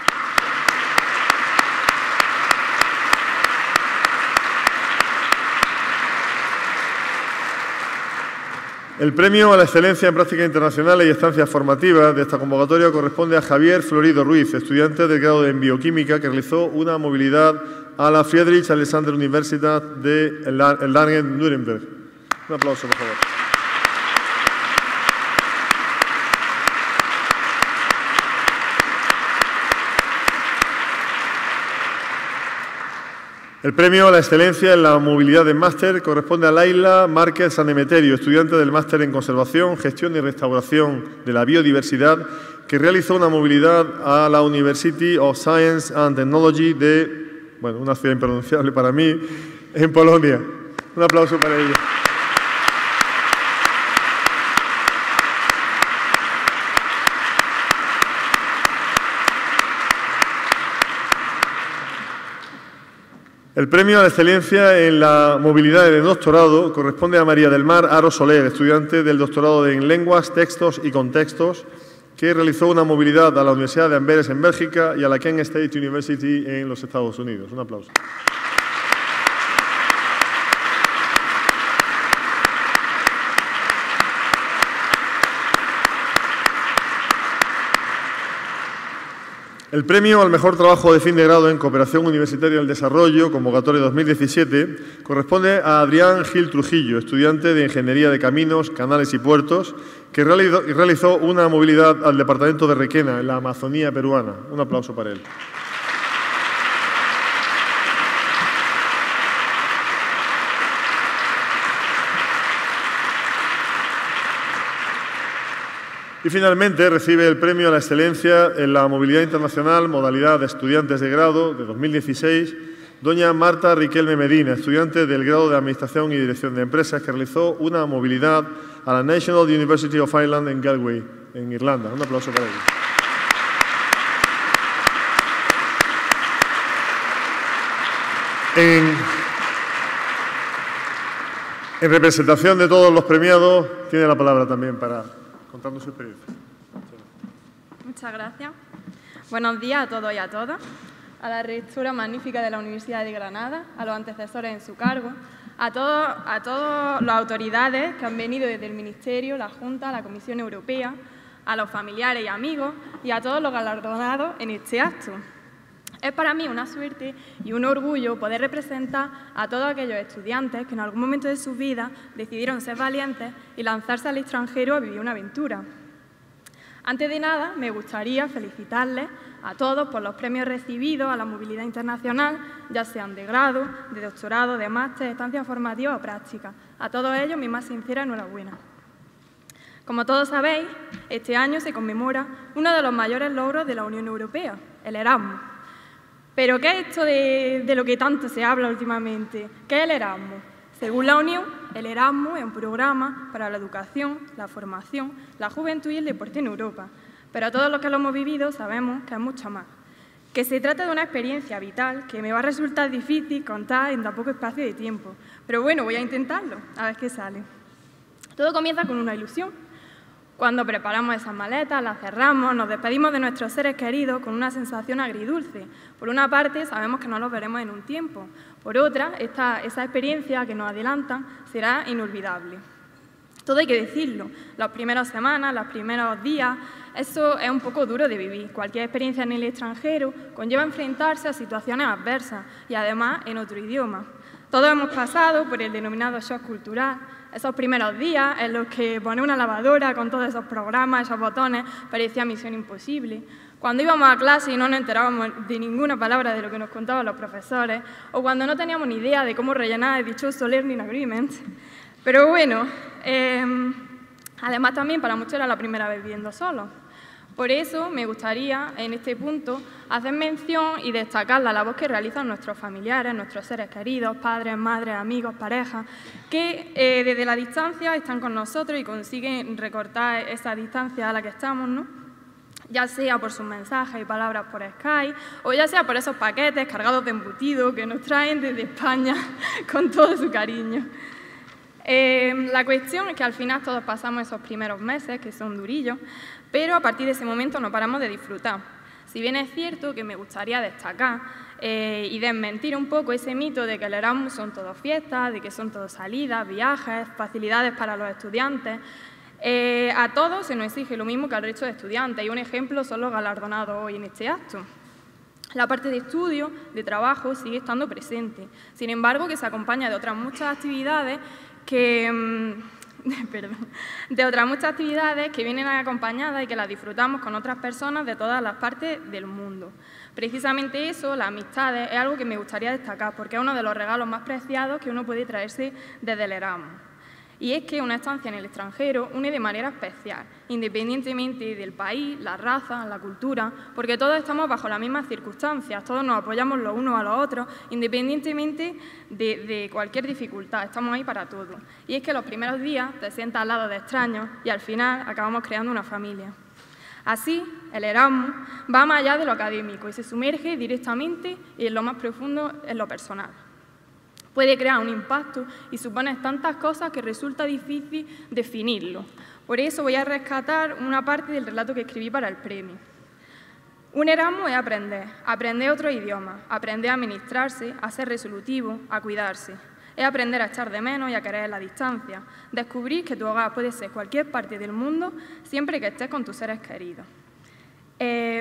El premio a la excelencia en prácticas internacionales y estancias formativas de esta convocatoria corresponde a Javier Florido Ruiz, estudiante del grado en Bioquímica, que realizó una movilidad a la Friedrich Alexander Universität de Erlangen-Nuremberg. Un aplauso, por favor. El premio a la excelencia en la movilidad de máster corresponde a Laila Márquez Sanemeterio, estudiante del máster en Conservación, Gestión y Restauración de la Biodiversidad, que realizó una movilidad a la University of Science and Technology de, bueno, una ciudad impronunciable para mí, en Polonia. Un aplauso para ella. El premio a la excelencia en la movilidad de doctorado corresponde a María del Mar Aro Soler, estudiante del doctorado en Lenguas, Textos y Contextos, que realizó una movilidad a la Universidad de Amberes en Bélgica y a la Kent State University en los Estados Unidos. Un aplauso. El premio al mejor trabajo de fin de grado en Cooperación Universitaria del Desarrollo, convocatoria dos mil diecisiete, corresponde a Adrián Gil Trujillo, estudiante de Ingeniería de Caminos, Canales y Puertos, que realizó una movilidad al departamento de Requena, en la Amazonía peruana. Un aplauso para él. Y finalmente recibe el premio a la excelencia en la movilidad internacional, modalidad de estudiantes de grado de dos mil dieciséis, doña Marta Riquelme Medina, estudiante del grado de Administración y Dirección de Empresas, que realizó una movilidad a la National University of Ireland en Galway, en Irlanda. Un aplauso para ella. En, en representación de todos los premiados, tiene la palabra también para contarnos su experiencia. Muchas gracias. Buenos días a todos y a todas, a la rectora magnífica de la Universidad de Granada, a los antecesores en su cargo, a todos, a todas las autoridades que han venido desde el Ministerio, la Junta, la Comisión Europea, a los familiares y amigos y a todos los galardonados en este acto. Es para mí una suerte y un orgullo poder representar a todos aquellos estudiantes que en algún momento de su vida decidieron ser valientes y lanzarse al extranjero a vivir una aventura. Antes de nada, me gustaría felicitarles a todos por los premios recibidos a la movilidad internacional, ya sean de grado, de doctorado, de máster, estancia formativa o práctica. A todos ellos, mi más sincera enhorabuena. Como todos sabéis, este año se conmemora uno de los mayores logros de la Unión Europea, el Erasmus. ¿Pero qué es esto de, de lo que tanto se habla últimamente? ¿Qué es el Erasmus? Según la Unión, el Erasmus es un programa para la educación, la formación, la juventud y el deporte en Europa. Pero todos los que lo hemos vivido sabemos que es mucho más. que se trata de una experiencia vital que me va a resultar difícil contar en tan poco espacio de tiempo. Pero bueno, voy a intentarlo, a ver qué sale. Todo comienza con una ilusión. Cuando preparamos esas maletas, las cerramos, nos despedimos de nuestros seres queridos con una sensación agridulce. Por una parte, sabemos que no los veremos en un tiempo. Por otra, esta, esa experiencia que nos adelantan será inolvidable. Todo hay que decirlo. Las primeras semanas, los primeros días, eso es un poco duro de vivir. Cualquier experiencia en el extranjero conlleva enfrentarse a situaciones adversas y además en otro idioma. Todos hemos pasado por el denominado shock cultural. Esos primeros días en los que poner una lavadora con todos esos programas, esos botones, parecía misión imposible. Cuando íbamos a clase y no nos enterábamos de ninguna palabra de lo que nos contaban los profesores, o cuando no teníamos ni idea de cómo rellenar el dichoso Learning Agreement. Pero bueno, eh, además también para muchos era la primera vez viviendo solos. Por eso me gustaría, en este punto, hacer mención y destacar la labor que realizan nuestros familiares, nuestros seres queridos, padres, madres, amigos, parejas, que eh, desde la distancia están con nosotros y consiguen recortar esa distancia a la que estamos, ¿no? Ya sea por sus mensajes y palabras por Skype, o ya sea por esos paquetes cargados de embutido que nos traen desde España con todo su cariño. Eh, la cuestión es que al final todos pasamos esos primeros meses, que son durillos, pero a partir de ese momento no paramos de disfrutar. Si bien es cierto que me gustaría destacar eh, y desmentir un poco ese mito de que el Erasmus son todo fiestas, de que son todo salidas, viajes, facilidades para los estudiantes, eh, a todos se nos exige lo mismo que al resto de estudiantes, y un ejemplo son los galardonados hoy en este acto. La parte de estudio, de trabajo, sigue estando presente, sin embargo que se acompaña de otras muchas actividades que... Perdón, de otras muchas actividades que vienen acompañadas y que las disfrutamos con otras personas de todas las partes del mundo. Precisamente eso, las amistades, es algo que me gustaría destacar porque es uno de los regalos más preciados que uno puede traerse desde el Erasmus. Y es que una estancia en el extranjero une de manera especial, independientemente del país, la raza, la cultura, porque todos estamos bajo las mismas circunstancias, todos nos apoyamos los unos a los otros, independientemente de, de cualquier dificultad, estamos ahí para todo. Y es que los primeros días te sientas al lado de extraños y al final acabamos creando una familia. Así, el Erasmus va más allá de lo académico y se sumerge directamente en lo más profundo, en lo personal. Puede crear un impacto y supone tantas cosas que resulta difícil definirlo. Por eso voy a rescatar una parte del relato que escribí para el premio. Un Erasmus es aprender, aprender otro idioma, aprender a administrarse, a ser resolutivo, a cuidarse. Es aprender a echar de menos y a querer la distancia, descubrir que tu hogar puede ser cualquier parte del mundo siempre que estés con tus seres queridos. Eh,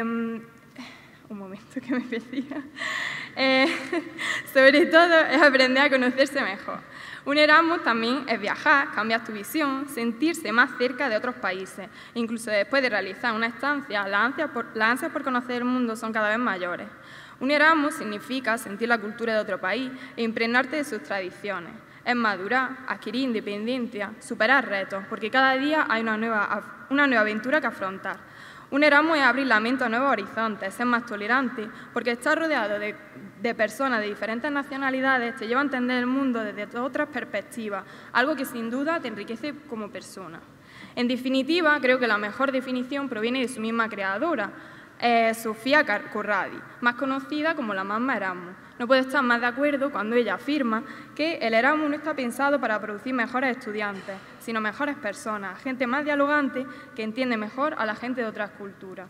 un momento que me perdía. Eh, sobre todo es aprender a conocerse mejor. Un Erasmus también es viajar, cambiar tu visión, sentirse más cerca de otros países. Incluso después de realizar una estancia, las ansias por, las ansias por conocer el mundo son cada vez mayores. Un Erasmus significa sentir la cultura de otro país e impregnarte de sus tradiciones. Es madurar, adquirir independencia, superar retos, porque cada día hay una nueva, una nueva aventura que afrontar. Un Erasmus es abrir la mente a nuevos horizontes, ser más tolerante, porque estar rodeado de, de personas de diferentes nacionalidades te lleva a entender el mundo desde otras perspectivas, algo que sin duda te enriquece como persona. En definitiva, creo que la mejor definición proviene de su misma creadora, eh, Sofía Corradi, más conocida como la Mamma Erasmus. No puedo estar más de acuerdo cuando ella afirma que el Erasmus no está pensado para producir mejores estudiantes, sino mejores personas, gente más dialogante que entiende mejor a la gente de otras culturas.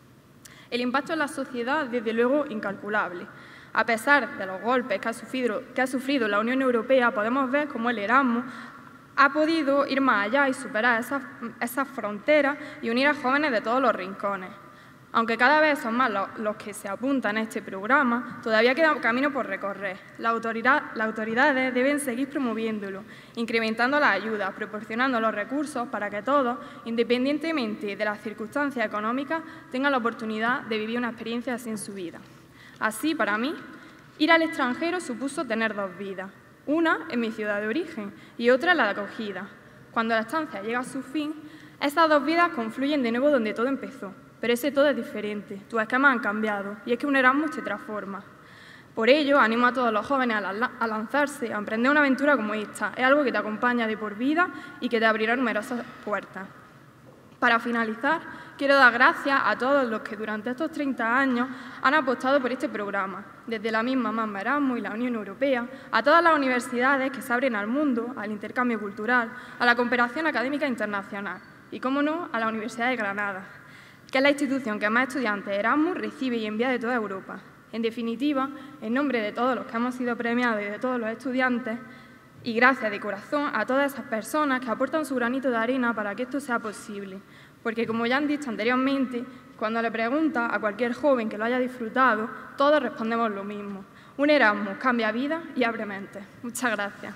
El impacto en la sociedad, desde luego, incalculable. A pesar de los golpes que ha sufrido, que ha sufrido la Unión Europea, podemos ver cómo el Erasmus ha podido ir más allá y superar esas, esas fronteras y unir a jóvenes de todos los rincones. Aunque cada vez son más los, los que se apuntan a este programa, todavía queda un camino por recorrer. La autoridad, las autoridades deben seguir promoviéndolo, incrementando las ayudas, proporcionando los recursos para que todos, independientemente de las circunstancias económicas, tengan la oportunidad de vivir una experiencia así en su vida. Así, para mí, ir al extranjero supuso tener dos vidas, una en mi ciudad de origen y otra en la de acogida. Cuando la estancia llega a su fin, esas dos vidas confluyen de nuevo donde todo empezó. Pero ese todo es diferente, tus esquemas han cambiado y es que un Erasmus te transforma. Por ello, animo a todos los jóvenes a, la, a lanzarse, a emprender una aventura como esta. Es algo que te acompaña de por vida y que te abrirá numerosas puertas. Para finalizar, quiero dar gracias a todos los que durante estos treinta años han apostado por este programa, desde la misma Mamba Erasmus y la Unión Europea, a todas las universidades que se abren al mundo, al intercambio cultural, a la cooperación académica internacional y, cómo no, a la Universidad de Granada, que es la institución que más estudiantes Erasmus recibe y envía de toda Europa. En definitiva, en nombre de todos los que hemos sido premiados y de todos los estudiantes, y gracias de corazón a todas esas personas que aportan su granito de arena para que esto sea posible. Porque, como ya han dicho anteriormente, cuando le pregunta a cualquier joven que lo haya disfrutado, todos respondemos lo mismo. Un Erasmus cambia vida y abre mentes. Muchas gracias.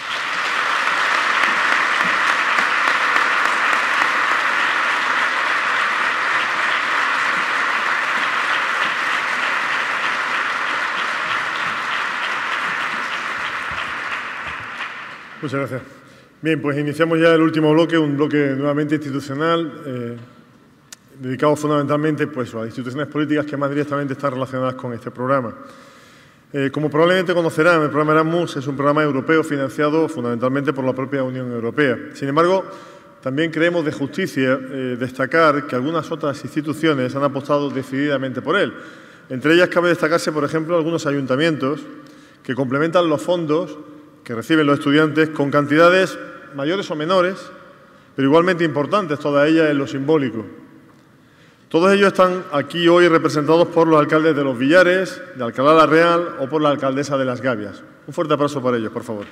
Muchas gracias. Bien, pues iniciamos ya el último bloque, un bloque nuevamente institucional, eh, dedicado fundamentalmente pues, a las instituciones políticas que más directamente están relacionadas con este programa. Eh, como probablemente conocerán, el programa Erasmus es un programa europeo financiado fundamentalmente por la propia Unión Europea. Sin embargo, también creemos de justicia eh, destacar que algunas otras instituciones han apostado decididamente por él. Entre ellas cabe destacarse, por ejemplo, algunos ayuntamientos que complementan los fondos que reciben los estudiantes con cantidades mayores o menores, pero igualmente importantes, todas ellas en lo simbólico. Todos ellos están aquí hoy representados por los alcaldes de Los Villares, de Alcalá la Real o por la alcaldesa de Las Gavias. Un fuerte aplauso para ellos, por favor.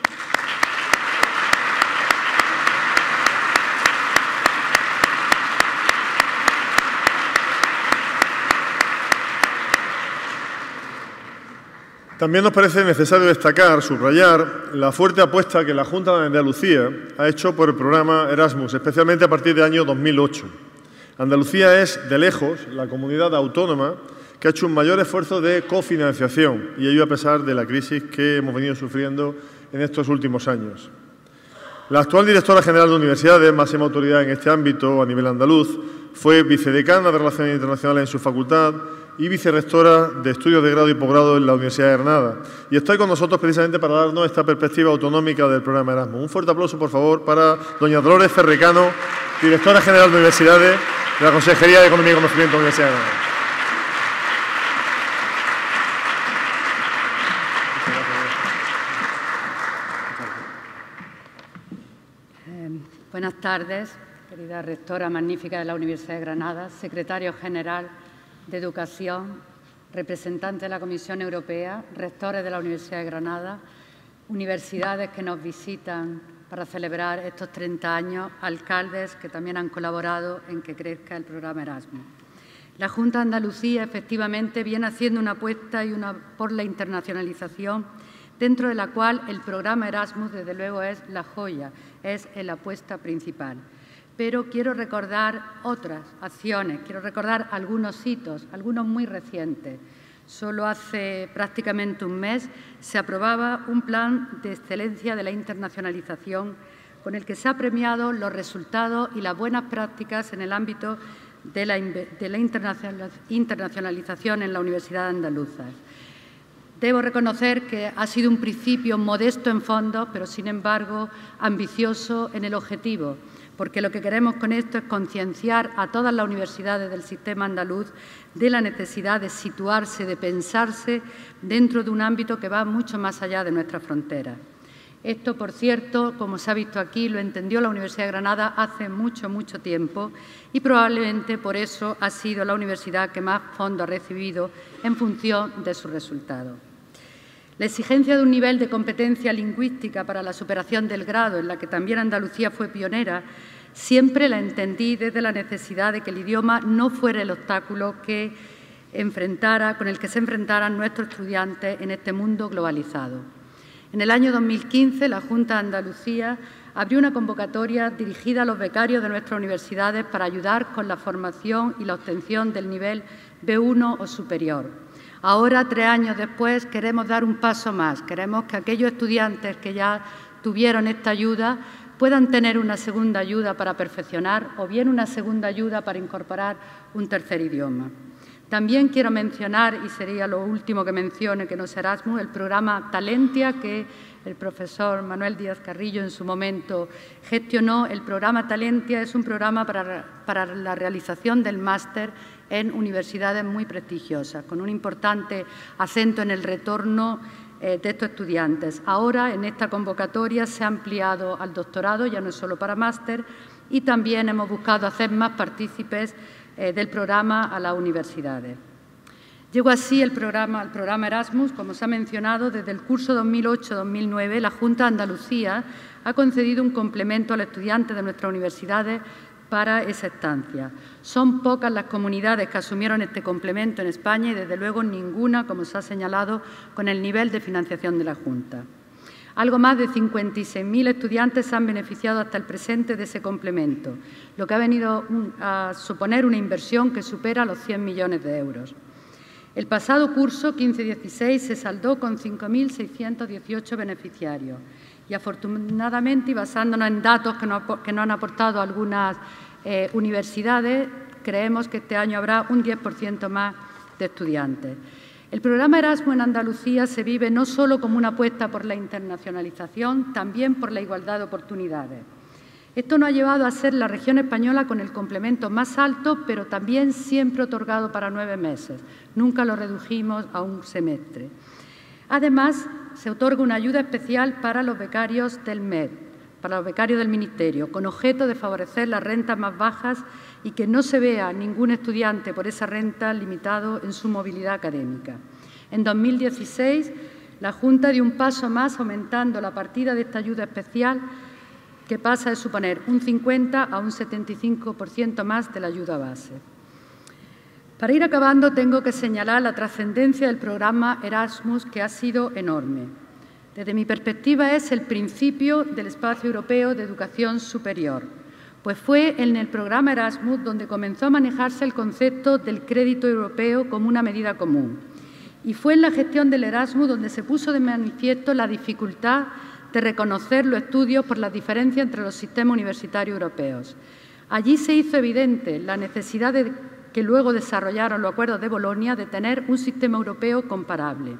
También nos parece necesario destacar, subrayar, la fuerte apuesta que la Junta de Andalucía ha hecho por el programa Erasmus, especialmente a partir del año dos mil ocho. Andalucía es, de lejos, la comunidad autónoma que ha hecho un mayor esfuerzo de cofinanciación, y ello a pesar de la crisis que hemos venido sufriendo en estos últimos años. La actual directora general de universidades, máxima autoridad en este ámbito a nivel andaluz, fue vicedecana de Relaciones Internacionales en su facultad y vicerrectora de Estudios de Grado y Posgrado en la Universidad de Granada. Y está con nosotros precisamente para darnos esta perspectiva autonómica del programa Erasmus. Un fuerte aplauso, por favor, para doña Dolores Ferrecano, directora general de Universidades de la Consejería de Economía y Conocimiento de la Universidad de Granada. Eh, buenas tardes, querida rectora magnífica de la Universidad de Granada, secretario general de Educación, representantes de la Comisión Europea, rectores de la Universidad de Granada, universidades que nos visitan para celebrar estos treinta años, alcaldes que también han colaborado en que crezca el programa Erasmus. La Junta de Andalucía, efectivamente, viene haciendo una apuesta y una por la internacionalización, dentro de la cual el programa Erasmus, desde luego, es la joya, es la apuesta principal. Pero quiero recordar otras acciones, quiero recordar algunos hitos, algunos muy recientes. Solo hace prácticamente un mes se aprobaba un plan de excelencia de la internacionalización con el que se ha premiado los resultados y las buenas prácticas en el ámbito de la, de la internacionalización en la Universidad Andaluza. Debo reconocer que ha sido un principio modesto en fondos, pero sin embargo ambicioso en el objetivo, porque lo que queremos con esto es concienciar a todas las universidades del sistema andaluz de la necesidad de situarse, de pensarse dentro de un ámbito que va mucho más allá de nuestras fronteras. Esto, por cierto, como se ha visto aquí, lo entendió la Universidad de Granada hace mucho, mucho tiempo y probablemente por eso ha sido la universidad que más fondos ha recibido en función de sus resultados. La exigencia de un nivel de competencia lingüística para la superación del grado, en la que también Andalucía fue pionera, siempre la entendí desde la necesidad de que el idioma no fuera el obstáculo que enfrentara, con el que se enfrentaran nuestros estudiantes en este mundo globalizado. En el año dos mil quince, la Junta de Andalucía abrió una convocatoria dirigida a los becarios de nuestras universidades para ayudar con la formación y la obtención del nivel B uno o superior. Ahora, tres años después, queremos dar un paso más. Queremos que aquellos estudiantes que ya tuvieron esta ayuda puedan tener una segunda ayuda para perfeccionar o bien una segunda ayuda para incorporar un tercer idioma. También quiero mencionar, y sería lo último que mencione que no es Erasmus, el programa Talentia, que el profesor Manuel Díaz Carrillo en su momento gestionó. El programa Talentia es un programa para, para la realización del máster en universidades muy prestigiosas, con un importante acento en el retorno eh, de estos estudiantes. Ahora, en esta convocatoria, se ha ampliado al doctorado, ya no es solo para máster, y también hemos buscado hacer más partícipes eh, del programa a las universidades. Llegó así el programa, el programa Erasmus, como se ha mencionado, desde el curso dos mil ocho dos mil nueve, la Junta de Andalucía ha concedido un complemento a los estudiantes de nuestras universidades para esa estancia. Son pocas las comunidades que asumieron este complemento en España y, desde luego, ninguna, como se ha señalado, con el nivel de financiación de la Junta. Algo más de cincuenta y seis mil estudiantes se han beneficiado hasta el presente de ese complemento, lo que ha venido a suponer una inversión que supera los cien millones de euros. El pasado curso quince dieciséis se saldó con cinco mil seiscientos dieciocho beneficiarios y, afortunadamente, y basándonos en datos que nos, que nos han aportado algunas eh, universidades, creemos que este año habrá un diez por ciento más de estudiantes. El programa Erasmus en Andalucía se vive no solo como una apuesta por la internacionalización, también por la igualdad de oportunidades. Esto nos ha llevado a ser la región española con el complemento más alto, pero también siempre otorgado para nueve meses. Nunca lo redujimos a un semestre. Además, se otorga una ayuda especial para los becarios del M E D, para los becarios del Ministerio, con objeto de favorecer las rentas más bajas y que no se vea ningún estudiante por esa renta limitado en su movilidad académica. En dos mil dieciséis, la Junta dio un paso más aumentando la partida de esta ayuda especial, que pasa de suponer un cincuenta a un setenta y cinco por ciento más de la ayuda base. Para ir acabando, tengo que señalar la trascendencia del programa Erasmus, que ha sido enorme. Desde mi perspectiva, es el principio del espacio europeo de educación superior, pues fue en el programa Erasmus donde comenzó a manejarse el concepto del crédito europeo como una medida común. Y fue en la gestión del Erasmus donde se puso de manifiesto la dificultad de reconocer los estudios por las diferencias entre los sistemas universitarios europeos. Allí se hizo evidente la necesidad de que luego desarrollaron los acuerdos de Bolonia de tener un sistema europeo comparable.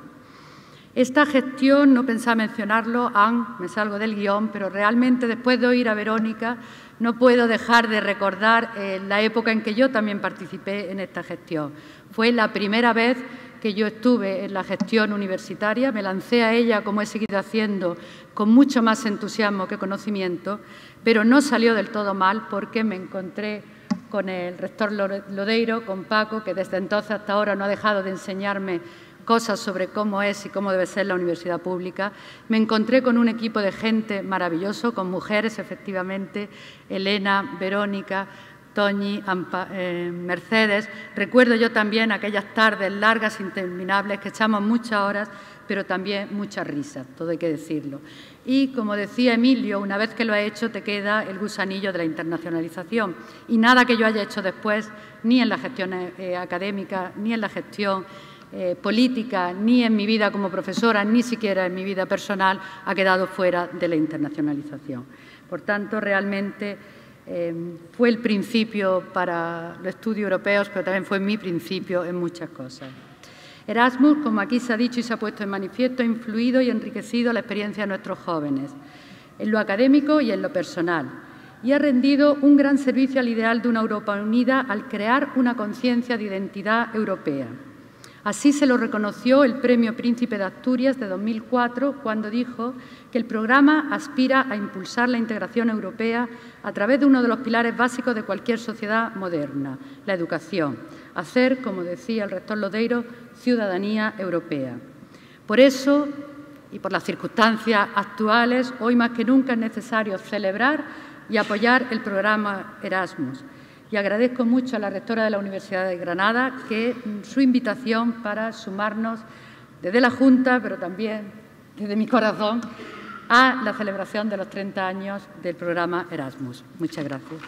Esta gestión, no pensaba mencionarlo, Anne, me salgo del guión, pero realmente después de oír a Verónica no puedo dejar de recordar eh, la época en que yo también participé en esta gestión. Fue la primera vez que yo estuve en la gestión universitaria, me lancé a ella, como he seguido haciendo, con mucho más entusiasmo que conocimiento, pero no salió del todo mal porque me encontré con el rector Lodeiro, con Paco, que desde entonces hasta ahora no ha dejado de enseñarme cosas sobre cómo es y cómo debe ser la universidad pública. Me encontré con un equipo de gente maravilloso, con mujeres, efectivamente, Elena, Verónica, Toñi, Ampa, eh, Mercedes. Recuerdo yo también aquellas tardes largas, interminables, que echamos muchas horas, pero también muchas risas, todo hay que decirlo. Y, como decía Emilio, una vez que lo ha hecho, te queda el gusanillo de la internacionalización. Y nada que yo haya hecho después, ni en la gestión eh, académica, ni en la gestión eh, política, ni en mi vida como profesora, ni siquiera en mi vida personal, ha quedado fuera de la internacionalización. Por tanto, realmente Eh, fue el principio para los estudios europeos, pero también fue mi principio en muchas cosas. Erasmus, como aquí se ha dicho y se ha puesto en manifiesto, ha influido y enriquecido la experiencia de nuestros jóvenes, en lo académico y en lo personal, y ha rendido un gran servicio al ideal de una Europa unida al crear una conciencia de identidad europea. Así se lo reconoció el Premio Príncipe de Asturias de dos mil cuatro, cuando dijo que el programa aspira a impulsar la integración europea a través de uno de los pilares básicos de cualquier sociedad moderna, la educación. Hacer, como decía el rector Lodeiro, ciudadanía europea. Por eso, y por las circunstancias actuales, hoy más que nunca es necesario celebrar y apoyar el programa Erasmus. Y agradezco mucho a la rectora de la Universidad de Granada que su invitación para sumarnos desde la Junta, pero también desde mi corazón, a la celebración de los treinta años del programa Erasmus. Muchas gracias.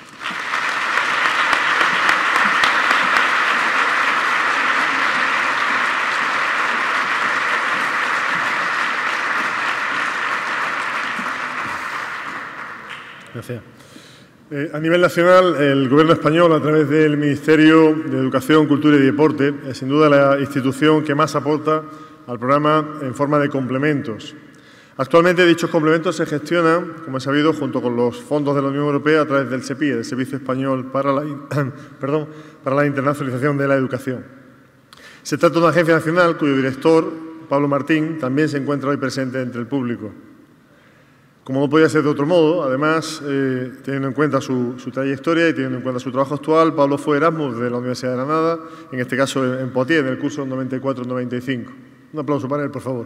Gracias. Eh, a nivel nacional, el Gobierno español, a través del Ministerio de Educación, Cultura y Deporte, es sin duda la institución que más aporta al programa en forma de complementos. Actualmente dichos complementos se gestionan, como es sabido, junto con los fondos de la Unión Europea a través del SEPIE, del Servicio Español para la, perdón, para la Internacionalización de la Educación. Se trata de una agencia nacional cuyo director, Pablo Martín, también se encuentra hoy presente entre el público. Como no podía ser de otro modo, además, eh, teniendo en cuenta su, su trayectoria y teniendo en cuenta su trabajo actual, Pablo fue Erasmus de la Universidad de Granada, en este caso en Poitiers, en el curso noventa y cuatro noventa y cinco. Un aplauso para él, por favor.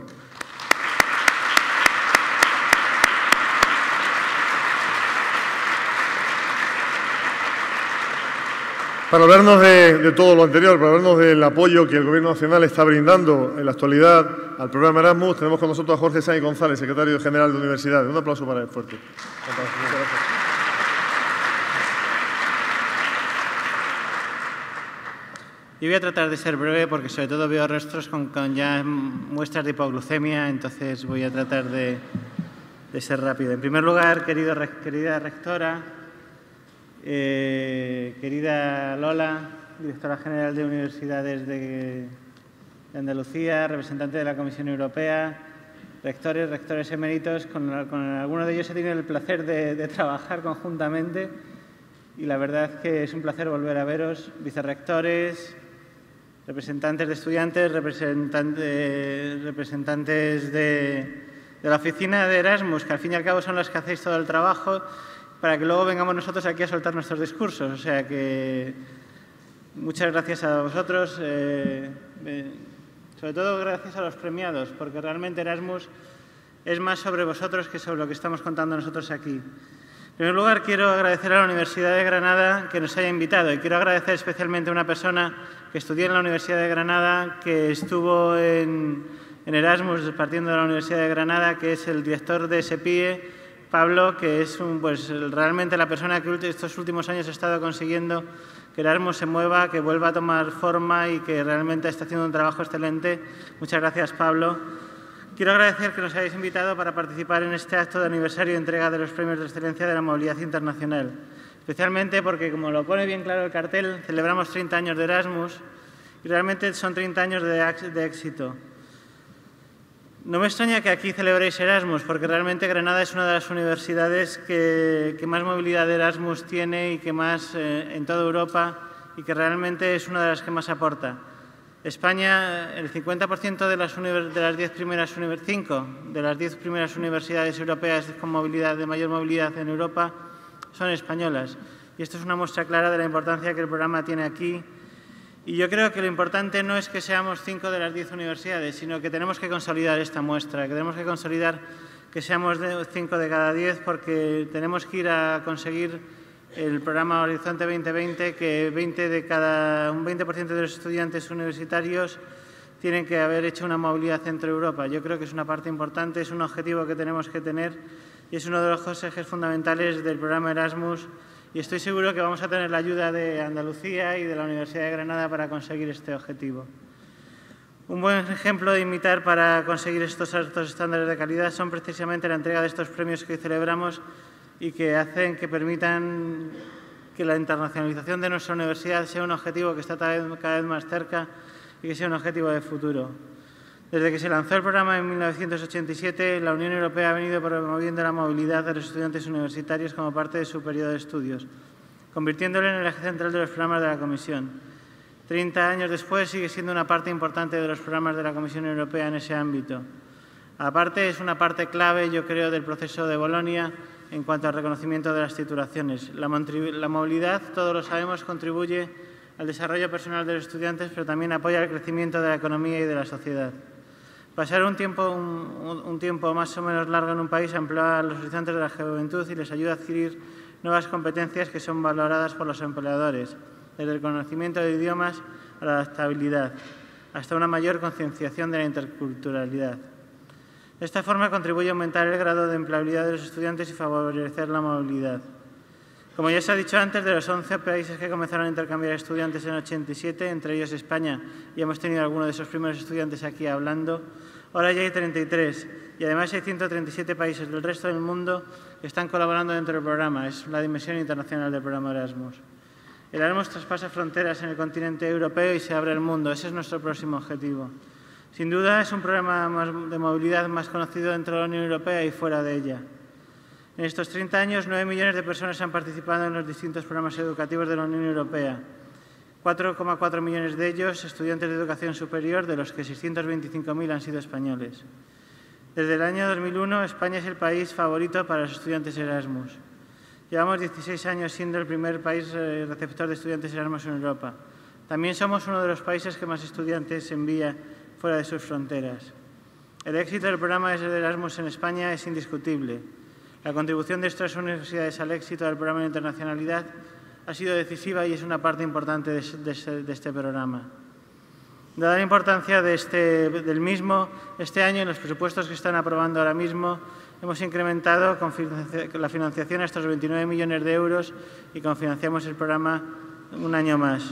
Para hablarnos de, de todo lo anterior, para hablarnos del apoyo que el Gobierno Nacional está brindando en la actualidad al programa Erasmus, tenemos con nosotros a Jorge Sáenz González, secretario general de Universidades. Un aplauso para él, fuerte. Yo voy a tratar de ser breve porque sobre todo veo rostros con, con ya muestras de hipoglucemia, entonces voy a tratar de, de ser rápido. En primer lugar, querido, querida rectora, Eh, querida Lola, directora general de Universidades de, de Andalucía, representante de la Comisión Europea, rectores, rectores eméritos, con, con algunos de ellos he tenido el placer de, de trabajar conjuntamente y la verdad es que es un placer volver a veros, vicerrectores, representantes de estudiantes, representantes, representantes de, de la oficina de Erasmus, que al fin y al cabo son los que hacéis todo el trabajo, para que luego vengamos nosotros aquí a soltar nuestros discursos. O sea que muchas gracias a vosotros, eh, eh, sobre todo gracias a los premiados, porque realmente Erasmus es más sobre vosotros que sobre lo que estamos contando nosotros aquí. En primer lugar, quiero agradecer a la Universidad de Granada que nos haya invitado y quiero agradecer especialmente a una persona que estudió en la Universidad de Granada, que estuvo en, en Erasmus partiendo de la Universidad de Granada, que es el director de SEPIE, Pablo, que es un, pues, realmente la persona que estos últimos años ha estado consiguiendo que Erasmus se mueva, que vuelva a tomar forma y que realmente está haciendo un trabajo excelente. Muchas gracias, Pablo. Quiero agradecer que nos hayáis invitado para participar en este acto de aniversario de entrega de los premios de excelencia de la movilidad internacional. Especialmente porque, como lo pone bien claro el cartel, celebramos treinta años de Erasmus y realmente son treinta años de, de éxito. No me extraña que aquí celebréis Erasmus, porque realmente Granada es una de las universidades que, que más movilidad de Erasmus tiene y que más eh, en toda Europa y que realmente es una de las que más aporta. España, el cincuenta por ciento de las, de las diez primeras, cinco de las diez primeras universidades europeas con movilidad, de mayor movilidad en Europa son españolas. Y esto es una muestra clara de la importancia que el programa tiene aquí. Y yo creo que lo importante no es que seamos cinco de las diez universidades, sino que tenemos que consolidar esta muestra, que tenemos que consolidar que seamos de cinco de cada diez, porque tenemos que ir a conseguir el programa Horizonte veinte veinte, que veinte de cada, un veinte por ciento de los estudiantes universitarios tienen que haber hecho una movilidad entre Europa. Yo creo que es una parte importante, es un objetivo que tenemos que tener y es uno de los ejes fundamentales del programa Erasmus. Y estoy seguro que vamos a tener la ayuda de Andalucía y de la Universidad de Granada para conseguir este objetivo. Un buen ejemplo de imitar para conseguir estos altos estándares de calidad son precisamente la entrega de estos premios que hoy celebramos y que hacen que permitan que la internacionalización de nuestra universidad sea un objetivo que está cada vez, cada vez más cerca y que sea un objetivo de futuro. Desde que se lanzó el programa en mil novecientos ochenta y siete, la Unión Europea ha venido promoviendo la movilidad de los estudiantes universitarios como parte de su periodo de estudios, convirtiéndolo en el eje central de los programas de la Comisión. Treinta años después sigue siendo una parte importante de los programas de la Comisión Europea en ese ámbito. Aparte, es una parte clave, yo creo, del proceso de Bolonia en cuanto al reconocimiento de las titulaciones. La, la movilidad, todos lo sabemos, contribuye al desarrollo personal de los estudiantes, pero también apoya el crecimiento de la economía y de la sociedad. Pasar un tiempo, un, un tiempo más o menos largo en un país amplía los horizontes de la juventud y les ayuda a adquirir nuevas competencias que son valoradas por los empleadores, desde el conocimiento de idiomas a la adaptabilidad, hasta una mayor concienciación de la interculturalidad. De esta forma contribuye a aumentar el grado de empleabilidad de los estudiantes y favorecer la movilidad. Como ya se ha dicho antes, de los once países que comenzaron a intercambiar estudiantes en ochenta y siete, entre ellos España, y hemos tenido algunos de esos primeros estudiantes aquí hablando, ahora ya hay treinta y tres, y además hay ciento treinta y siete países del resto del mundo que están colaborando dentro del programa. Es la dimensión internacional del programa Erasmus. El Erasmus traspasa fronteras en el continente europeo y se abre al mundo. Ese es nuestro próximo objetivo. Sin duda, es un programa de movilidad más conocido dentro de la Unión Europea y fuera de ella. En estos treinta años, nueve millones de personas han participado en los distintos programas educativos de la Unión Europea. cuatro coma cuatro millones de ellos estudiantes de educación superior, de los que seiscientos veinticinco mil han sido españoles. Desde el año dos mil uno, España es el país favorito para los estudiantes Erasmus. Llevamos dieciséis años siendo el primer país receptor de estudiantes Erasmus en Europa. También somos uno de los países que más estudiantes envía fuera de sus fronteras. El éxito del programa de Erasmus en España es indiscutible. La contribución de estas universidades al éxito del programa de internacionalidad ha sido decisiva y es una parte importante de, de, de este programa. Dada la importancia de este, del mismo, este año en los presupuestos que están aprobando ahora mismo hemos incrementado la financiación a estos veintinueve millones de euros y confinanciamos el programa un año más.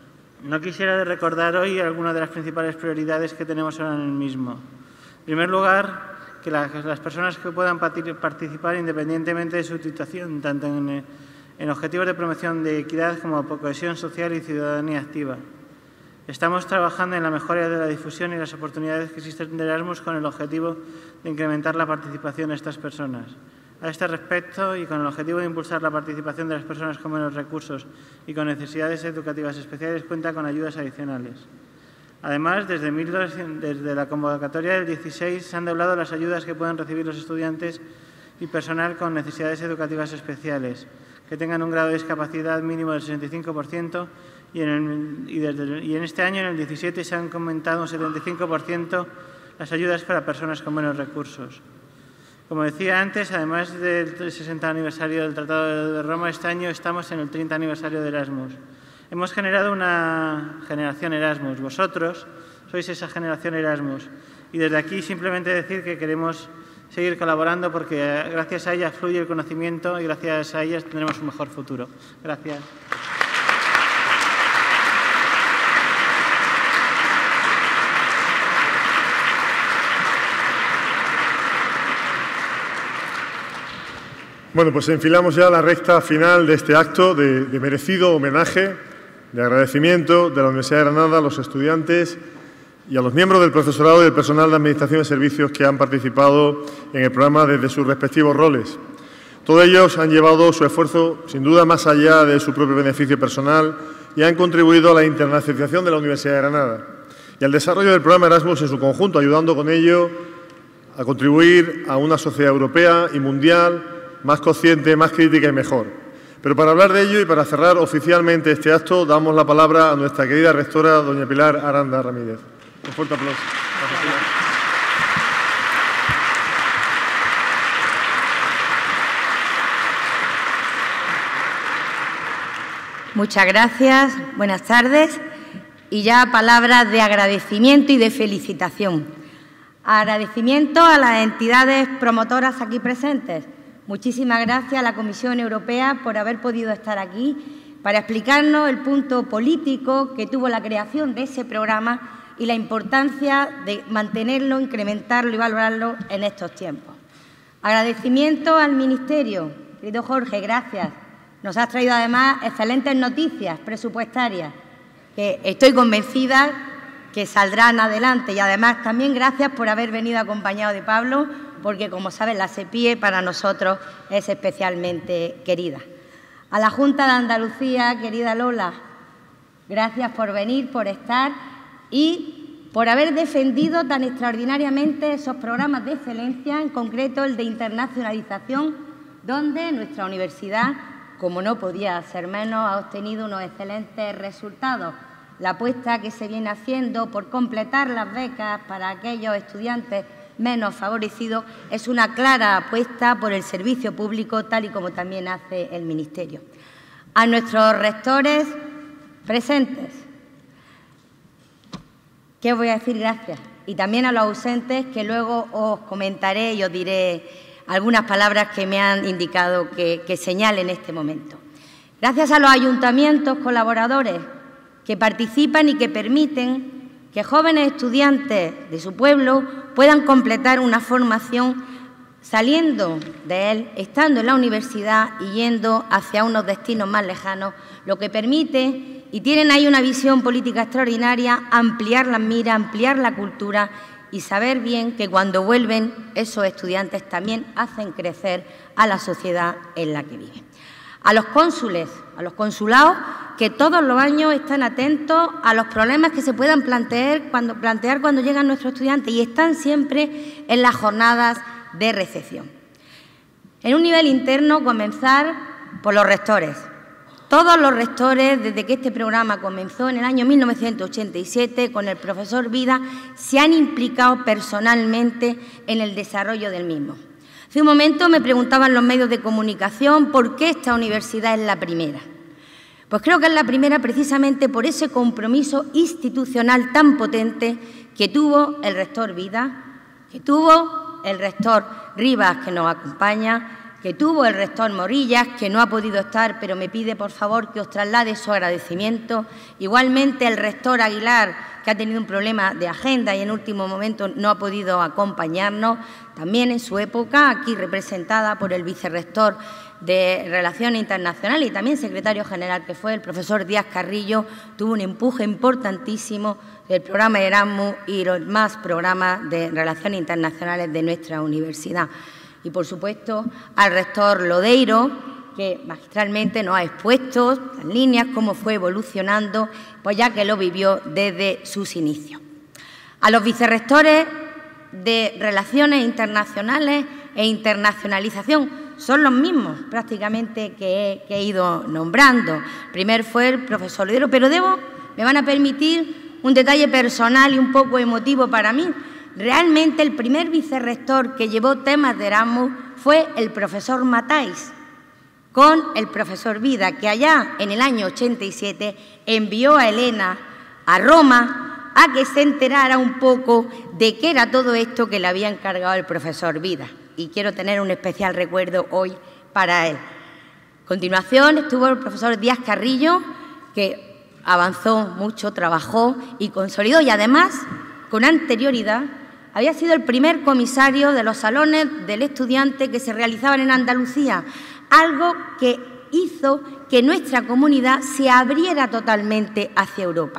No quisiera recordar hoy algunas de las principales prioridades que tenemos ahora en el mismo. En primer lugar, que las personas que puedan participar independientemente de su situación, tanto en, en objetivos de promoción de equidad como cohesión social y ciudadanía activa. Estamos trabajando en la mejora de la difusión y las oportunidades que existen de Erasmus con el objetivo de incrementar la participación de estas personas. A este respecto, y con el objetivo de impulsar la participación de las personas con menos recursos y con necesidades educativas especiales, cuenta con ayudas adicionales. Además, desde, desde la convocatoria del dieciséis se han doblado las ayudas que pueden recibir los estudiantes y personal con necesidades educativas especiales, que tengan un grado de discapacidad mínimo del sesenta y cinco por ciento y en, el, y, desde, y en este año, en el diecisiete, se han aumentado un setenta y cinco por ciento las ayudas para personas con menos recursos. Como decía antes, además del sesenta aniversario del Tratado de Roma, este año estamos en el treinta aniversario de Erasmus. Hemos generado una generación Erasmus. Vosotros sois esa generación Erasmus. Y desde aquí simplemente decir que queremos seguir colaborando porque gracias a ellas fluye el conocimiento y gracias a ellas tendremos un mejor futuro. Gracias. Bueno, pues enfilamos ya la recta final de este acto de, de merecido homenaje, de agradecimiento de la Universidad de Granada a los estudiantes y a los miembros del profesorado y del personal de Administración de Servicios que han participado en el programa desde sus respectivos roles. Todos ellos han llevado su esfuerzo, sin duda, más allá de su propio beneficio personal y han contribuido a la internacionalización de la Universidad de Granada y al desarrollo del programa Erasmus en su conjunto, ayudando con ello a contribuir a una sociedad europea y mundial más consciente, más crítica y mejor. Pero para hablar de ello y para cerrar oficialmente este acto, damos la palabra a nuestra querida rectora, doña Pilar Aranda Ramírez. Un fuerte aplauso. Gracias, Pilar. Muchas gracias, buenas tardes. Y ya palabras de agradecimiento y de felicitación. Agradecimiento a las entidades promotoras aquí presentes. Muchísimas gracias a la Comisión Europea por haber podido estar aquí para explicarnos el punto político que tuvo la creación de ese programa y la importancia de mantenerlo, incrementarlo y valorarlo en estos tiempos. Agradecimiento al Ministerio. Querido Jorge, gracias. Nos has traído además excelentes noticias presupuestarias que estoy convencida que saldrán adelante y además también gracias por haber venido acompañado de Pablo, porque, como saben, la SEPIE para nosotros es especialmente querida. A la Junta de Andalucía, querida Lola, gracias por venir, por estar y por haber defendido tan extraordinariamente esos programas de excelencia, en concreto el de internacionalización, donde nuestra universidad, como no podía ser menos, ha obtenido unos excelentes resultados. La apuesta que se viene haciendo por completar las becas para aquellos estudiantes menos favorecidos es una clara apuesta por el servicio público, tal y como también hace el Ministerio. A nuestros rectores presentes, ¿qué os voy a decir? Gracias. Y también a los ausentes, que luego os comentaré y os diré algunas palabras que me han indicado que, que señale en este momento. Gracias a los ayuntamientos colaboradores que participan y que permiten que jóvenes estudiantes de su pueblo puedan completar una formación saliendo de él, estando en la universidad y yendo hacia unos destinos más lejanos, lo que permite, y tienen ahí una visión política extraordinaria, ampliar las miras, ampliar la cultura y saber bien que cuando vuelven esos estudiantes también hacen crecer a la sociedad en la que viven. A los cónsules, a los consulados, que todos los años están atentos a los problemas que se puedan plantear cuando, plantear cuando llegan nuestros estudiantes y están siempre en las jornadas de recepción. En un nivel interno, comenzar por los rectores. Todos los rectores, desde que este programa comenzó en el año mil novecientos ochenta y siete, con el profesor Vida, se han implicado personalmente en el desarrollo del mismo. Hace un momento me preguntaban los medios de comunicación por qué esta universidad es la primera. Pues creo que es la primera precisamente por ese compromiso institucional tan potente que tuvo el rector Vida, que tuvo el rector Rivas, que nos acompaña, que tuvo el rector Morillas, que no ha podido estar, pero me pide por favor que os traslade su agradecimiento. Igualmente el rector Aguilar, que ha tenido un problema de agenda y en último momento no ha podido acompañarnos, también en su época, aquí representada por el vicerrector de Relaciones Internacionales y también secretario general, que fue el profesor Díaz Carrillo, tuvo un empuje importantísimo del programa Erasmus y los demás programas de Relaciones Internacionales de nuestra universidad. Y, por supuesto, al rector Lodeiro, que magistralmente nos ha expuesto las líneas, cómo fue evolucionando, pues ya que lo vivió desde sus inicios. A los vicerrectores de Relaciones Internacionales e Internacionalización, son los mismos prácticamente que he, que he ido nombrando. El primer fue el profesor Lodeiro, pero debo, me van a permitir un detalle personal y un poco emotivo para mí. Realmente el primer vicerrector que llevó temas de Erasmus fue el profesor Matáis, con el profesor Vida, que allá en el año ochenta y siete envió a Elena a Roma a que se enterara un poco de qué era todo esto que le había encargado el profesor Vida. Y quiero tener un especial recuerdo hoy para él. A continuación estuvo el profesor Díaz Carrillo, que avanzó mucho, trabajó y consolidó, y además, con anterioridad, había sido el primer comisario de los salones del estudiante que se realizaban en Andalucía, algo que hizo que nuestra comunidad se abriera totalmente hacia Europa.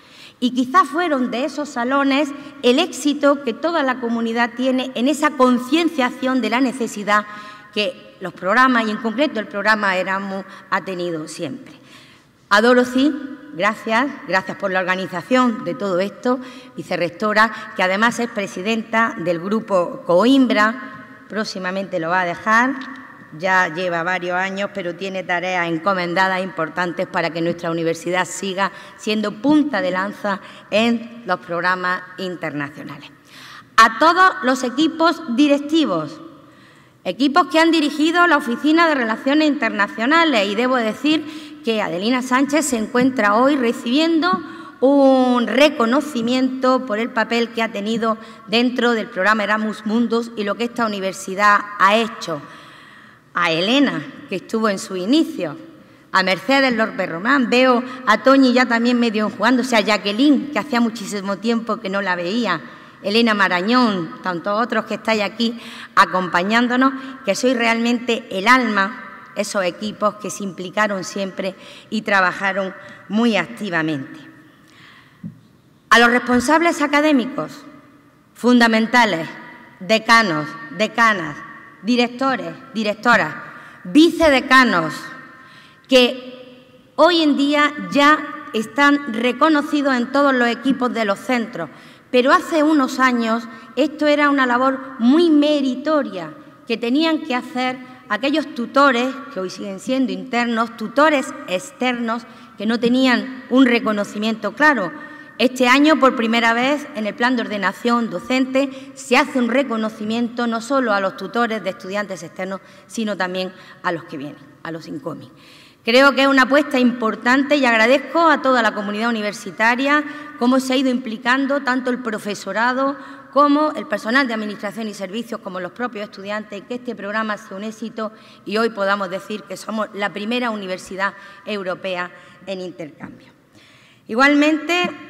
Y quizás fueron de esos salones el éxito que toda la comunidad tiene en esa concienciación de la necesidad que los programas, y en concreto el programa Erasmus, ha tenido siempre. A Dorothy, gracias, gracias por la organización de todo esto, vicerrectora, que además es presidenta del grupo Coimbra, próximamente lo va a dejar, ya lleva varios años, pero tiene tareas encomendadas importantes para que nuestra universidad siga siendo punta de lanza en los programas internacionales. A todos los equipos directivos, equipos que han dirigido la Oficina de Relaciones Internacionales, y debo decir que Adelina Sánchez se encuentra hoy recibiendo un reconocimiento por el papel que ha tenido dentro del programa Erasmus Mundus y lo que esta universidad ha hecho. A Elena, que estuvo en su inicio, a Mercedes López Román, veo a Toñi ya también medio enjugándose, a Jacqueline, que hacía muchísimo tiempo que no la veía, Elena Marañón, tantos otros que estáis aquí acompañándonos, que sois realmente el alma, esos equipos que se implicaron siempre y trabajaron muy activamente. A los responsables académicos, fundamentales, decanos, decanas, directores, directoras, vicedecanos, que hoy en día ya están reconocidos en todos los equipos de los centros, pero hace unos años esto era una labor muy meritoria que tenían que hacer aquellos tutores, que hoy siguen siendo internos, tutores externos, que no tenían un reconocimiento claro. Este año, por primera vez, en el plan de ordenación docente, se hace un reconocimiento no solo a los tutores de estudiantes externos, sino también a los que vienen, a los incoming. Creo que es una apuesta importante y agradezco a toda la comunidad universitaria cómo se ha ido implicando tanto el profesorado como el personal de Administración y Servicios, como los propios estudiantes, que este programa sea un éxito y hoy podamos decir que somos la primera universidad europea en intercambio. Igualmente,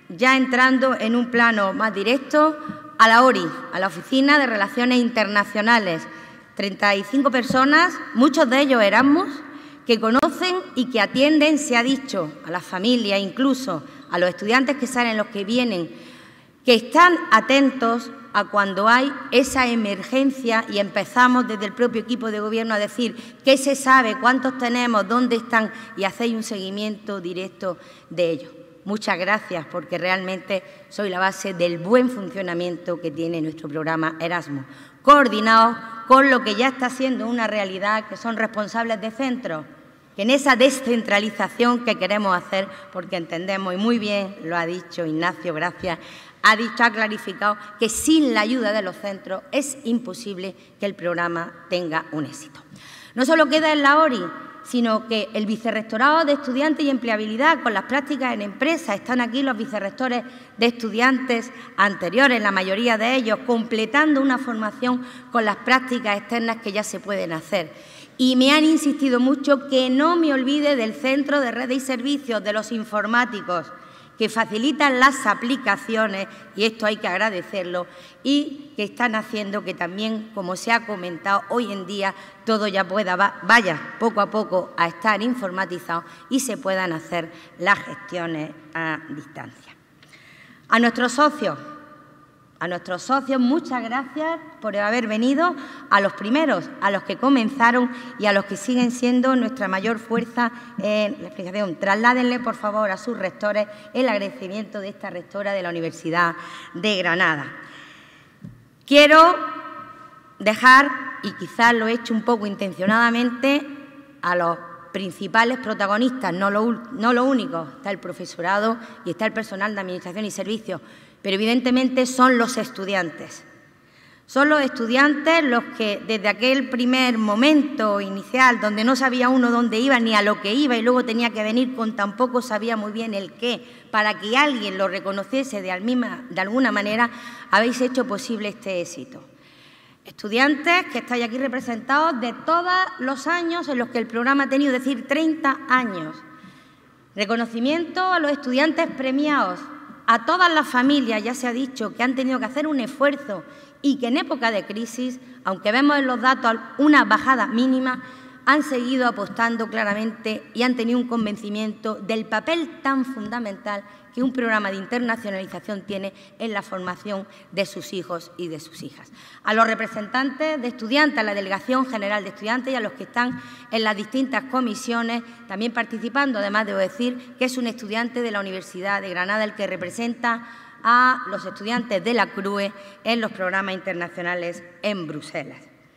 ya entrando en un plano más directo, a la O R I, a la Oficina de Relaciones Internacionales. treinta y cinco personas, muchos de ellos Erasmus, que conocen y que atienden, se ha dicho, a las familias, incluso a los estudiantes que salen, los que vienen, que están atentos a cuando hay esa emergencia y empezamos desde el propio equipo de gobierno a decir qué se sabe, cuántos tenemos, dónde están y hacéis un seguimiento directo de ellos. Muchas gracias, porque realmente soy la base del buen funcionamiento que tiene nuestro programa Erasmus, coordinado con lo que ya está siendo una realidad, que son responsables de centros, que en esa descentralización que queremos hacer, porque entendemos, y muy bien lo ha dicho Ignacio, gracias, ha dicho, ha clarificado que sin la ayuda de los centros es imposible que el programa tenga un éxito. No solo queda en la O R I, sino que el Vicerrectorado de Estudiantes y Empleabilidad con las prácticas en empresas, están aquí los vicerrectores de estudiantes anteriores, la mayoría de ellos, completando una formación con las prácticas externas que ya se pueden hacer. Y me han insistido mucho que no me olvide del Centro de Redes y Servicios, de los informáticos, que facilitan las aplicaciones, y esto hay que agradecerlo, y que están haciendo que también, como se ha comentado, hoy en día todo ya pueda, vaya poco a poco a estar informatizado y se puedan hacer las gestiones a distancia. A nuestros socios, a nuestros socios, muchas gracias por haber venido, a los primeros, a los que comenzaron y a los que siguen siendo nuestra mayor fuerza en la explicación. Trasládenle, por favor, a sus rectores el agradecimiento de esta rectora de la Universidad de Granada. Quiero dejar, y quizás lo he hecho un poco intencionadamente, a los principales protagonistas, no lo, no lo único, está el profesorado y está el personal de Administración y Servicios, pero evidentemente son los estudiantes. Son los estudiantes los que desde aquel primer momento inicial, donde no sabía uno dónde iba ni a lo que iba y luego tenía que venir con tan poco sabía muy bien el qué, para que alguien lo reconociese de, almima, de alguna manera, habéis hecho posible este éxito. Estudiantes que estáis aquí representados de todos los años en los que el programa ha tenido, es decir, treinta años. Reconocimiento a los estudiantes premiados, a todas las familias, ya se ha dicho, que han tenido que hacer un esfuerzo y que en época de crisis, aunque vemos en los datos una bajada mínima, han seguido apostando claramente y han tenido un convencimiento del papel tan fundamental que un programa de internacionalización tiene en la formación de sus hijos y de sus hijas. A los representantes de estudiantes, a la Delegación General de Estudiantes y a los que están en las distintas comisiones, también participando, además debo decir que es un estudiante de la Universidad de Granada el que representa a los estudiantes de la C R U E en los programas internacionales en Bruselas.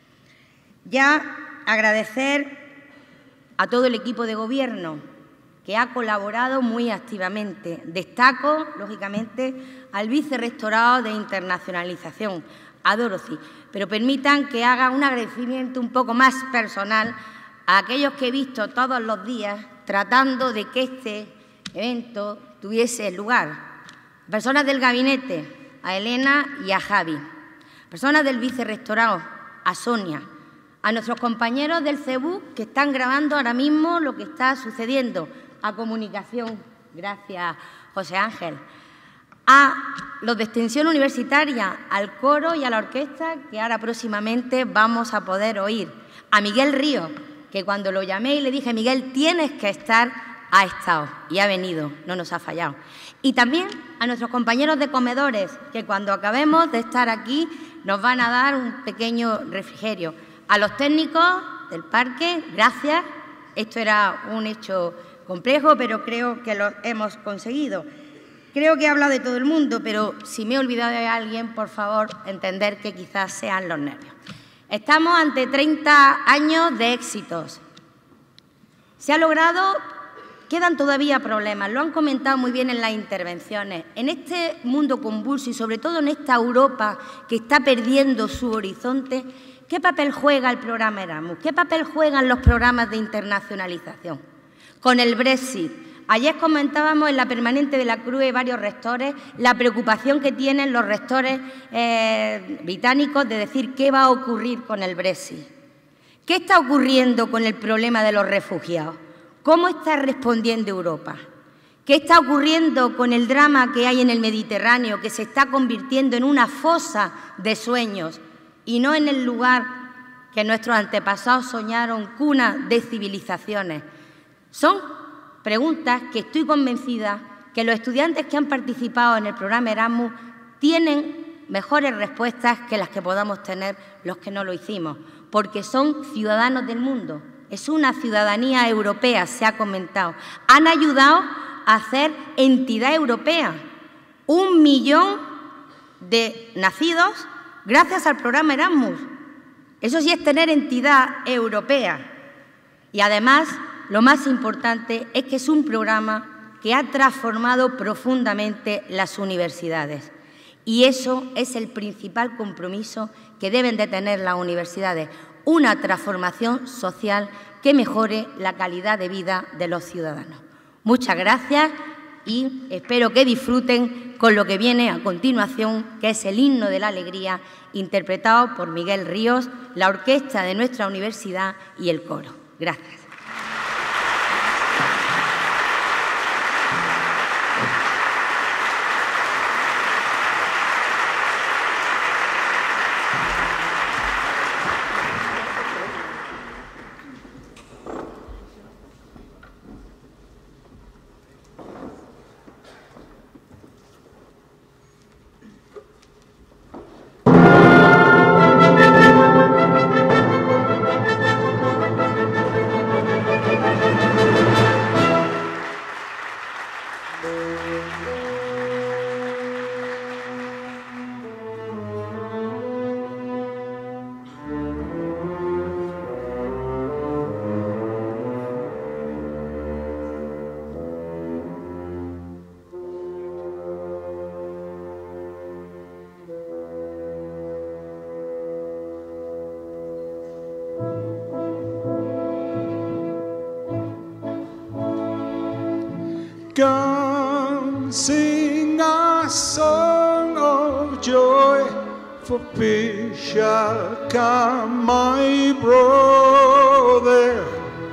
Ya agradecer a todo el equipo de gobierno que ha colaborado muy activamente. Destaco, lógicamente, al Vicerrectorado de Internacionalización, a Dorothy, pero permitan que haga un agradecimiento un poco más personal a aquellos que he visto todos los días tratando de que este evento tuviese lugar. Personas del gabinete, a Elena y a Javi. Personas del Vicerrectorado, a Sonia. A nuestros compañeros del C E B U que están grabando ahora mismo lo que está sucediendo. A Comunicación, gracias José Ángel. A los de Extensión Universitaria, al coro y a la orquesta que ahora próximamente vamos a poder oír. A Miguel Ríos, que cuando lo llamé y le dije, Miguel, tienes que estar, ha estado y ha venido, no nos ha fallado. Y también a nuestros compañeros de comedores, que cuando acabemos de estar aquí nos van a dar un pequeño refrigerio. A los técnicos del parque, gracias. Esto era un hecho complejo, pero creo que lo hemos conseguido. Creo que he hablado de todo el mundo, pero si me he olvidado de alguien, por favor, entender que quizás sean los nervios. Estamos ante treinta años de éxitos. Se ha logrado, quedan todavía problemas, lo han comentado muy bien en las intervenciones. En este mundo convulso y sobre todo en esta Europa que está perdiendo su horizonte, ¿qué papel juega el programa Erasmus? ¿Qué papel juegan los programas de internacionalización? Con el Brexit. Ayer comentábamos en la permanente de la C R U E varios rectores la preocupación que tienen los rectores eh, británicos de decir qué va a ocurrir con el Brexit. ¿Qué está ocurriendo con el problema de los refugiados? ¿Cómo está respondiendo Europa? ¿Qué está ocurriendo con el drama que hay en el Mediterráneo, que se está convirtiendo en una fosa de sueños y no en el lugar que nuestros antepasados soñaron, cuna de civilizaciones? Son preguntas que estoy convencida que los estudiantes que han participado en el programa Erasmus tienen mejores respuestas que las que podamos tener los que no lo hicimos, porque son ciudadanos del mundo. Es una ciudadanía europea, se ha comentado. Han ayudado a hacer entidad europea. Un millón de nacidos gracias al programa Erasmus. Eso sí es tener entidad europea. Y además, lo más importante es que es un programa que ha transformado profundamente las universidades. Y eso es el principal compromiso que deben de tener las universidades, una transformación social que mejore la calidad de vida de los ciudadanos. Muchas gracias y espero que disfruten con lo que viene a continuación, que es el himno de la alegría, interpretado por Miguel Ríos, la orquesta de nuestra universidad y el coro. Gracias. Come sing a song of joy, for peace shall come, my brother.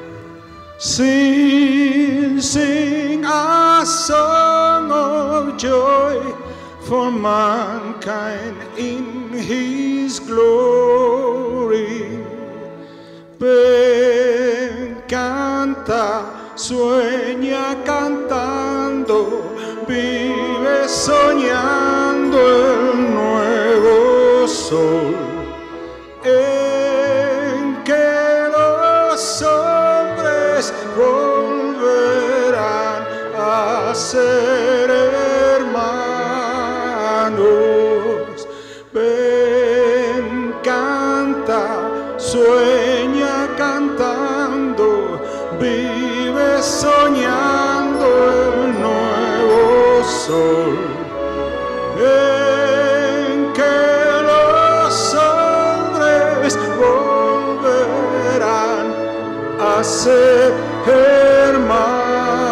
Sing, sing a song of joy for mankind in his glory. Ven, canta, sueña cantando, vive soñando el nuevo sol, en que los hombres volverán a ser hermanos. Ven, canta, sueña cantando, vive soñando el nuevo sol, en que los hombres volverán a ser hermanos.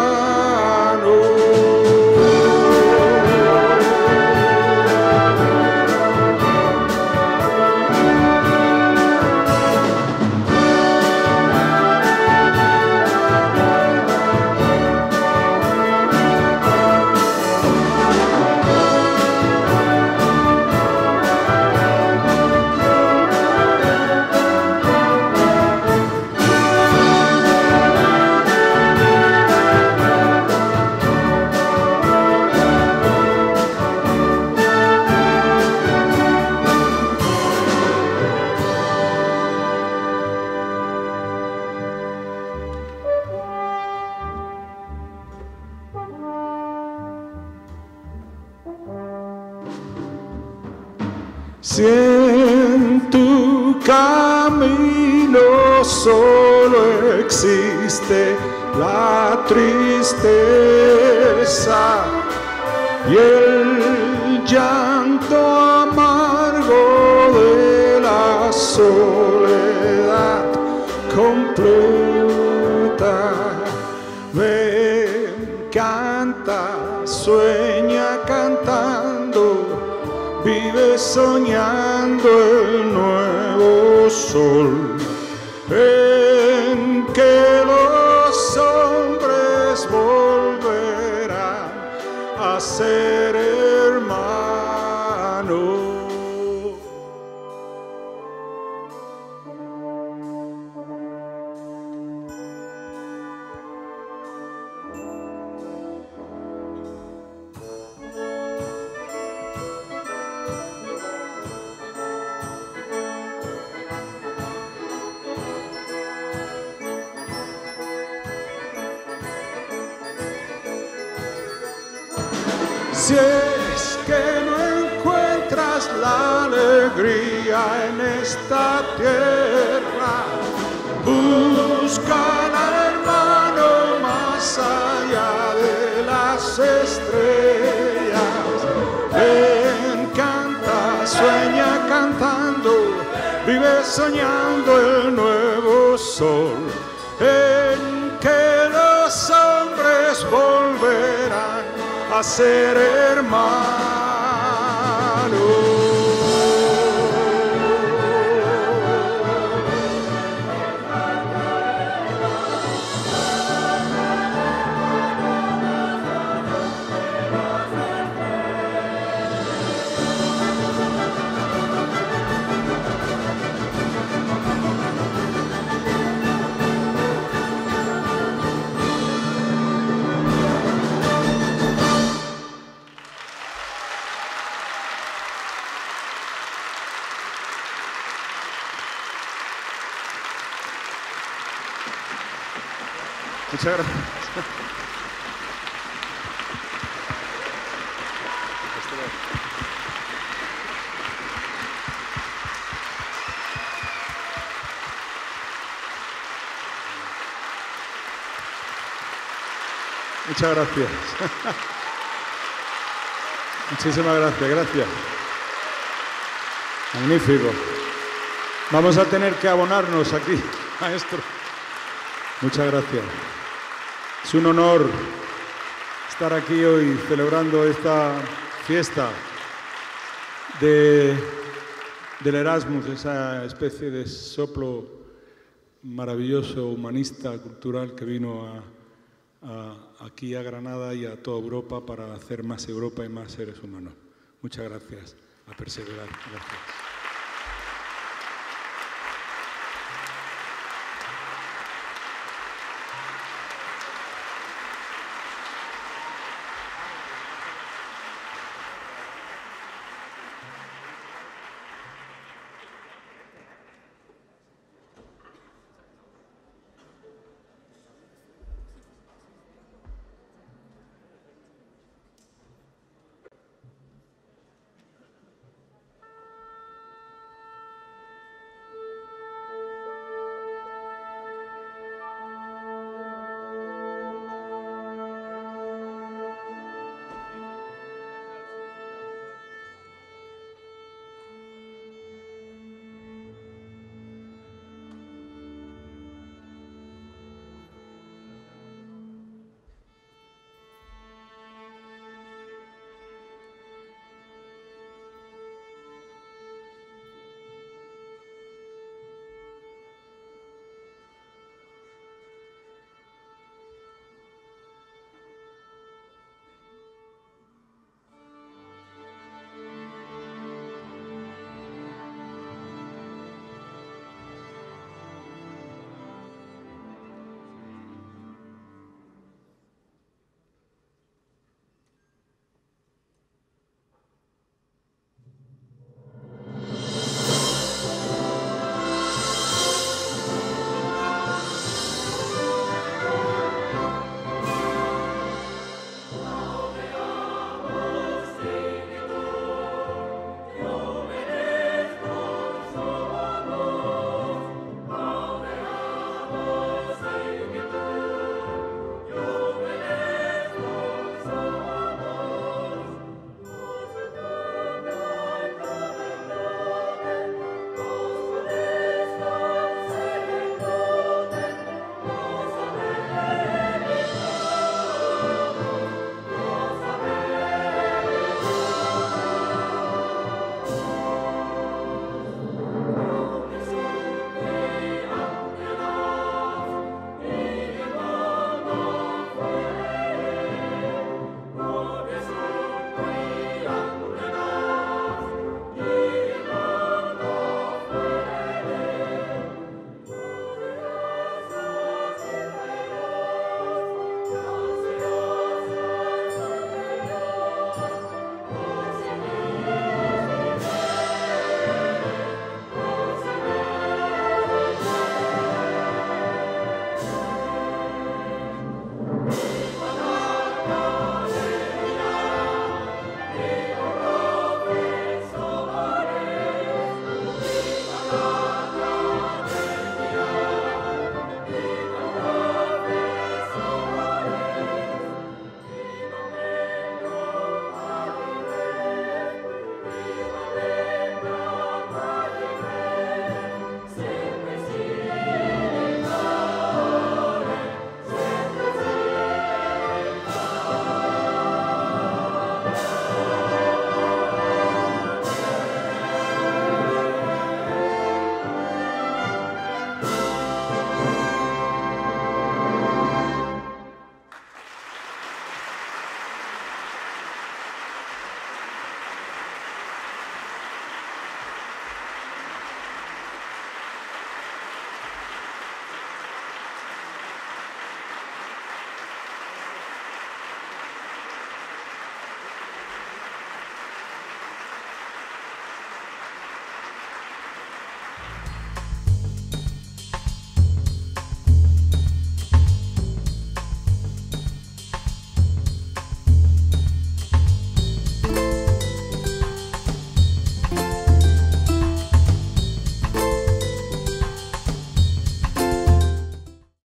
Si en tu camino solo existe la tristeza y el llanto amargo de la soledad completa, ven, canta, sueña cantando, vive soñando el nuevo sol, en que los hombres volverán Si es que no encuentras la alegría en esta tierra, busca al hermano más allá de las estrellas. Ven, canta, sueña cantando, vive soñando el nuevo sol, en que los hombres volverán a ser hermanos. Muchas gracias. Muchas gracias. Muchísimas gracias, gracias. Magnífico. Vamos a tener que abonarnos aquí, maestro. Muchas gracias. Es un honor estar aquí hoy celebrando esta fiesta de, del Erasmus, esa especie de soplo maravilloso, humanista, cultural que vino a, a, aquí a Granada y a toda Europa para hacer más Europa y más seres humanos. Muchas gracias. A perseverar. Gracias.